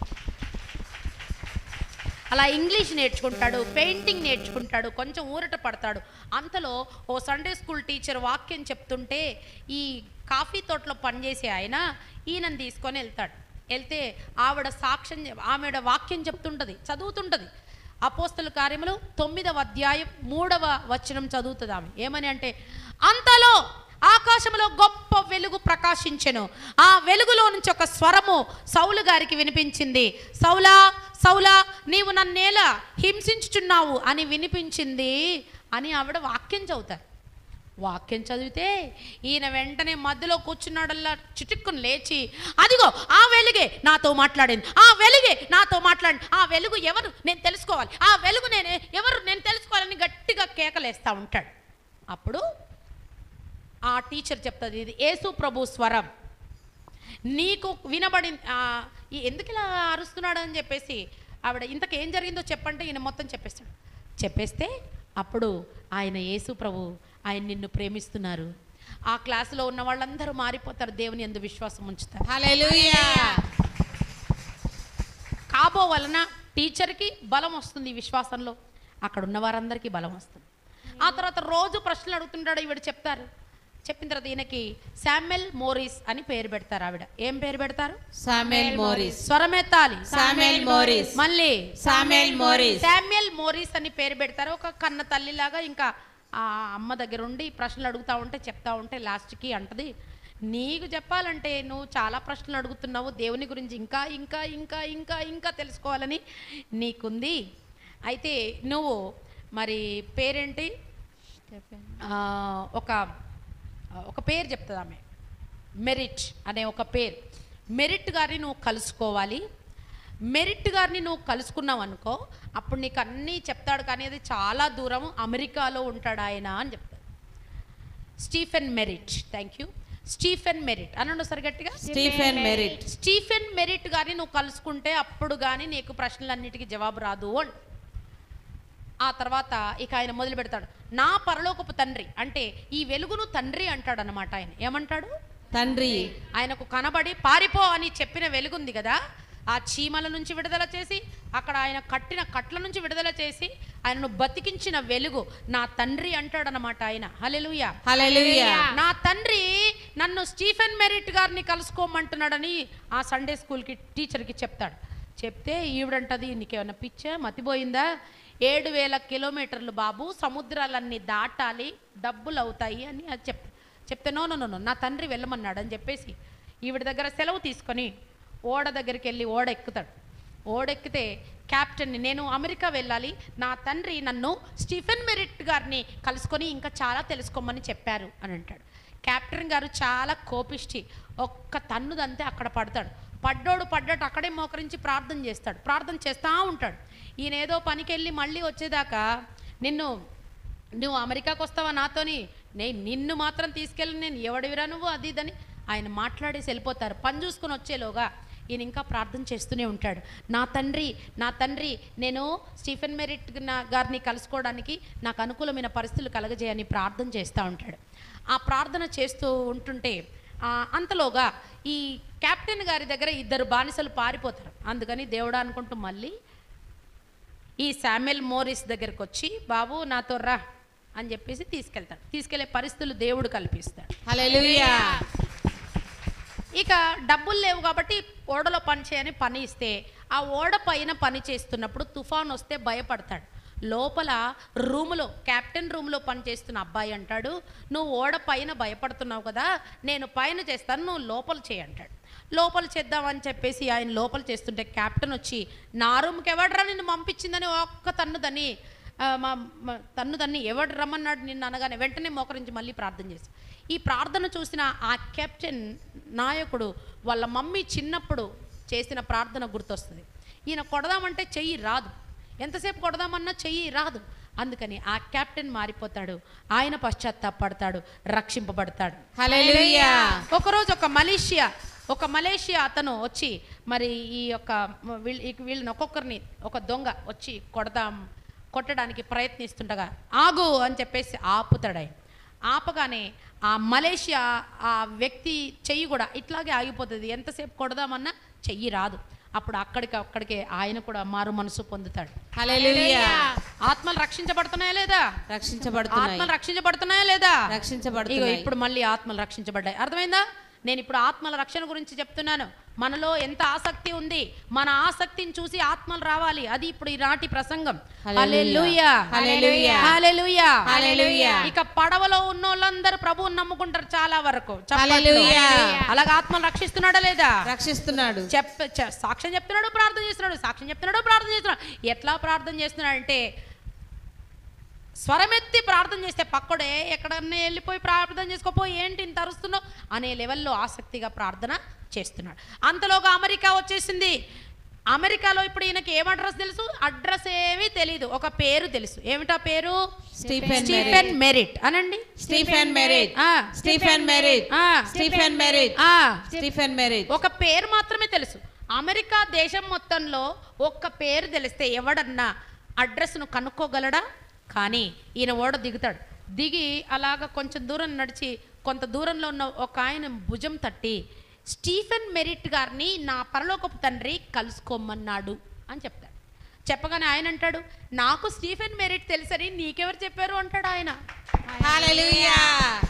అలా ఇంగ్లీష్ నేర్చుకుంటాడు, పెయింటింగ్ నేర్చుకుంటాడు, కొంచెం ఊరట పడతాడు. అంతలో ఓ సండే స్కూల్ టీచర్ వాక్యం చెప్తుంటే ఈ కాఫీ తోటలో పనిచేసే ఆయన ఈయనను తీసుకొని వెళ్తే ఆవిడ వాక్యం చెప్తుంటుంది, చదువుతుంటుంది. అపోస్తల కార్యములు 9వ అధ్యాయం 3వ వచనం చదువుతుంది ఆమె. ఏమని అంటే, అంతలో ఆకాశంలో గొప్ప వెలుగు ప్రకాశించెను. ఆ వెలుగులో నుంచి ఒక స్వరము సౌలు గారికి వినిపించింది. సౌలా సౌలా, నీవు నన్నేలా హింసించుచున్నావు అని వినిపించింది అని ఆవిడ వాక్యం చదువుతారు. వాక్యం చదివితే ఈయన వెంటనే మధ్యలో కూర్చున్నాడల్లా చిటుక్కుని లేచి, అదిగో ఆ వెలుగే నాతో మాట్లాడింది, ఆ వెలుగే నాతో మాట్లాడింది, ఆ వెలుగు ఎవరు నేను తెలుసుకోవాలి, ఆ వెలుగు ఎవరు నేను తెలుసుకోవాలని గట్టిగా కేకలేస్తూ ఉంటాడు. అప్పుడు ఆ టీచర్ చెప్తుంది, ఇది యేసు ప్రభు స్వరం, నీకు వినబడింది. ఎందుకు ఇలా అరుస్తున్నాడు అని చెప్పేసి ఆవిడ, ఇంతకేం జరిగిందో చెప్పంటే ఈయన మొత్తం చెప్పేస్తాడు. చెప్పేస్తే అప్పుడు ఆయన యేసు ప్రభు, ఆయన నిన్ను ప్రేమిస్తున్నారు. ఆ క్లాసులో ఉన్న వాళ్ళందరూ మారిపోతారు, దేవుని యందు విశ్వాసం ఉంచుతారు. హల్లెలూయా. కాబో వలన టీచర్కి బలం వస్తుంది ఈ విశ్వాసంలో, అక్కడ ఉన్న వారందరికీ బలం వస్తుంది. ఆ తర్వాత రోజు ప్రశ్నలు అడుగుతుంటాడు, ఈవిడ చెప్తారు. చెప్పిన తర్వాత ఈయనకి శామ్యుయల్ మోరిస్ అని పేరు పెడతారు. ఆవిడ ఏం పేరు పెడతారు? Samuel Morris. స్వరమెత్తాలి. Samuel Morris. మళ్ళీ శామ్యుయల్ మోరిస్. శామ్యుయల్ మోరిస్ అని పేరు పెడతారు. ఒక కన్న తల్లిలాగా ఇంకా ఆ అమ్మ దగ్గర ఉండి ప్రశ్నలు అడుగుతూ ఉంటే చెప్తా ఉంటే లాస్ట్కి అంటది, నీకు చెప్పాలంటే నువ్వు చాలా ప్రశ్నలు అడుగుతున్నావు, దేవుని గురించి ఇంకా ఇంకా ఇంకా ఇంకా ఇంకా తెలుసుకోవాలని నీకుంది. అయితే నువ్వు మరి పేరేంటి? ఒక పేరు చెప్తుంది ఆమె, మెరిట్ అనే ఒక పేరు. మెరిట్ గారిని నువ్వు కలుసుకోవాలి. మెరిట్ గారిని నువ్వు కలుసుకున్నావు అనుకో, అప్పుడు నీకు అన్నీ చెప్తాడు. కానీ అది చాలా దూరం, అమెరికాలో ఉంటాడు ఆయన అని చెప్తాడు. Stephen Merritt. Thank you. Stephen Merritt అనండి ఒకసారి గట్టిగా. Stephen Merritt. స్టీఫెన్ మెరిట్ గారిని నువ్వు కలుసుకుంటే అప్పుడు కానీ నీకు ప్రశ్నలన్నిటికీ జవాబు రాదు అని. ఆ తర్వాత ఇక ఆయన మొదలు పెడతాడు, నా పరలోకపు తండ్రి అంటే ఈ వెలుగును తండ్రి అంటాడు అన్నమాట. ఆయన ఏమంటాడు? తండ్రి. ఆయనకు కనబడి పారిపో అని చెప్పిన వెలుగుంది కదా, ఆ చీమల నుంచి విడుదల చేసి అక్కడ ఆయన కట్టిన కట్ల నుంచి విడుదల చేసి ఆయనను బతికించిన వెలుగు నా తండ్రి అంటాడనమాట ఆయన. హల్లెలూయా. హల్లెలూయా. నా తండ్రి నన్ను స్టీఫెన్ మెరిట్ గారిని కలుసుకోమంటున్నాడని ఆ సండే స్కూల్కి టీచర్కి చెప్తాడు. చెప్తే ఈవిడంటది, నీకేమన్నా పిచ్చా, మతిపోయిందా? 7,000 కిలోమీటర్లు బాబు, సముద్రాలన్నీ దాటాలి, డబ్బులు అవుతాయి అని అది చెప్తే నో నా తండ్రి వెళ్ళమన్నాడు అని చెప్పేసి ఈవిడ దగ్గర సెలవు తీసుకొని ఓడ దగ్గరికి వెళ్ళి ఓడ ఎక్కుతాడు. ఓడెక్కితే క్యాప్టెన్ని, నేను అమెరికా వెళ్ళాలి, నా తండ్రి నన్ను స్టీఫెన్ మెరిట్ గారిని కలుసుకొని ఇంకా చాలా తెలుసుకోమని చెప్పారు అని అంటాడు. క్యాప్టెన్ గారు చాలా కోపిష్టి, ఒక్క తన్నుదంతే అక్కడ పడతాడు. పడ్డట్టు అక్కడే మోకరించి ప్రార్థన చేస్తాడు. ప్రార్థన చేస్తూ ఉంటాడు. ఈయన ఏదో పనికి వెళ్ళి మళ్ళీ వచ్చేదాకా, నువ్వు అమెరికాకు వస్తావా నాతోని, నిన్ను మాత్రం తీసుకెళ్ళి నేను ఎవడివిరా నువ్వు అది ఇదని ఆయన మాట్లాడేసి వెళ్ళిపోతారు. పని చూసుకొని వచ్చేలోగా ఈయన ఇంకా ప్రార్థన చేస్తూనే ఉంటాడు. నా తండ్రి నేను స్టీఫెన్ మెరిట్ గారిని కలుసుకోవడానికి నాకు అనుకూలమైన పరిస్థితులు కలగజేయని ప్రార్థన చేస్తూ ఉంటాడు. ఆ ప్రార్థన చేస్తూ ఉంటుంటే అంతలోగా ఈ కెప్టెన్ గారి దగ్గర 2 బానిసలు పారిపోతారు. అందుకని దేవుడు అనుకుంటూ మళ్ళీ ఈ శామ్యుయల్ మోరిస్ దగ్గరికి వచ్చి, బాబు నాతో రా అని చెప్పేసి తీసుకెళ్తాడు. తీసుకెళ్లే పరిస్థితులు దేవుడు కల్పిస్తాడు. హల్లెలూయా. ఇక డబ్బులు లేవు కాబట్టి ఓడలో పని చేయని పని ఇస్తే, ఆ ఓడ పైన పని చేస్తున్నప్పుడు తుఫాన్ వస్తే భయపడతాడు. లోపల రూములో, కెప్టెన్ రూమ్లో పనిచేస్తున్న అబ్బాయి అంటాడు, నువ్వు ఓడ పైన భయపడుతున్నావు కదా, నేను పైన చేస్తాను, నువ్వు లోపల చేయి అంటాడు. లోపల చేద్దామని చెప్పేసి ఆయన లోపల చేస్తుంటే కెప్టెన్ వచ్చి, నా రూమ్కి ఎవడరా నిన్ను పంపించిందని ఒక్క తన్నుదాన్ని ఎవడు రమ్మన్నాడు నిన్ను అనగానే వెంటనే మోకరించి మళ్ళీ ప్రార్థన చేసి, ఈ ప్రార్థన చూసిన ఆ కెప్టెన్ నాయకుడు వాళ్ళ మమ్మీ చిన్నప్పుడు చేసిన ప్రార్థన గుర్తొస్తుంది. ఈయన కొడదామంటే చెయ్యి రాదు, ఎంతసేపు కొడదామన్నా చెయ్యి రాదు. అందుకని ఆ కెప్టెన్ మారిపోతాడు, ఆయన పశ్చాత్తాపడతాడు, రక్షింపబడతాడు. హల్లెలూయా. ఒకరోజు ఒక మలేషియా అతను వచ్చి మరి ఈ యొక్క వీళ్ళని ఒక్కొక్కరిని ఒక దొంగ వచ్చి కొట్టడానికి ప్రయత్నిస్తుండగా ఆగు అని చెప్పేసి ఆపుతాడు. ఆయన ఆపగానే ఆ మలేషియా ఆ వ్యక్తి చెయ్యి కూడా ఇట్లాగే ఆగిపోతుంది, ఎంతసేపు కొడదామన్నా చెయ్యి రాదు. అప్పుడు అక్కడికే ఆయన కూడా మారు మనసు పొందుతాడు. హల్లెలూయా. ఆత్మలు రక్షించబడుతున్నాయా లేదా? రక్షించబడుతున్నాయి. ఆత్మలు రక్షించబడుతున్నాయా లేదా? రక్షించబడుతున్నాయి. ఇప్పుడు మళ్ళీ ఆత్మలు రక్షించబడ్డాయి. అర్థమైందా? నేను ఇప్పుడు ఆత్మల రక్షణ గురించి చెప్తున్నాను. మనలో ఎంత ఆసక్తి ఉంది, మన ఆసక్తిని చూసి ఆత్మలు రావాలి. అది ఇప్పుడు ఈనాటి ప్రసంగం. హల్లెలూయా. హల్లెలూయా. హల్లెలూయా. హల్లెలూయా. ఇక పడవలో ఉన్న వాళ్ళందరూ ప్రభువుని నమ్ముకుంటారు చాలా వరకు. హల్లెలూయా. అలాగే ఆత్మలు రక్షిస్తున్నాడా లేదా? రక్షిస్తున్నాడు. సాక్ష్యం చెప్తున్నాడు, ప్రార్థన చేస్తున్నాడు, సాక్ష్యం చెప్తున్నాడు, ప్రార్థన చేస్తున్నాడు. ఎట్లా ప్రార్థన చేస్తున్నాడు అంటే, స్వరమెత్తి ప్రార్థన చేస్తే పక్కడే ఎక్కడన్నా వెళ్ళిపోయి ప్రార్థన చేసుకోపో, ఏంటి ఇంత అరుస్తున్నావు అనే లెవెల్లో ఆసక్తిగా ప్రార్థన చేస్తున్నాడు. అంతలోగా అమెరికా వచ్చేసింది. అమెరికాలో ఇప్పుడు ఈయనకి ఏం అడ్రస్ తెలుసు? అడ్రస్ ఏమీ తెలీదు, ఒక పేరు తెలుసు. ఏమిటా పేరు? స్టీఫెన్ మెరిట్ అనండి. Stephen Merritt, Stephen Merritt, Stephen Merritt, Stephen Merritt. ఒక పేరు మాత్రమే తెలుసు. అమెరికా దేశం మొత్తంలో ఒక్క పేరు తెలిస్తే ఎవడన్నా అడ్రస్ను కనుక్కోగలడా? కానీ ఈయన ఓడ దిగుతాడు. దిగి అలాగ కొంచెం దూరం నడిచి కొంత దూరంలో ఉన్న ఒక ఆయన భుజం తట్టి, స్టీఫెన్ మెరిట్ గారిని నా పరలోకపు తండ్రి కలుసుకోమన్నాడు అని చెప్తాడు. చెప్పగానే ఆయన అంటాడు, నాకు స్టీఫెన్ మెరిట్ తెలుసని నీకెవరు చెప్పారు అంటాడు ఆయన. హల్లెలూయా.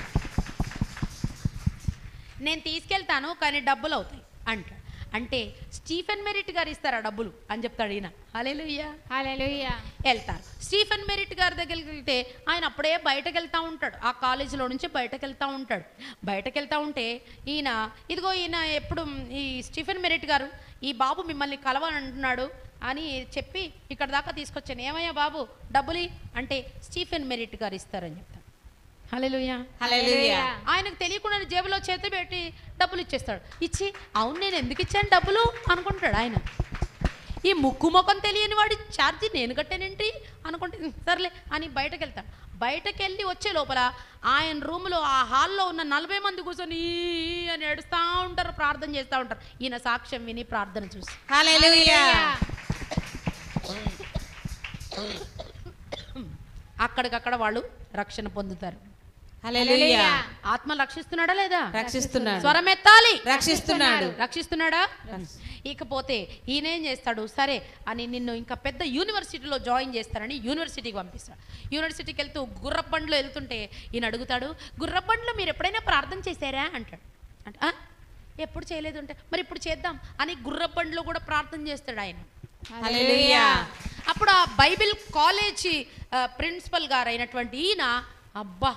నేను తీసుకెళ్తాను కానీ డబ్బులు అవుతాయి అంటాడు. అంటే స్టీఫెన్ మెరిట్ గారు ఇస్తారా డబ్బులు అని చెప్తాడు ఈయన. హల్లెలూయా, హల్లెలూయా. వెళ్తారు. స్టీఫెన్ మెరిట్ గారి దగ్గరికి వెళ్తే ఆయన అప్పుడే బయటకు వెళ్తూ ఉంటాడు. ఆ కాలేజీలో నుంచి బయటకు వెళ్తూ ఉంటాడు. బయటకు వెళ్తూ ఉంటే ఈయన, ఇదిగో ఈయన ఎప్పుడు ఈ స్టీఫెన్ మెరిట్ గారు ఈ బాబు మిమ్మల్ని కలవాలంటున్నాడు అని చెప్పి ఇక్కడ దాకా తీసుకొచ్చాను. ఏమయ్యా బాబు డబ్బులు అంటే స్టీఫెన్ మెరిట్ గారు ఇస్తారని చెప్తాను. హల్లెలూయా, హల్లెలూయా. ఆయనకు తెలియకుండా జేబులో చేతి పెట్టి డబ్బులు ఇచ్చేస్తాడు. ఇచ్చి అవును నేను ఎందుకు ఇచ్చాను డబ్బులు అనుకుంటాడు ఆయన. ఈ ముక్కు ముఖం తెలియని వాడి ఛార్జీ నేను కట్టానేంటి అనుకుంటే సర్లే అని బయటకు వెళ్తాడు. బయటకు వెళ్ళి వచ్చే లోపల ఆయన రూమ్లో ఆ హాల్లో ఉన్న 40 మంది కూర్చొని అని ఏడుస్తూ ఉంటారు, ప్రార్థన చేస్తూ ఉంటారు. ఈయన సాక్ష్యం విని ప్రార్థన చూసి హల్లెలూయా. అక్కడికక్కడ వాళ్ళు రక్షణ పొందుతారు. హల్లెలూయా. ఆత్మ రక్షిస్తున్నాడా లేదా? రక్షిస్తున్నాడు. స్వరమెత్తాలి. రక్షిస్తున్నాడు. రక్షిస్తున్నాడా? ఇకపోతే ఈయన ఏం చేస్తాడు, సరే అని నిన్ను ఇంకా పెద్ద యూనివర్సిటీలో జాయిన్ చేస్తారని యూనివర్సిటీకి పంపిస్తాడు. యూనివర్సిటీకి వెళ్తూ గుర్రబండ్లో వెళ్తుంటే ఈయన అడుగుతాడు, గుర్రబండ్లో మీరు ఎప్పుడైనా ప్రార్థన చేశారా అంటాడు. అంటే ఎప్పుడు చేయలేదు అంటే మరి ఇప్పుడు చేద్దాం అని గుర్రబండ్లో కూడా ప్రార్థన చేస్తాడు ఆయన. హల్లెలూయా. అప్పుడు ఆ బైబిల్ కాలేజీ ప్రిన్సిపల్ గారు అయినటువంటి ఈయన, అబ్బా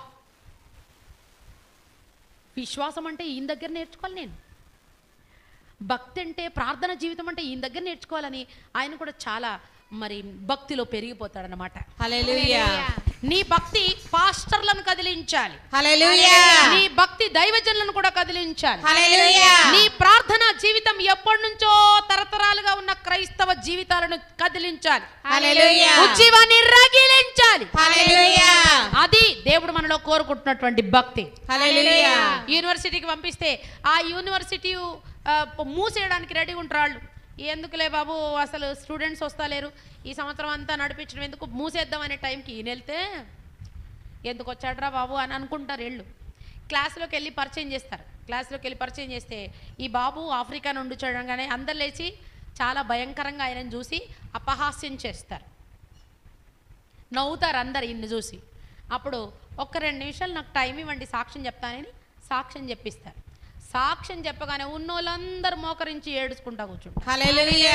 విశ్వాసం అంటే ఈయన దగ్గర నేర్చుకోవాలి, నేను భక్తి అంటే ప్రార్థన జీవితం అంటే ఈయన దగ్గర నేర్చుకోవాలని ఆయన కూడా చాలా మరి భక్తిలో పెరిగిపోతాడనమాట. హల్లెలూయా. నీ భక్తి పాస్టర్లను కదిలించాలి. హల్లెలూయా. నీ భక్తి దైవజనులను కూడా కదిలించాలి. హల్లెలూయా. నీ ప్రార్థన జీవితం ఎప్పటి నుంచో తరతరాలుగా ఉన్న క్రైస్తవ జీవితాలను కదిలించాలి. హల్లెలూయా. ఉజ్జీవాన్ని రగిలించాలి. హల్లెలూయా. అది దేవుడు మనలో కోరుకుంటున్నటువంటి భక్తి. హల్లెలూయా. యూనివర్సిటీకి పంపిస్తే ఆ యూనివర్సిటీ మూసేయడానికి రెడీగా ఉంటారు వాళ్ళు. ఎందుకులే బాబు అసలు స్టూడెంట్స్ వస్తలేరు, ఈ సంవత్సరం అంతా నడిపించడం ఎందుకు, మూసేద్దాం అనే టైంకి ఈయన వెళ్తే ఎందుకు వచ్చాడరా బాబు అని అనుకుంటారు వీళ్ళు. క్లాస్లోకి వెళ్ళి పరిచయం చేస్తారు. క్లాస్లోకి వెళ్ళి పరిచయం చేస్తే ఈ బాబు ఆఫ్రికా నుండి చూడగానే అందరు లేచి చాలా భయంకరంగా ఆయనను చూసి అపహాస్యం చేస్తారు, నవ్వుతారు అందరు ఈయన్ని చూసి. అప్పుడు ఒక్క 2 నిమిషాలు నాకు టైం ఇవ్వండి సాక్ష్యం చెప్తానని సాక్ష్యం చెప్పిస్తారు. సాక్ష్యం చెప్పగానే ఉన్నోళ్ళందరూ మోకరించి ఏడుచుకుంటా కూర్చుంటారు. హల్లెలూయా.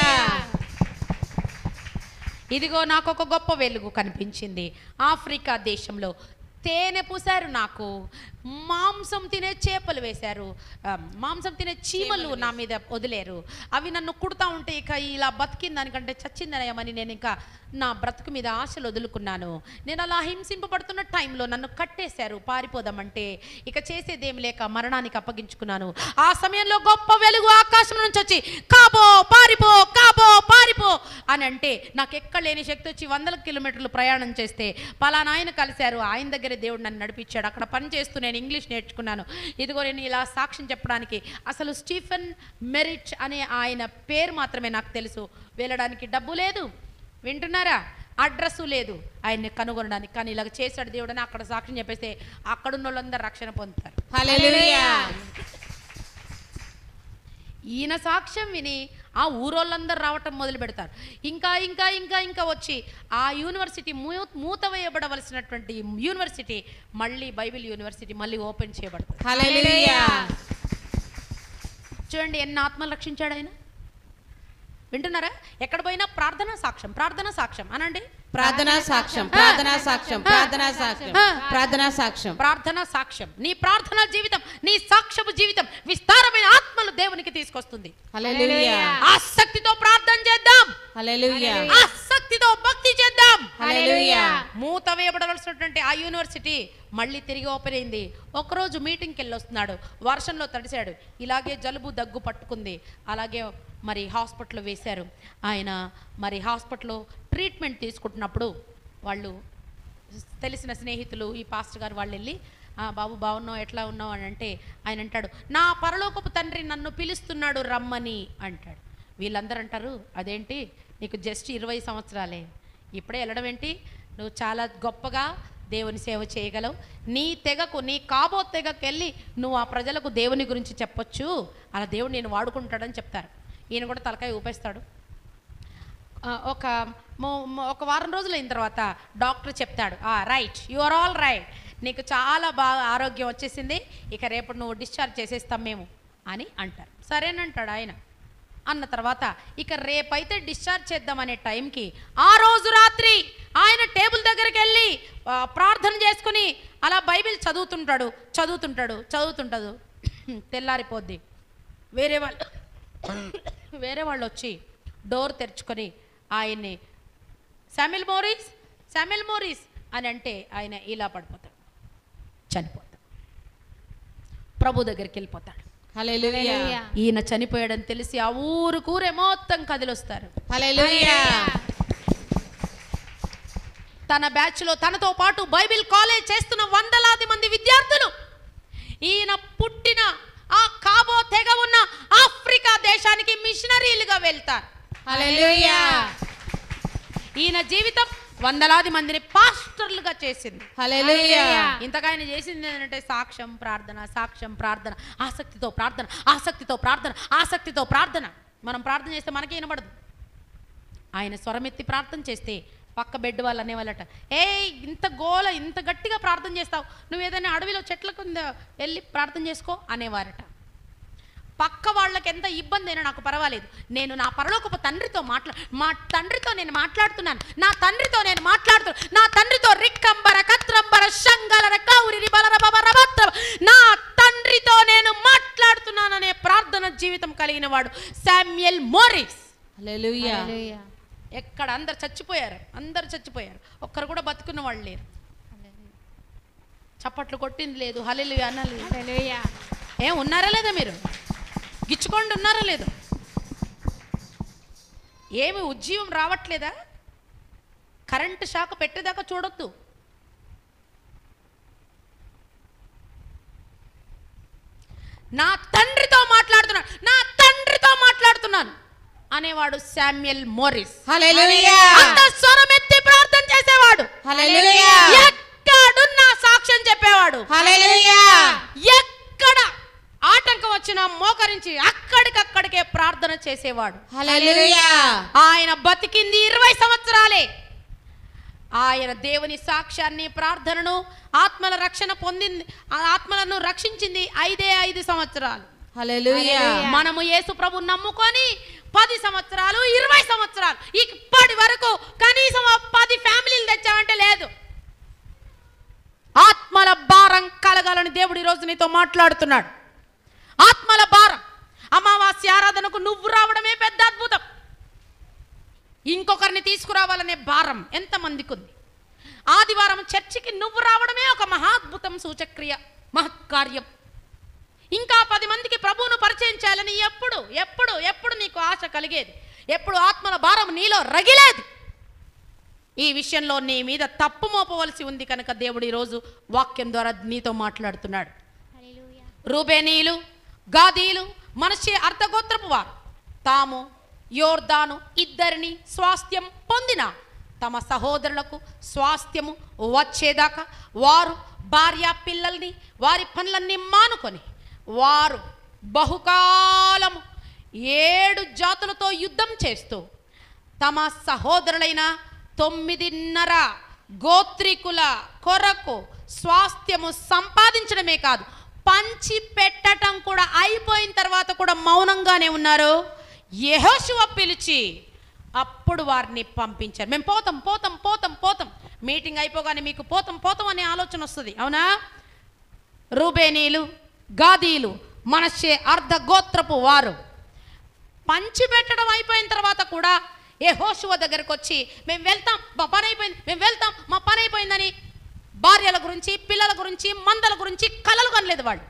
ఇదిగో నాకు ఒక గొప్ప వెలుగు కనిపించింది. ఆఫ్రికా దేశంలో తేనె పూసారు, నాకు మాంసం తినే చేపలు వేశారు, మాంసం తినే చీమలు నా మీద వదిలేరు. అవి నన్ను కుడుతూ ఉంటే ఇక ఇలా బతికిన దానికంటే చచ్చిందనేమని నేను ఇంకా నా బ్రతుకు మీద ఆశలు వదులుకున్నాను. నేను అలా హింసింపబడుతున్న టైంలో నన్ను కట్టేశారు, పారిపోదామంటే ఇక చేసేదేమి లేక మరణానికి అప్పగించుకున్నాను. ఆ సమయంలో గొప్ప వెలుగు ఆకాశం నుంచి వచ్చి కాబో పారిపో, కాబో పారిపో అని అంటే నాకు ఎక్కడ లేని శక్తి వచ్చి 100 కిలోమీటర్లు ప్రయాణం చేస్తే పలానా ఆయన కలిశారు, ఆయన దగ్గర దేవుడు నన్ను నడిపించాడు. అక్కడ పని చేస్తూ నేను ఇంగ్లీష్ నేర్చుకున్నాను. ఇదిగో నేను ఇలా సాక్ష్యం చెప్పడానికి. అసలు స్టీఫెన్ మెరిట్ అనే ఆయన పేరు మాత్రమే నాకు తెలుసు. వెళ్ళడానికి డబ్బు లేదు, వింటున్నారా, అడ్రస్ లేదు ఆయన్ని కనుగొనడానికి. కానీ ఇలాగ చేశాడు దేవుడు అని అక్కడ సాక్ష్యం చెప్పేస్తే అక్కడున్న వాళ్ళందరూ రక్షణ పొందుతారు. హల్లెలూయా. ఈయన సాక్ష్యం విని ఆ ఊరోళ్ళందరూ రావటం మొదలు పెడతారు. ఇంకా ఇంకా ఇంకా ఇంకా వచ్చి ఆ యూనివర్సిటీ మూతవేయబడవలసినటువంటి యూనివర్సిటీ మళ్ళీ బైబిల్ యూనివర్సిటీ మళ్ళీ ఓపెన్ చేయబడుతుంది. హల్లెలూయా. చూడండి ఎన్ని ఆత్మలు రక్షించాడు ఆయన. వింటున్నారా? ఎక్కడ పోయినా ప్రార్థనా సాక్ష్యం, ప్రార్థనా సాక్ష్యం అనండి. ప్రార్థనా సాక్ష్యం, ప్రార్థనా సాక్ష్యం, ప్రార్థనా సాక్ష్యం, ప్రార్థనా సాక్ష్యం, ప్రార్థనా సాక్ష్యం. నీ ప్రార్థనా జీవితం, నీ సాక్ష్యపు జీవితం విస్తారమైన ఆత్మలు దేవునికి తీసుకొస్తుంది. హల్లెలూయా. ఆసక్తితో ప్రార్థన చేద్దాం, హల్లెలూయా. ఆసక్తితో భక్తి చేద్దాం. హల్లెలూయా. మూత వేయబడవలసినటువంటి ఆ యూనివర్సిటీ మళ్ళీ తిరిగి ఓపెన్ అయింది. ఒకరోజు మీటింగ్కి వెళ్ళి వస్తున్నాడు, వర్షంలో తడిశాడు, ఇలాగే జలుబు దగ్గు పట్టుకుంది. అలాగే మరి హాస్పిటల్లో వేశారు. ఆయన మరి హాస్పిటల్లో ట్రీట్మెంట్ తీసుకుంటున్నప్పుడు వాళ్ళు తెలిసిన స్నేహితులు ఈ పాస్టర్ గారు వాళ్ళు వెళ్ళి, బాబు బాగున్నావు, ఎట్లా ఉన్నావు అని అంటే ఆయన అంటాడు, నా పరలోకపు తండ్రి నన్ను పిలుస్తున్నాడు రమ్మని అంటాడు. వీళ్ళందరూ అంటారు, అదేంటి నీకు జస్ట్ 20 సంవత్సరాలే, ఇప్పుడే వెళ్ళడం ఏంటి, నువ్వు చాలా గొప్పగా దేవుని సేవ చేయగలవు, నీ తెగకు, నీ కాబో తెగకు వెళ్ళి నువ్వు ఆ ప్రజలకు దేవుని గురించి చెప్పొచ్చు, అలా దేవుడు నేను వాడుకుంటాడని చెప్తారు. ఈయన కూడా తలకాయ ఊపేస్తాడు. ఒక వారం రోజులు అయిన తర్వాత డాక్టర్ చెప్తాడు, right, you are all right, నీకు చాలా బాగా ఆరోగ్యం వచ్చేసింది, ఇక రేపు నువ్వు డిశ్చార్జ్ చేసేస్తాం మేము అని అంటారు. సరేనంటాడు ఆయన. అన్న తర్వాత ఇక రేపైతే డిశ్చార్జ్ చేద్దామనే టైంకి ఆ రోజు రాత్రి ఆయన టేబుల్ దగ్గరికి వెళ్ళి ప్రార్థన చేసుకుని అలా బైబిల్ చదువుతుంటాడు. తెల్లారిపోద్ది. వేరే వాళ్ళు వచ్చి డోర్ తెరుచుకొని ఆయన్ని శామ్యుల్ మోరిస్ అని అంటే ఆయన ఇలా పడిపోతాడు, చనిపోతాడు, ప్రభు దగ్గరికి వెళ్ళిపోతాడు. హల్లెలూయా. ఈయన చనిపోయాడని తెలిసి ఆ ఊరే మొత్తం కదిలొస్తారు. హల్లెలూయా. తన బ్యాచ్లో తనతో పాటు బైబిల్ కాలేజ్ చేస్తున్న వందలాది మంది విద్యార్థులు ఈయన పుట్టిన ఆ కాబో తెగ ఉన్న ఆఫ్రికా దేశానికి మిషనరీలుగా వెళ్తారు. హల్లెలూయా. ఈయన జీవితం వందలాది మందిని పాస్టర్లుగా చేసింది. హల్లెలూయా. ఇంతగా ఆయన చేసింది ఏంటంటే సాక్ష్యం ప్రార్థన, ఆసక్తితో ప్రార్థన. మనం ప్రార్థన చేస్తే మనకి వినబడదు. ఆయన స్వరమెత్తి ప్రార్థన చేస్తే పక్క బెడ్ వాళ్ళు అనేవాళ్ళట, ఇంత గట్టిగా ప్రార్థన చేస్తావు, నువ్వు ఏదైనా అడవిలో చెట్ల కింద వెళ్ళి ప్రార్థన చేసుకో అనేవారట. పక్క వాళ్ళకి ఎంత ఇబ్బంది అయినా నాకు పర్వాలేదు, నేను నా పరలోకపు తండ్రితో మా తండ్రితో నేను మాట్లాడుతున్నాను, నా తండ్రితో రిక్కంబర కత్రంబర శంగలర కౌరి బలర బబరబత్ర, నా తండ్రితో నేను మాట్లాడుతున్నాననే ప్రార్థన జీవితం కలిగిన వాడు శామ్యుయల్ మోరిస్. హల్లెలూయా. ఎక్కడ అందరు చచ్చిపోయారు, ఒక్కరు కూడా బతుకున్న వాళ్ళు లేరు. చప్పట్లు కొట్టింది లేదు, హల్లెలూయా అన్నలేదు. ఉన్నారా లేదా, మీరు గిచ్చుకోండి ఉన్నారా లేదు? ఏమి ఉజ్జీవం రావట్లేదా? కరెంటు షాక్ పెట్టేదాకా చూడొద్దు. నా తండ్రితో మాట్లాడుతున్నాను అనేవాడు శామ్యుయల్ మోరిస్. హల్లెలూయా. అంత స్వరమెత్తి ప్రార్థన చేసేవాడు. హల్లెలూయా. ఎక్కడున్నా సాక్ష్యం చెప్పేవాడు. హల్లెలూయా. ఎక్కడ ఆటంకం వచ్చినా మోకరించి అక్కడికక్కడికే ప్రార్థన చేసేవాడు. హల్లెలూయా. ఆయన బతికింది 20 సంవత్సరాలే. ఆయన దేవుని సాక్ష్యాన్ని, ప్రార్థనను, ఆత్మలను రక్షించింది 5 సంవత్సరాలు. హల్లెలూయా. మనము యేసు ప్రభు నమ్ముకొని 10 సంవత్సరాలు, 20 సంవత్సరాలు, ఇప్పటి వరకు కనీసం 10 ఫ్యామిలీలు తెచ్చామంటే లేదు. ఆత్మల భారం కలగాలని దేవుడు ఈరోజు నీతో మాట్లాడుతున్నాడు. ఆత్మల భారం. అమావాస్య ఆరాధనకు నువ్వు రావడమే పెద్ద అద్భుతం. ఇంకొకరిని తీసుకురావాలనే భారం ఎంతమందికి ఉంది? ఆదివారం చర్చికి నువ్వు రావడమే ఒక మహాద్భుతం, సూచక్రియ, మహత్కార్యం. ఇంకా 10 మందికి ప్రభువును పరిచయం చేయాలని ఎప్పుడు నీకు ఆశ కలిగేది? ఎప్పుడు ఆత్మల భారం నీలో రగిలేది? ఈ విషయంలో నీ మీద తప్పు మోపవలసి ఉంది కనుక దేవుడు ఈరోజు వాక్యం ద్వారా నీతో మాట్లాడుతున్నాడు. రూబేనీయులు, గాదీలు, మనష్షే అర్ధగోత్రపు వారు తాము యోర్దాను ఇద్దరిని స్వాస్థ్యం పొందిన తమ సహోదరులకు స్వాస్థ్యము వచ్చేదాకా వారు భార్య పిల్లల్ని, వారి పనులన్నీ మానుకొని వారు బహుకాలము 7 జాతులతో యుద్ధం చేస్తూ తమ సహోదరులైన 9.5 గోత్రికుల కొరకు స్వాస్థ్యము సంపాదించడమే కాదు, పంచి పెట్టడం కూడా అయిపోయిన తర్వాత కూడా మౌనంగానే ఉన్నారు. యెహోషువ పిలిచి అప్పుడు వారిని పంపించారు. మేము పోతాం. మీటింగ్ అయిపోగానే మీకు పోతాం అనే ఆలోచన వస్తుంది, అవునా? రూబేనీలు, గాదీలు, మనష్షే అర్ధగోత్రపు వారు పంచి పెట్టడం అయిపోయిన తర్వాత కూడా యెహోషువ దగ్గరకు వచ్చి మేము వెళ్తాం, మా పని అయిపోయింది, మేము వెళ్తాం, మా పని అయిపోయిందని భార్యల గురించి, పిల్లల గురించి, మందల గురించి కలలు కనలేదు వాళ్ళు.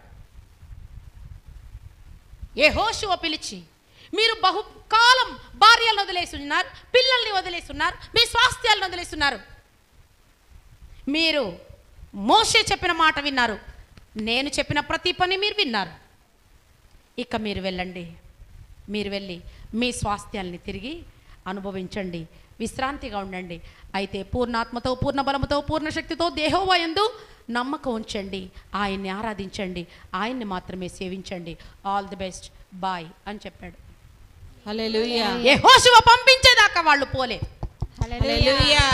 యెహోషువ పిలిచి, మీరు బహుకాలం భార్యలను వదిలేస్తున్నారు, పిల్లల్ని వదిలేస్తున్నారు, మీ స్వాస్థ్యాలను వదిలేస్తున్నారు, మీరు మోషే చెప్పిన మాట విన్నారు, నేను చెప్పిన ప్రతి పని మీరు విన్నారు, ఇక మీరు వెళ్ళండి, మీరు వెళ్ళి మీ స్వాస్థ్యాల్ని తిరిగి అనుభవించండి, విశ్రాంతిగా ఉండండి. అయితే పూర్ణాత్మతో, పూర్ణ బలముతో, పూర్ణ శక్తితో యెహోవా యందు నమ్మకం ఉంచండి, ఆయన్ని ఆరాధించండి, ఆయన్ని మాత్రమే సేవించండి. ఆల్ ది బెస్ట్, బాయ్ అని చెప్పాడు. హల్లెలూయా. యెహోషువ పంపించేదాకా వాళ్ళు పోలే. హల్లెలూయా.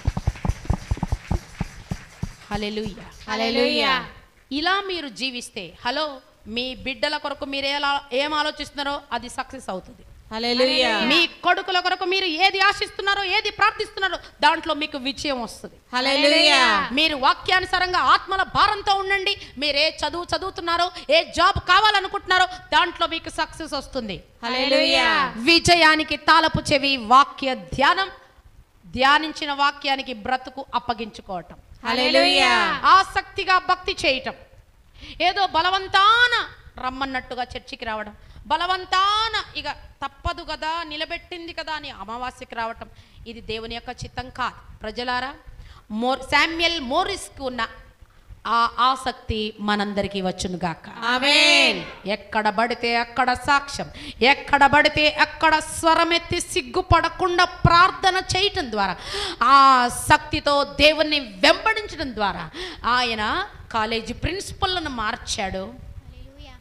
హల్లెలూయా. హల్లెలూయా. ఇలా మీరు జీవిస్తే, హలో, మీ బిడ్డల కొరకు మీరు ఏం ఆలోచిస్తున్నారో అది సక్సెస్ అవుతుంది. హల్లెలూయా. మీ కొడుకుల కొరకు మీరు ఏది ఆశిస్తున్నారో, ఏది ప్రార్థిస్తున్నారో దాంట్లో మీకు విజయం వస్తుంది. హల్లెలూయా. మీరు వాక్యానుసారంగా ఆత్మల భారంతో ఉండండి. మీరు ఏ చదువు చదువుతున్నారో, ఏ జాబ్ కావాలనుకుంటున్నారో దాంట్లో మీకు సక్సెస్ వస్తుంది. హల్లెలూయా. విజయానికి తాళపు చెవి వాక్య ధ్యానం, ధ్యానించిన వాక్యానికి బ్రతుకు అప్పగించుకోవటం. హల్లెలూయా. ఆసక్తిగా భక్తి చేయటం, ఏదో బలవంతాన రమ్మన్నట్టుగా చర్చికి రావడం, బలవంతాన ఇక తప్పదు కదా, నిలబెట్టింది కదా అని అమావాస్యకి రావటం, ఇది దేవుని యొక్క చిత్తం కాదు. ప్రజలారా, శామ్యుయల్ మోరిస్కి ఉన్న ఆ ఆసక్తి మనందరికీ వచ్చునుగాక. ఆమేన్. ఎక్కడ పడితే అక్కడ సాక్ష్యం, ఎక్కడ పడితే అక్కడ స్వరమెత్తి సిగ్గుపడకుండా ప్రార్థన చేయటం ద్వారా, ఆ శక్తితో దేవుణ్ణి వెంబడించడం ద్వారా ఆయన కాలేజీ ప్రిన్సిపల్లను మార్చాడు. హల్లెలూయా.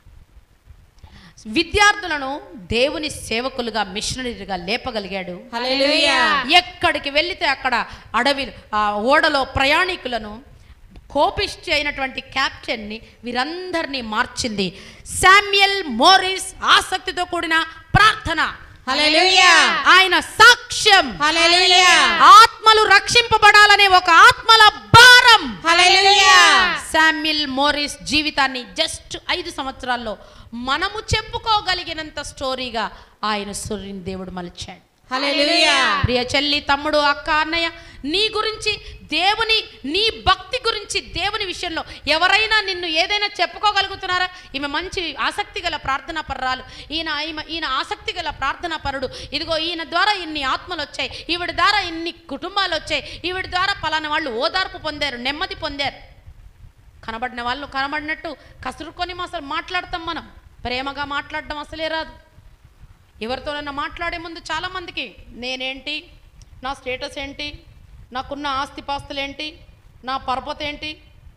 విద్యార్థులను దేవుని సేవకులుగా, మిషనరీగా లేపగలిగాడు. హల్లెలూయా. ఎక్కడికి వెళితే అక్కడ అడవి ఓడలో ప్రయాణికులను, కోపిష్టి అయినటువంటి క్యాప్టెన్ని, వీరందరినీ మార్చింది శామ్యుయల్ మోరిస్ ఆసక్తితో కూడిన ప్రార్థన. హల్లెలూయా. ఆయన సాక్ష్యం. హల్లెలూయా. ఆత్మలు రక్షింపబడాలనే ఒక ఆత్మల భారం. హల్లెలూయా. శామ్యుయల్ మోరిస్ జీవితాన్ని జస్ట్ 5 సంవత్సరాల్లో మనము చెప్పుకోగలిగినంత స్టోరీగా ఆయన సూర్యుని దేవుడు మలిచాడు. హల్లెలూయా. ప్రియ చెల్లి, తమ్ముడు, అక్క, అన్నయ్య, నీ గురించి, దేవుని, నీ భక్తి గురించి, దేవుని విషయంలో ఎవరైనా నిన్ను ఏదైనా చెప్పుకోగలుగుతున్నారా? ఈమె మంచి ఆసక్తి గల ప్రార్థనా పర్రాలు, ఈయన ఆసక్తి గల ప్రార్థనా పరుడు, ఇదిగో ఈయన ద్వారా ఇన్ని ఆత్మలు వచ్చాయి, ఈవిడ ద్వారా ఇన్ని కుటుంబాలు వచ్చాయి, ఈవిడ ద్వారా పలానా వాళ్ళు ఓదార్పు పొందారు, నెమ్మది పొందారు. కనబడిన వాళ్ళు కనబడినట్టు కసురుకొని అసలు మాట్లాడతాం. మనం ప్రేమగా మాట్లాడడం అసలే రాదు. ఎవరితోనైనా మాట్లాడే ముందు చాలామందికి నేనేంటి, నా స్టేటస్ ఏంటి, నాకున్న ఆస్తిపాస్తులు ఏంటి, నా పరపతి ఏంటి.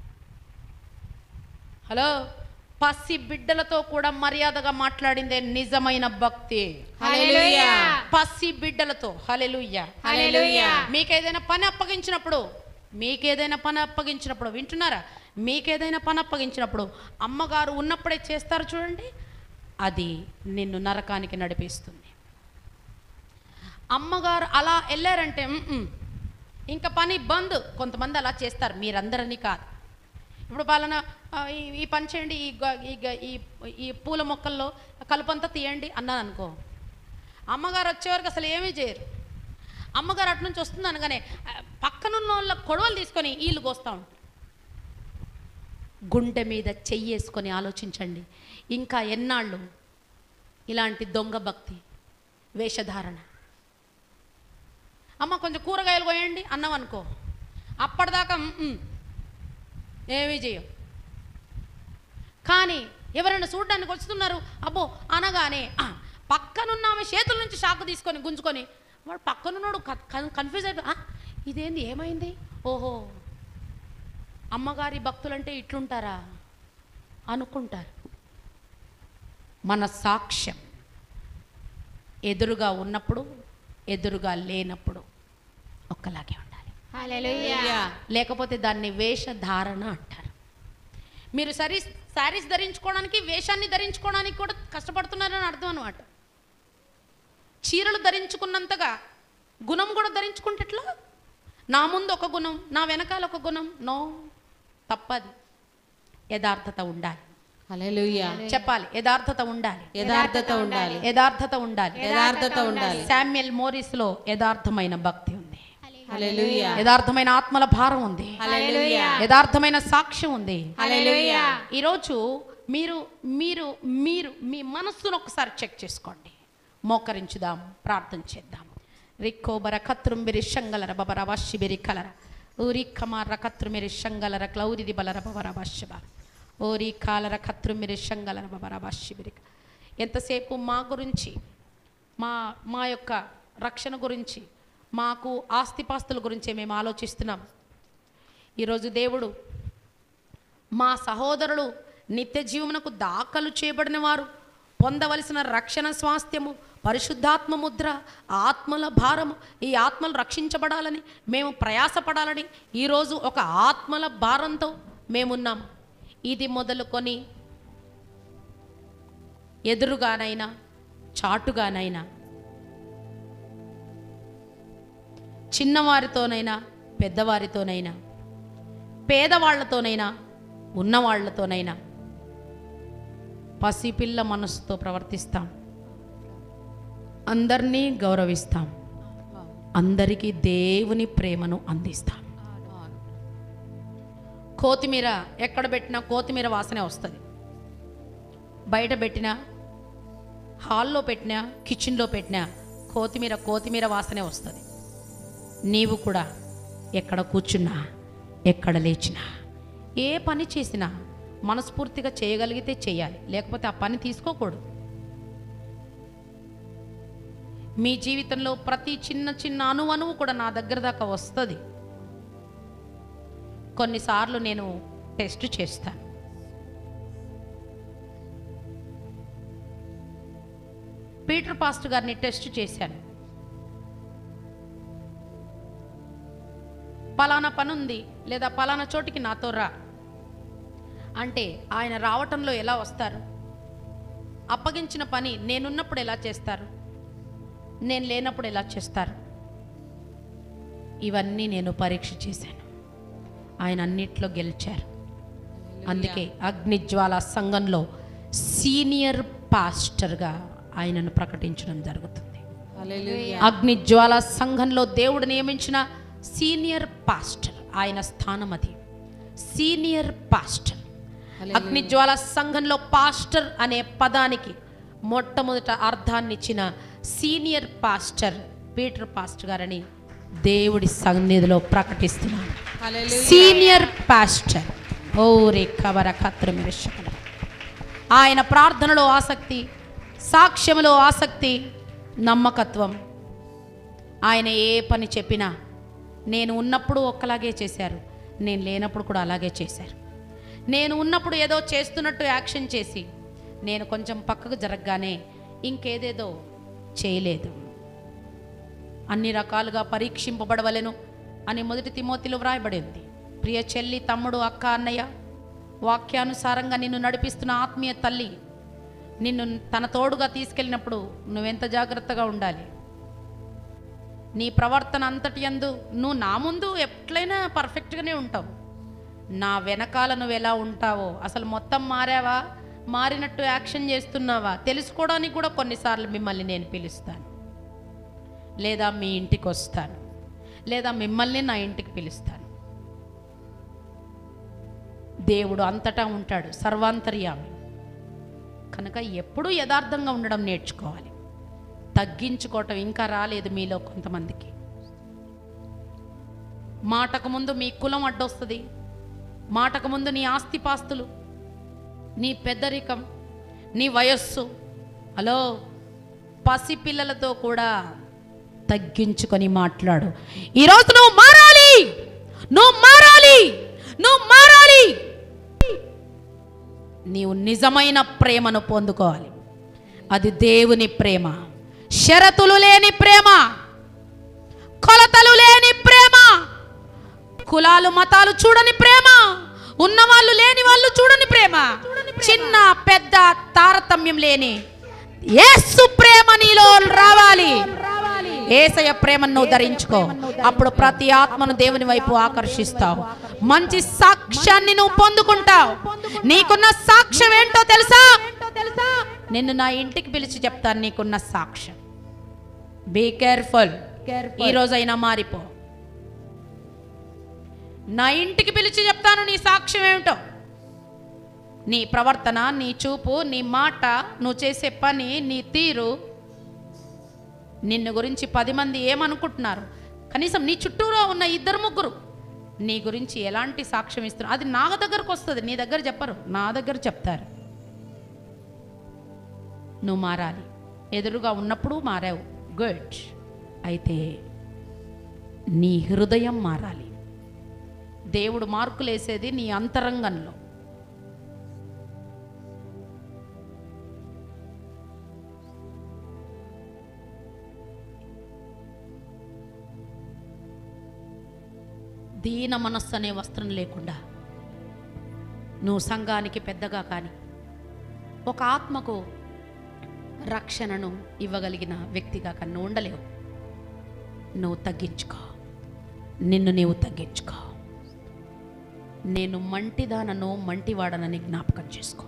హలో, పసి బిడ్డలతో కూడా మర్యాదగా మాట్లాడిందే నిజమైన భక్తి. హల్లెలూయా. పసి బిడ్డలతో. హల్లెలూయా. హల్లెలూయా. మీకేదైనా పని అప్పగించినప్పుడు వింటున్నారా? మీకేదైనా పని అప్పగించినప్పుడు అమ్మగారు ఉన్నప్పుడే చేస్తారు చూడండి, అది నిన్ను నరకానికి నడిపిస్తుంది. అమ్మగారు అలా వెళ్ళారంటే ఇంకా పని బంద్. కొంతమంది అలా చేస్తారు, మీరందరని కాదు. ఇప్పుడు పలానా ఈ పని చేయండి, ఈ పూల మొక్కల్లో కలుపంతా తీయండి అన్నాను అనుకో, అమ్మగారు వచ్చేవరకు అసలు ఏమీ చేయరు. అమ్మగారు అటు నుంచి వస్తుంది అనగానే పక్కనున్న వాళ్ళ కొడవలు తీసుకొని వీళ్ళు కోస్తూ ఉంటారు. గుండె మీద చెయ్యేసుకొని ఆలోచించండి, ఇంకా ఎన్నాళ్ళు ఇలాంటి దొంగ భక్తి, వేషధారణ. అమ్మ కొంచెం కూరగాయలు కోయండి అన్నాం అనుకో, అప్పటిదాకా ఏమీ చేయం. కానీ ఎవరైనా చూడడానికి వస్తున్నారు అబ్బో అనగానే పక్కనున్న ఆమె చేతుల నుంచి షాకు తీసుకొని గుంజుకొని, వాడు పక్కనున్నాడు కన్ఫ్యూజ్ అయిపోయి ఇదేంది, ఏమైంది, ఓహో అమ్మగారి భక్తులంటే ఇట్లుంటారా అనుకుంటారు. మన సాక్ష్యం ఎదురుగా ఉన్నప్పుడు, ఎదురుగా లేనప్పుడు ఒక్కలాగే ఉండాలి. హల్లెలూయా. లేకపోతే దాన్ని వేషధారణ అంటారు. మీరు శారీస్ ధరించుకోవడానికి, వేషాన్ని ధరించుకోవడానికి కూడా కష్టపడుతున్నారని అర్థం అన్నమాట. చీరలు ధరించుకున్నంతగా గుణం కూడా ధరించుకుంటే ఎట్లా? నా ముందు ఒక గుణం, నా వెనకాల ఒక గుణం, నో, తప్పది. యథార్థత ఉండాలి. హల్లెలూయా. చెప్పాలి. యథార్థత ఉండాలి, యథార్థత ఉండాలి, యథార్థత ఉండాలి. యథార్థత ఉండాలి. శామ్యుయల్ మోరిస్ లో యథార్థమైన భక్తి ఉంది, హల్లెలూయా, యథార్థమైన ఆత్మల భారం ఉంది, హల్లెలూయా, యథార్థమైన సాక్ష్యం ఉంది. హల్లెలూయా. ఈరోజు మీరు మీరు మీరు మీ మనస్సును ఒకసారి చెక్ చేసుకోండి. మోకరించుదాం, ప్రార్థన చేద్దాం. రిక్కోబర కత్రుంబిరి శంగలర బబర వశిబిరి కలర ఊరి కమార కత్రుమిరి శంగలర క్లౌరిది బలర బబర వశిబ ఓరి కాలర కత్రుమిరి శంగలర బబర వశిబిరి. ఎంతసేపు మా గురించి, మా యొక్క రక్షణ గురించి, మాకు ఆస్తిపాస్తుల గురించే మేము ఆలోచిస్తున్నాం. ఈరోజు దేవుడు మా సహోదరులు నిత్య జీవమునకు దాఖలు చేయబడిన వారు పొందవలసిన రక్షణ స్వాస్థ్యము, పరిశుద్ధాత్మ ముద్ర, ఆత్మల భారము, ఈ ఆత్మలు రక్షించబడాలని మేము ప్రయాసపడాలని ఈరోజు ఒక ఆత్మల భారంతో మేమున్నాం. ఇది మొదలుకొని ఎదురుగానైనా చాటుగానైనా, చిన్నవారితోనైనా పెద్దవారితోనైనా, పేదవాళ్లతోనైనా ఉన్నవాళ్లతోనైనా పసిపిల్ల మనసుతో ప్రవర్తిస్తాం. అందరినీ గౌరవిస్తాం, అందరికీ దేవుని ప్రేమను అందిస్తాం. కొత్తిమీర ఎక్కడ పెట్టినా కొత్తిమీర వాసనే వస్తుంది. బయట పెట్టినా, హాల్లో పెట్టినా, కిచెన్లో పెట్టినా కొత్తిమీర వాసనే వస్తుంది. నీవు కూడా ఎక్కడ కూర్చున్నా, ఎక్కడ లేచినా, ఏ పని చేసినా మనస్ఫూర్తిగా చేయగలిగితే చేయాలి, లేకపోతే ఆ పని తీసుకోకూడదు. మీ జీవితంలో ప్రతి చిన్న చిన్న అణువు కూడా నా దగ్గర దాకా వస్తుంది. కొన్నిసార్లు నేను టెస్ట్ చేస్తాను. పీటర్ పాస్టర్ గారిని టెస్ట్ చేశాను. పలానా పని ఉంది, లేదా పలానా చోటికి నాతో రా అంటే ఆయన రావటంలో ఎలా వస్తారు? అప్పగించిన పని నేనున్నప్పుడు ఎలా చేస్తారు? నేను లేనప్పుడు ఎలా చేస్తారు? ఇవన్నీ నేను పరీక్ష చేశాను. ఆయన అన్నిట్లో గెలిచారు. అందుకే అగ్నిజ్వాల సంఘంలో సీనియర్ పాస్టర్గా ఆయనను ప్రకటించడం జరుగుతుంది. హల్లెలూయా. అగ్నిజ్వాల సంఘంలో దేవుడు నియమించిన సీనియర్ పాస్టర్, ఆయన స్థానం అది, సీనియర్ పాస్టర్. అగ్నిజ్వాల సంఘంలో పాస్టర్ అనే పదానికి మొట్టమొదట అర్థాన్ని ఇచ్చిన సీనియర్ పాస్టర్ పీటర్ పాస్టర్ గారని దేవుడి సన్నిధిలో ప్రకటిస్తున్నాను. సీనియర్ పాస్టర్ ఓరే కవర కత్రమిరశకల. ఆయన ప్రార్థనలో ఆసక్తి, సాక్ష్యములో ఆసక్తి, నమ్మకత్వం. ఆయన ఏ పని చెప్పినా నేను ఉన్నప్పుడు ఒక్కలాగే చేశారు, నేను లేనప్పుడు కూడా అలాగే చేశారు. నేను ఉన్నప్పుడు ఏదో చేస్తున్నట్టు యాక్షన్ చేసి, నేను కొంచెం పక్కకు జరగగానే ఇంకేదేదో చేయలేదు. అన్ని రకాలుగా పరీక్షింపబడవలెను అని 1 తిమోతిలో వ్రాయబడి ఉంది. ప్రియ చెల్లి, తమ్ముడు, అక్క, అన్నయ్య, వాక్యానుసారంగా నిన్ను నడిపిస్తున్న ఆత్మీయ తల్లి నిన్ను తన తోడుగా తీసుకెళ్ళినప్పుడు నువ్వెంత జాగ్రత్తగా ఉండాలి. నీ ప్రవర్తన అంతటి యందు నువ్వు నా ముందు ఎట్లయినా పర్ఫెక్ట్గానే ఉంటావు, నా వెనకాల నువ్వు ఎలా ఉంటావో, అసలు మొత్తం మారావా, మారినట్టు యాక్షన్ చేస్తున్నావా తెలుసుకోవడానికి కూడా కొన్నిసార్లు మిమ్మల్ని నేను పిలుస్తాను, లేదా మీ ఇంటికి వస్తాను, లేదా మిమ్మల్ని నా ఇంటికి పిలుస్తాను. దేవుడు అంతటా ఉంటాడు, సర్వాంతర్యామి. కనుక ఎప్పుడూ యథార్థంగా ఉండడం నేర్చుకోవాలి. తగ్గించుకోవటం ఇంకా రాలేదు మీలో కొంతమందికి. మాటకు ముందు మీ కులం అడ్డొస్తుంది, మాటకు ముందు నీ ఆస్తిపాస్తులు, నీ పెద్దరికం, నీ వయస్సు. హలో, పసిపిల్లలతో కూడా తగ్గించుకొని మాట్లాడు. ఈరోజు నువ్వు మారాలి, నువ్వు మారాలి, నువ్వు మారాలి. నీవు నిజమైన ప్రేమను పొందుకోవాలి. అది దేవుని ప్రేమ, షరతులు లేని ప్రేమ, కొలతలు లేని ప్రేమ, కులాలు మతాలు చూడని ప్రేమ, ఉన్నవాళ్ళు లేని వాళ్ళు చూడని ప్రేమ, చిన్న పెద్ద తారతమ్యం లేని యేసు ప్రేమ నీలో రావాలి. యేసయ్య ప్రేమను నువ్వు ధరించుకో. అప్పుడు ప్రతి ఆత్మను దేవుని వైపు ఆకర్షిస్తావు. మంచి సాక్ష్యాన్ని నువ్వు పొందుకుంటావు. నీకున్న సాక్ష్యం ఏంటో తెలుసా? నిన్ను నా ఇంటికి పిలిచి చెప్తాను నీకున్న సాక్ష్యం. Be careful. ఈ రోజైనా మారిపో. నా ఇంటికి పిలిచి చెప్తాను నీ సాక్ష్యం ఏమిటో. నీ ప్రవర్తన, నీ చూపు, నీ మాట, నువ్వు చేసే పని, నీ తీరు, నిన్ను గురించి 10 మంది ఏమనుకుంటున్నారు, కనీసం నీ చుట్టూరా ఉన్న 2-3 నీ గురించి ఎలాంటి సాక్ష్యం ఇస్తున్నారు, అది నా దగ్గరకు వస్తుంది. నీ దగ్గర చెప్పరు, నా దగ్గర చెప్తారు. నువ్వు మారాలి. ఎదురుగా ఉన్నప్పుడు మారావు, గుడ్. అయితే నీ హృదయం మారాలి. దేవుడు మార్కులేసేది నీ అంతరంగంలో. దీన మనస్సు అనే వస్త్రం లేకుండా నువ్వు సంఘానికి పెద్దగా కానీ ఒక ఆత్మకు రక్షణను ఇవ్వగలిగిన వ్యక్తిగా కానీ నువ్వు ఉండలేవు. నువ్వు తగ్గించుకో, నిన్ను నీవు తగ్గించుకో. నేను మంటిదానను మంటివాడనని జ్ఞాపకం చేసుకో.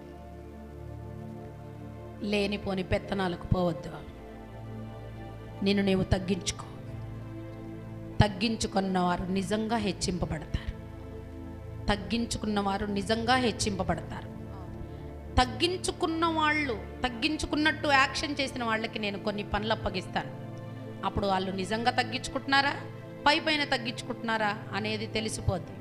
లేనిపోని పెత్తనాలకు పోవద్దు. నిన్ను నీవు తగ్గించుకో. తగ్గించుకున్నవారు నిజంగా హెచ్చింపబడతారు. తగ్గించుకున్నవారు నిజంగా హెచ్చింపబడతారు. తగ్గించుకున్నట్టు యాక్షన్ చేసిన వాళ్ళకి నేను కొన్ని పనులు అప్పగిస్తాను. అప్పుడు వాళ్ళు నిజంగా తగ్గించుకుంటున్నారా, పైన తగ్గించుకుంటున్నారా అనేది తెలిసిపోద్ది.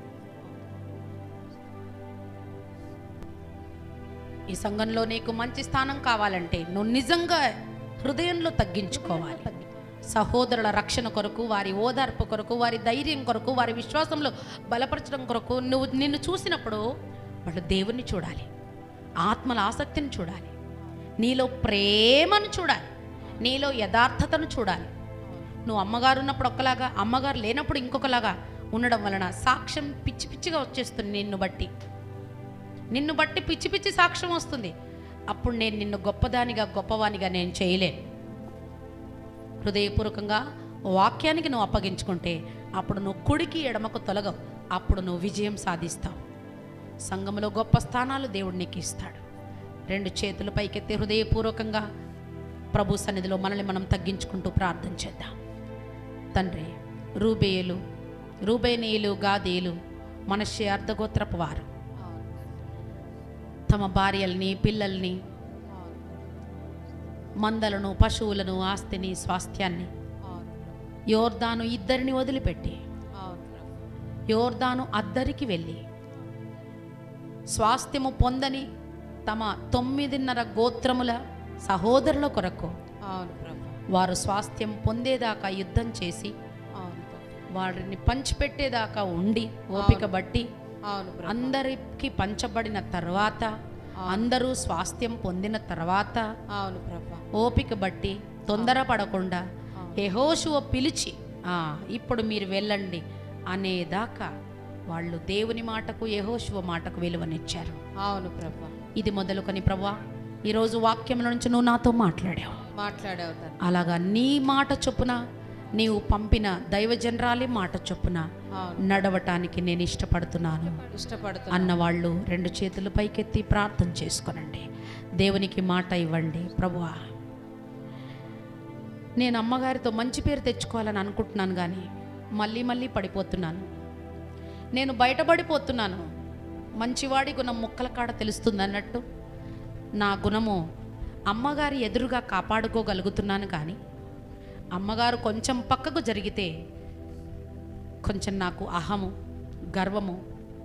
ఈ సంఘంలో నీకు మంచి స్థానం కావాలంటే నువ్వు నిజంగా హృదయంలో తగ్గించుకోవాలి. సహోదరుల రక్షణ కొరకు, వారి ఓదార్పు కొరకు, వారి ధైర్యం కొరకు, వారి విశ్వాసంలో బలపరచడం కొరకు నిన్ను చూసినప్పుడు వాళ్ళు దేవుణ్ణి చూడాలి, ఆత్మల ఆసక్తిని చూడాలి, నీలో ప్రేమను చూడాలి, నీలో యథార్థతను చూడాలి. నువ్వు అమ్మగారు ఉన్నప్పుడు ఒకలాగా, అమ్మగారు లేనప్పుడు ఇంకొకలాగా ఉండడం వలన సాక్ష్యం పిచ్చి పిచ్చిగా వచ్చేస్తుంది. నిన్ను బట్టి పిచ్చి పిచ్చి సాక్ష్యం వస్తుంది. అప్పుడు నేను నిన్ను గొప్పవానిగా నేను చేయలేను. హృదయపూర్వకంగా వాక్యానికి నువ్వు అప్పగించుకుంటే అప్పుడు నువ్వు కుడికి ఎడమకు తొలగవు. అప్పుడు నువ్వు విజయం సాధిస్తావు. సంఘంలో గొప్ప స్థానాలు దేవుడు నీకు ఇస్తాడు. 2 చేతులు పైకెత్తి హృదయపూర్వకంగా ప్రభు సన్నిధిలో మనల్ని మనం తగ్గించుకుంటూ ప్రార్థన చేద్దాం. తండ్రి, రూబేనీయులు, గాదీయులు, మనష్షే అర్ధగోత్రపు వారు తమ భార్యల్ని, పిల్లల్ని, మందలను, పశువులను, ఆస్తిని, స్వాస్థ్యాన్ని యోర్దాను ఇద్దరిని వదిలిపెట్టి యోర్దాను అద్దరికి వెళ్ళి స్వాస్థ్యము పొందని తమ 9.5 గోత్రముల సహోదరుల కొరకు వారు స్వాస్థ్యం పొందేదాకా యుద్ధం చేసి వారిని పంచిపెట్టేదాకా ఉండి ఓపిక బట్టి అందరికి పంచబడిన తర్వాత, అందరూ స్వాస్థ్యం పొందిన తర్వాత ఓపిక బట్టి తొందరపడకుండా యెహోషువ పిలిచి ఇప్పుడు మీరు వెళ్ళండి అనేదాకా వాళ్ళు దేవుని మాటకు, యెహోషువ మాటకు విలువనిచ్చారు. అవును ప్రభా. ఇది మొదలుకొని ప్రభా ఈరోజు వాక్యం నుంచి నువ్వు నాతో మాట్లాడావు. అలాగా నీ మాట చొప్పున, నీవు పంపిన దైవజనరాలి మాట చొప్పున నడవటానికి నేను ఇష్టపడుతున్నాను అన్నవాళ్ళు 2 చేతులు పైకెత్తి ప్రార్థన చేసుకోనండి. దేవునికి మాట ఇవ్వండి. ప్రభువా, నేను అమ్మగారితో మంచి పేరు తెచ్చుకోవాలని అనుకుంటున్నాను, కానీ మళ్ళీ పడిపోతున్నాను. నేను బయటపడిపోతున్నాను. మంచివాడి గుణం ముక్కల కాడ తెలుస్తుంది అన్నట్టు నా గుణము అమ్మగారి ఎదురుగా కాపాడుకోగలుగుతున్నాను, కానీ అమ్మగారు కొంచెం పక్కకు జరిగితే కొంచెం నాకు అహము, గర్వము,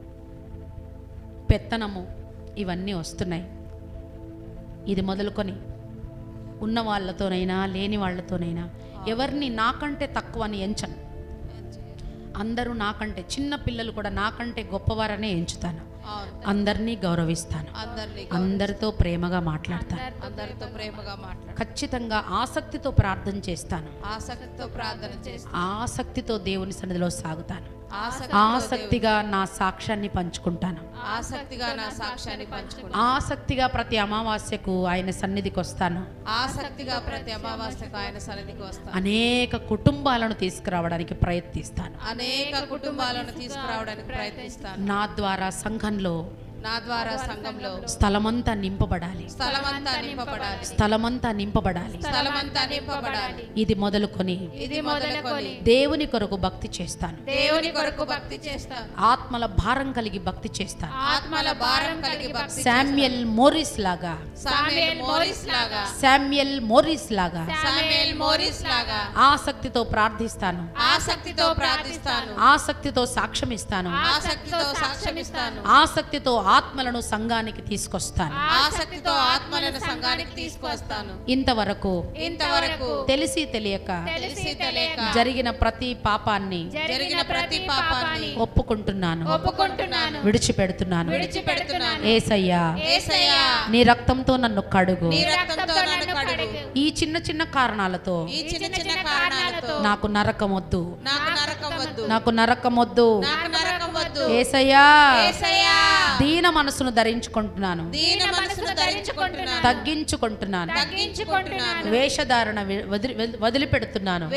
పెత్తనము ఇవన్నీ వస్తున్నాయి. ఇది మొదలుకొని ఉన్న వాళ్ళతోనైనా లేని వాళ్ళతోనైనా ఎవరిని నాకంటే తక్కువ అని ఎంచను. అందరూ నాకంటే, చిన్న పిల్లలు కూడా నాకంటే గొప్పవారనే ఎంచుతాను. అందరినీ గౌరవిస్తాను. అందరితో ప్రేమగా మాట్లాడతాను. ఖచ్చితంగా ఆసక్తితో ప్రార్థన చేస్తాను. ఆసక్తితో దేవుని సన్నిధిలో సాగుతాను. ఆసక్తిగా నా సాక్ష్యాన్ని పంచుకుంటాను. ఆసక్తిగా నా సాక్ష్యాన్ని పంచుకుంటాను. ఆసక్తిగా ప్రతి అమావాస్యకు ఆయన సన్నిధికి వస్తాను. ఆసక్తిగా ప్రతి అమావాస్యకు ఆయన సన్నిధికి వస్తాను. అనేక కుటుంబాలను తీసుకురావడానికి ప్రయత్నిస్తాను. అనేక కుటుంబాలను తీసుకురావడానికి ప్రయత్నిస్తాను. నా ద్వారా సంఘంలో, నా ద్వారా సంఘంలో స్థలమంతా నింపబడాలి. స్థలమంతా నింపబడాలి. స్థలమంతా నింపబడాలి. స్థలమంతా నింపబడాలి. ఇది మొదలుకొని దేవుని కొరకు భక్తి చేస్తాను. దేవుని కొరకు భక్తి చేస్తాను. ఆత్మల భారం కలిగి భక్తి చేస్తాను. ఆత్మల భారం కలిగి భక్తి శామ్యుయల్ మోరిస్ లాగా, శామ్యుయల్ మోరిస్ లాగా, శామ్యుయల్ మోరిస్ లాగా శామ్యుయల్ మోరిస్ లాగా ఆసక్తితో ప్రార్థిస్తాను. ఆసక్తితో ప్రార్థిస్తాను. ఆసక్తితో సాక్ష్యం ఇస్తాను. ఆసక్తితో సాక్ష్యమిస్తాను. ఆసక్తితో ఆత్మలను సంఘానికి తీసుకొస్తాను. ఆసక్తితో ఆత్మలను సంఘానికి తీసుకొస్తాను. ఇంతవరకు తెలిసి తెలియక జరిగిన ప్రతి పాపాన్ని ఒప్పుకుంటున్నాను, విడిచిపెడుతున్నాను. యేసయ్యా, నీ రక్తంతో నన్ను కడుగు. ఈ చిన్న చిన్న కారణాలతో నాకు నరకం వద్దు, నాకు నరకం వద్దు. యేసయ్యా, దీన మనసును ధరించుకుంటున్నాను, తగ్గించుకుంటున్నాను, వేషధారణ వదిలిపెడుతున్నాను.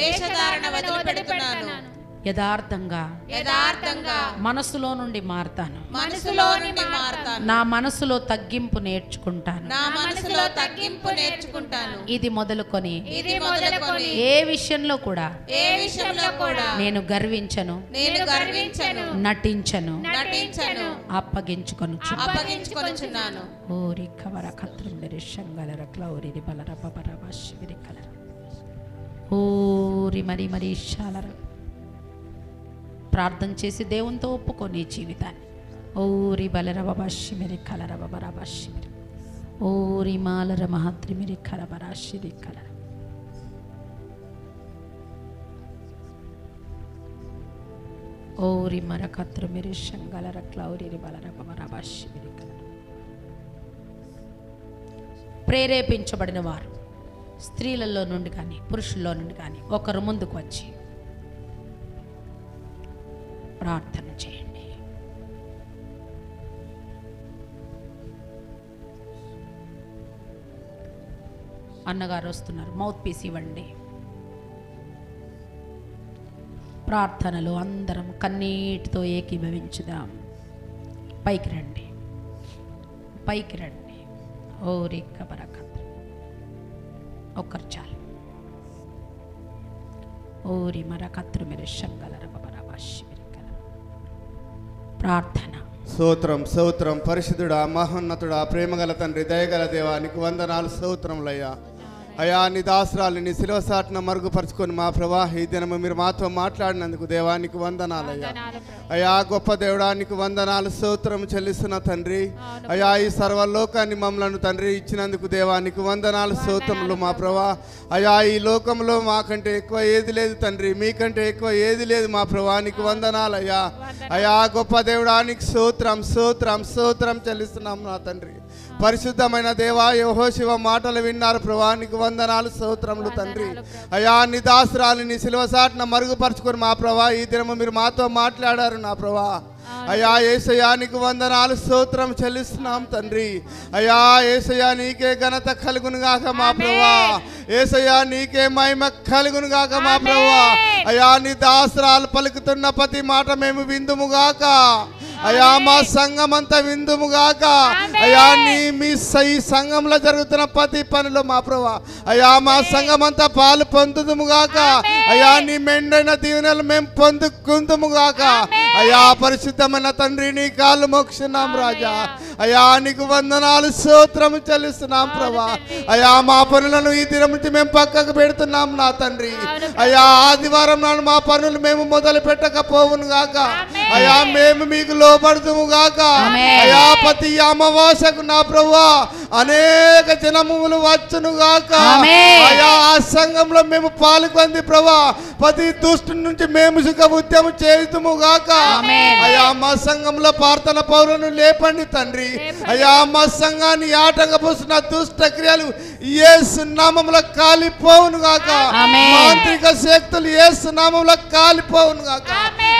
యథార్థంగా మనసులో నుండి మారతాను. నా మనసులో తగ్గింపు నేర్చుకుంటాను. ఇది మొదలుకొని ఏ విషయంలో కూడా నేను గర్వించను, నటించను, అప్పగించుకొనుచున్నాను. ఓరి కవర కత్రుండరి శంగలర క్లౌరి బలర బబరబ శివిరి కలర ఓరి మరి మరి శాలర. ప్రార్థన చేసి దేవునితో ఒప్పుకొని జీవితాన్ని. ఓరి బలర బాబా శిమిరి కలర బబరబ శిమిరి ఓరి మాలర మహత్రిమిరి కలబర శిరి కలర. ఓరి మరకత్రుమిరి శంగలర క్లౌరి బలర బబరబ శిమిరి కలర. ప్రేరేపించబడిన వారు స్త్రీలలో నుండి కానీ పురుషుల్లో నుండి కానీ ఒకరు ముందుకు వచ్చి ప్రార్థన చేయండి. అన్నగారు వస్తున్నారు, మౌత్ పీస్ ఇవ్వండి. ప్రార్థనలు అందరం కన్నీటితో ఏకీభవించుదాం. పైకి రండి, పైకి రండి. ఓరి కబరకత్ ఒక్కరు చాలు. ఓరి మరకత్రు మీరు శంగలర బబరబాషి. ప్రార్థన. స్తోత్రం స్తోత్రం పరిశుద్ధుడా, మహోన్నతుడా, ప్రేమగల తండ్రి, దయగల దేవా, నీకు వందనాలు స్తోత్రములయ్యా. అయా, నీ దాసరాలు నీ శిలువ సాటున మరుగుపరుచుకొని మా ప్రభా ఈ దినము మీరు మాతో మాట్లాడినందుకు దేవానికి వందనాలయ్యా. అయా గొప్ప దేవుడా, నీకు వందనాలు స్తోత్రం చెల్లిస్తున్న తండ్రి. అయా, ఈ సర్వలోకాన్ని మమ్మలను తండ్రి ఇచ్చినందుకు దేవానికి వందనాలు స్తోత్రములు మా ప్రభా. అయా, ఈ లోకంలో మాకంటే ఎక్కువ ఏది లేదు తండ్రి, మీకంటే ఎక్కువ ఏది లేదు మా ప్రభా, నీకు వందనాలయ్యా. అయా గొప్ప దేవుడా, నీకు స్తోత్రం స్తోత్రం స్తోత్రం చెల్లిస్తున్నాం నా తండ్రి. పరిశుద్ధమైన దేవా, యెహోషువ మాటలు విన్నారు ప్రభా, నీకు వందనాలు స్తోత్రములు తండ్రి. అయా, నీ దాసురాలు నీ శిలువ సాటున మరుగుపరుచుకొని మా ప్రభా ఈ దినము మీరు మాతో మాట్లాడారు నా ప్రభా. అయా యేసయ్యా, నీకు వందనాలు స్తోత్రం చెల్లిస్తున్నాం తండ్రి. అయా యేసయ్యా, నీకే ఘనత కలుగును గాక మా ప్రభా. యేసయ్యా, నీకే మహిమ కలుగును గాక మా ప్రభా. అయా, నీ దాసరాలు పలుకుతున్న ప్రతి మాట మేము విందుముగాక. అయా, మా సంఘం అంతా విందుముగాక. అయా, మీ ఈ సంఘంలో జరుగుతున్న ప్రతి పనిలో మా ప్రభా అయా మా సంఘం అంతా పాలు పొందుదుముగాక. అయా, నీ మెండైన దీవెనలు మేము పొందుకుందుముగాక. అయా పరిశుద్ధమైన తండ్రి, నీ కాళ్ళు మోక్షున్నాం రాజా. అయా, నీకు వందనాలు స్తోత్రము చెల్లిస్తున్నాం ప్రభా. అయా, మా పనులను ఈ దినం నుంచి మేము పక్కకు పెడుతున్నాం నా తండ్రి. అయా, ఆదివారం నాడు మా పనులు మేము మొదలు పెట్టకపోవును గాక. అయా, మేము మీకు లోబడుదుము గాక. అయా, ప్రతి అమావాస్యకు నా ప్రభువా అనేక జనములు వచ్చును గాక. అయా, ఆ సంఘంలో మేము పాల్గొంది ప్రభా ప్రతి దుష్టు నుంచి మేము సుఖ ఉద్యమం చేయుదుము గాక. అయా, మా సంఘంలో ప్రార్థన పౌరులను లేపండి తండ్రి. అయా, మా సంఘాన్ని ఆటంకపోస్తున్న దుష్ట క్రియలు యేసు నామములో కాలిపోవును గాక. మాంత్రిక శక్తులు యేసు నామములో కాలిపోవును గాక.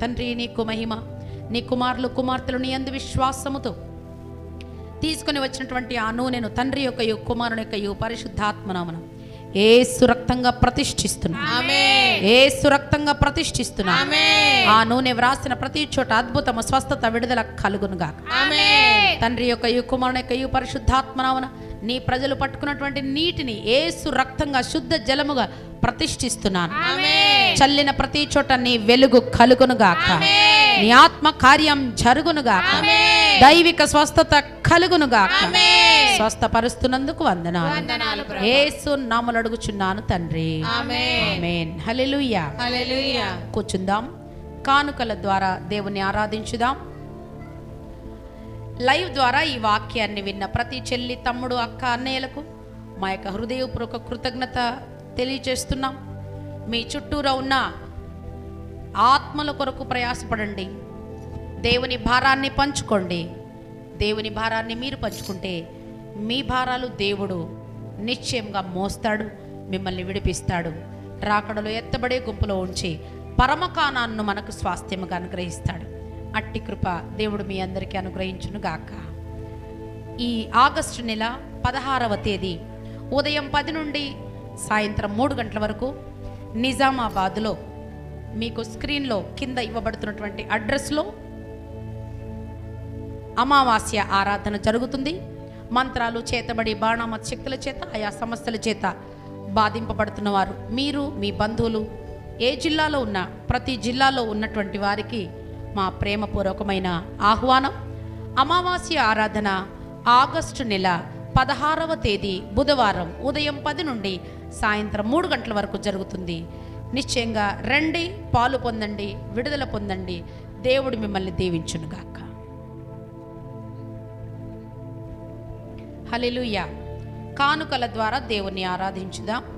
తండ్రి నీకు మహిమ. నీ కుమారులు కుమార్తెలు నీ యందు విశ్వాసముతో తీసుకొని వచ్చినటువంటి ఆ నూనెను తండ్రి యొక్కయు కుమారుని యొక్కయు పరిశుద్ధాత్మనామన యేసు రక్తంగా ప్రతిష్ఠిస్తున్నా. యేసు రక్తంగా ప్రతిష్ఠిస్తున్నా. ఆ నూనె వ్రాసిన ప్రతి చోట అద్భుతము, స్వస్థత, విడుదల కలుగునుగాక. తండ్రి యొక్కయు కుమారుని యొక్కయు పరిశుద్ధాత్మనామన నీ ప్రజలు పట్టుకున్నటువంటి నీటిని యేసు రక్తంగా శుద్ధ జలముగా ప్రతిష్ఠిస్తున్నాను. చల్లిన ప్రతి చోట నీ వెలుగు కలుగునుగాక. నీ ఆత్మ కార్యం జరుగునుగాక. దైవిక స్వస్థత కలుగునుగాక. స్వస్థపరుస్తున్నందుకు వందనాలు. యేసు నామములో అడుగుచున్నాను తండ్రి. ఆమేన్. హల్లెలూయా. హల్లెలూయా. కూర్చుందాం. కానుకల ద్వారా దేవుని ఆరాధించుదాం. లైవ్ ద్వారా ఈ వాక్యాన్ని విన్న ప్రతి చెల్లి, తమ్ముడు, అక్క, అన్నయ్యలకు మా యొక్క హృదయపూర్వక కృతజ్ఞత తెలియజేస్తున్నాం. మీ చుట్టూరా ఉన్న ఆత్మల కొరకు ప్రయాసపడండి. దేవుని భారాన్ని పంచుకోండి. దేవుని భారాన్ని మీరు పంచుకుంటే మీ భారాలు దేవుడు నిశ్చయంగా మోస్తాడు, మిమ్మల్ని విడిపిస్తాడు. రాకడలో ఎత్తబడే గుంపులో ఉంచి పరమకానాన్ని మనకు స్వాస్థ్యముగా అనుగ్రహిస్తాడు. అట్టి కృప దేవుడు మీ అందరికీ అనుగ్రహించును గాక. ఈ ఆగస్టు నెల 16వ తేదీ ఉదయం 10 నుండి సాయంత్రం 3 గంటల వరకు నిజామాబాద్లో మీకు స్క్రీన్లో కింద ఇవ్వబడుతున్నటువంటి అడ్రస్లో అమావాస్య ఆరాధన జరుగుతుంది. మంత్రాలు, చేతబడి, బాణామత్ శక్తుల చేత, ఆయా సమస్యల చేత బాధింపబడుతున్న వారు మీరు, మీ బంధువులు, ఏ జిల్లాలో ఉన్నా ప్రతి జిల్లాలో ఉన్నటువంటి వారికి మా ప్రేమపూర్వకమైన ఆహ్వానం. అమావాస్య ఆరాధన ఆగస్టు నెల 16వ తేదీ బుధవారం ఉదయం 10 నుండి సాయంత్రం 3 గంటల వరకు జరుగుతుంది. నిశ్చయంగా రండి, పాలు పొందండి, విడుదల పొందండి. దేవుడు మిమ్మల్ని దీవించునుగాక. హల్లెలూయా. కానుకల ద్వారా దేవుని ఆరాధించుదాం.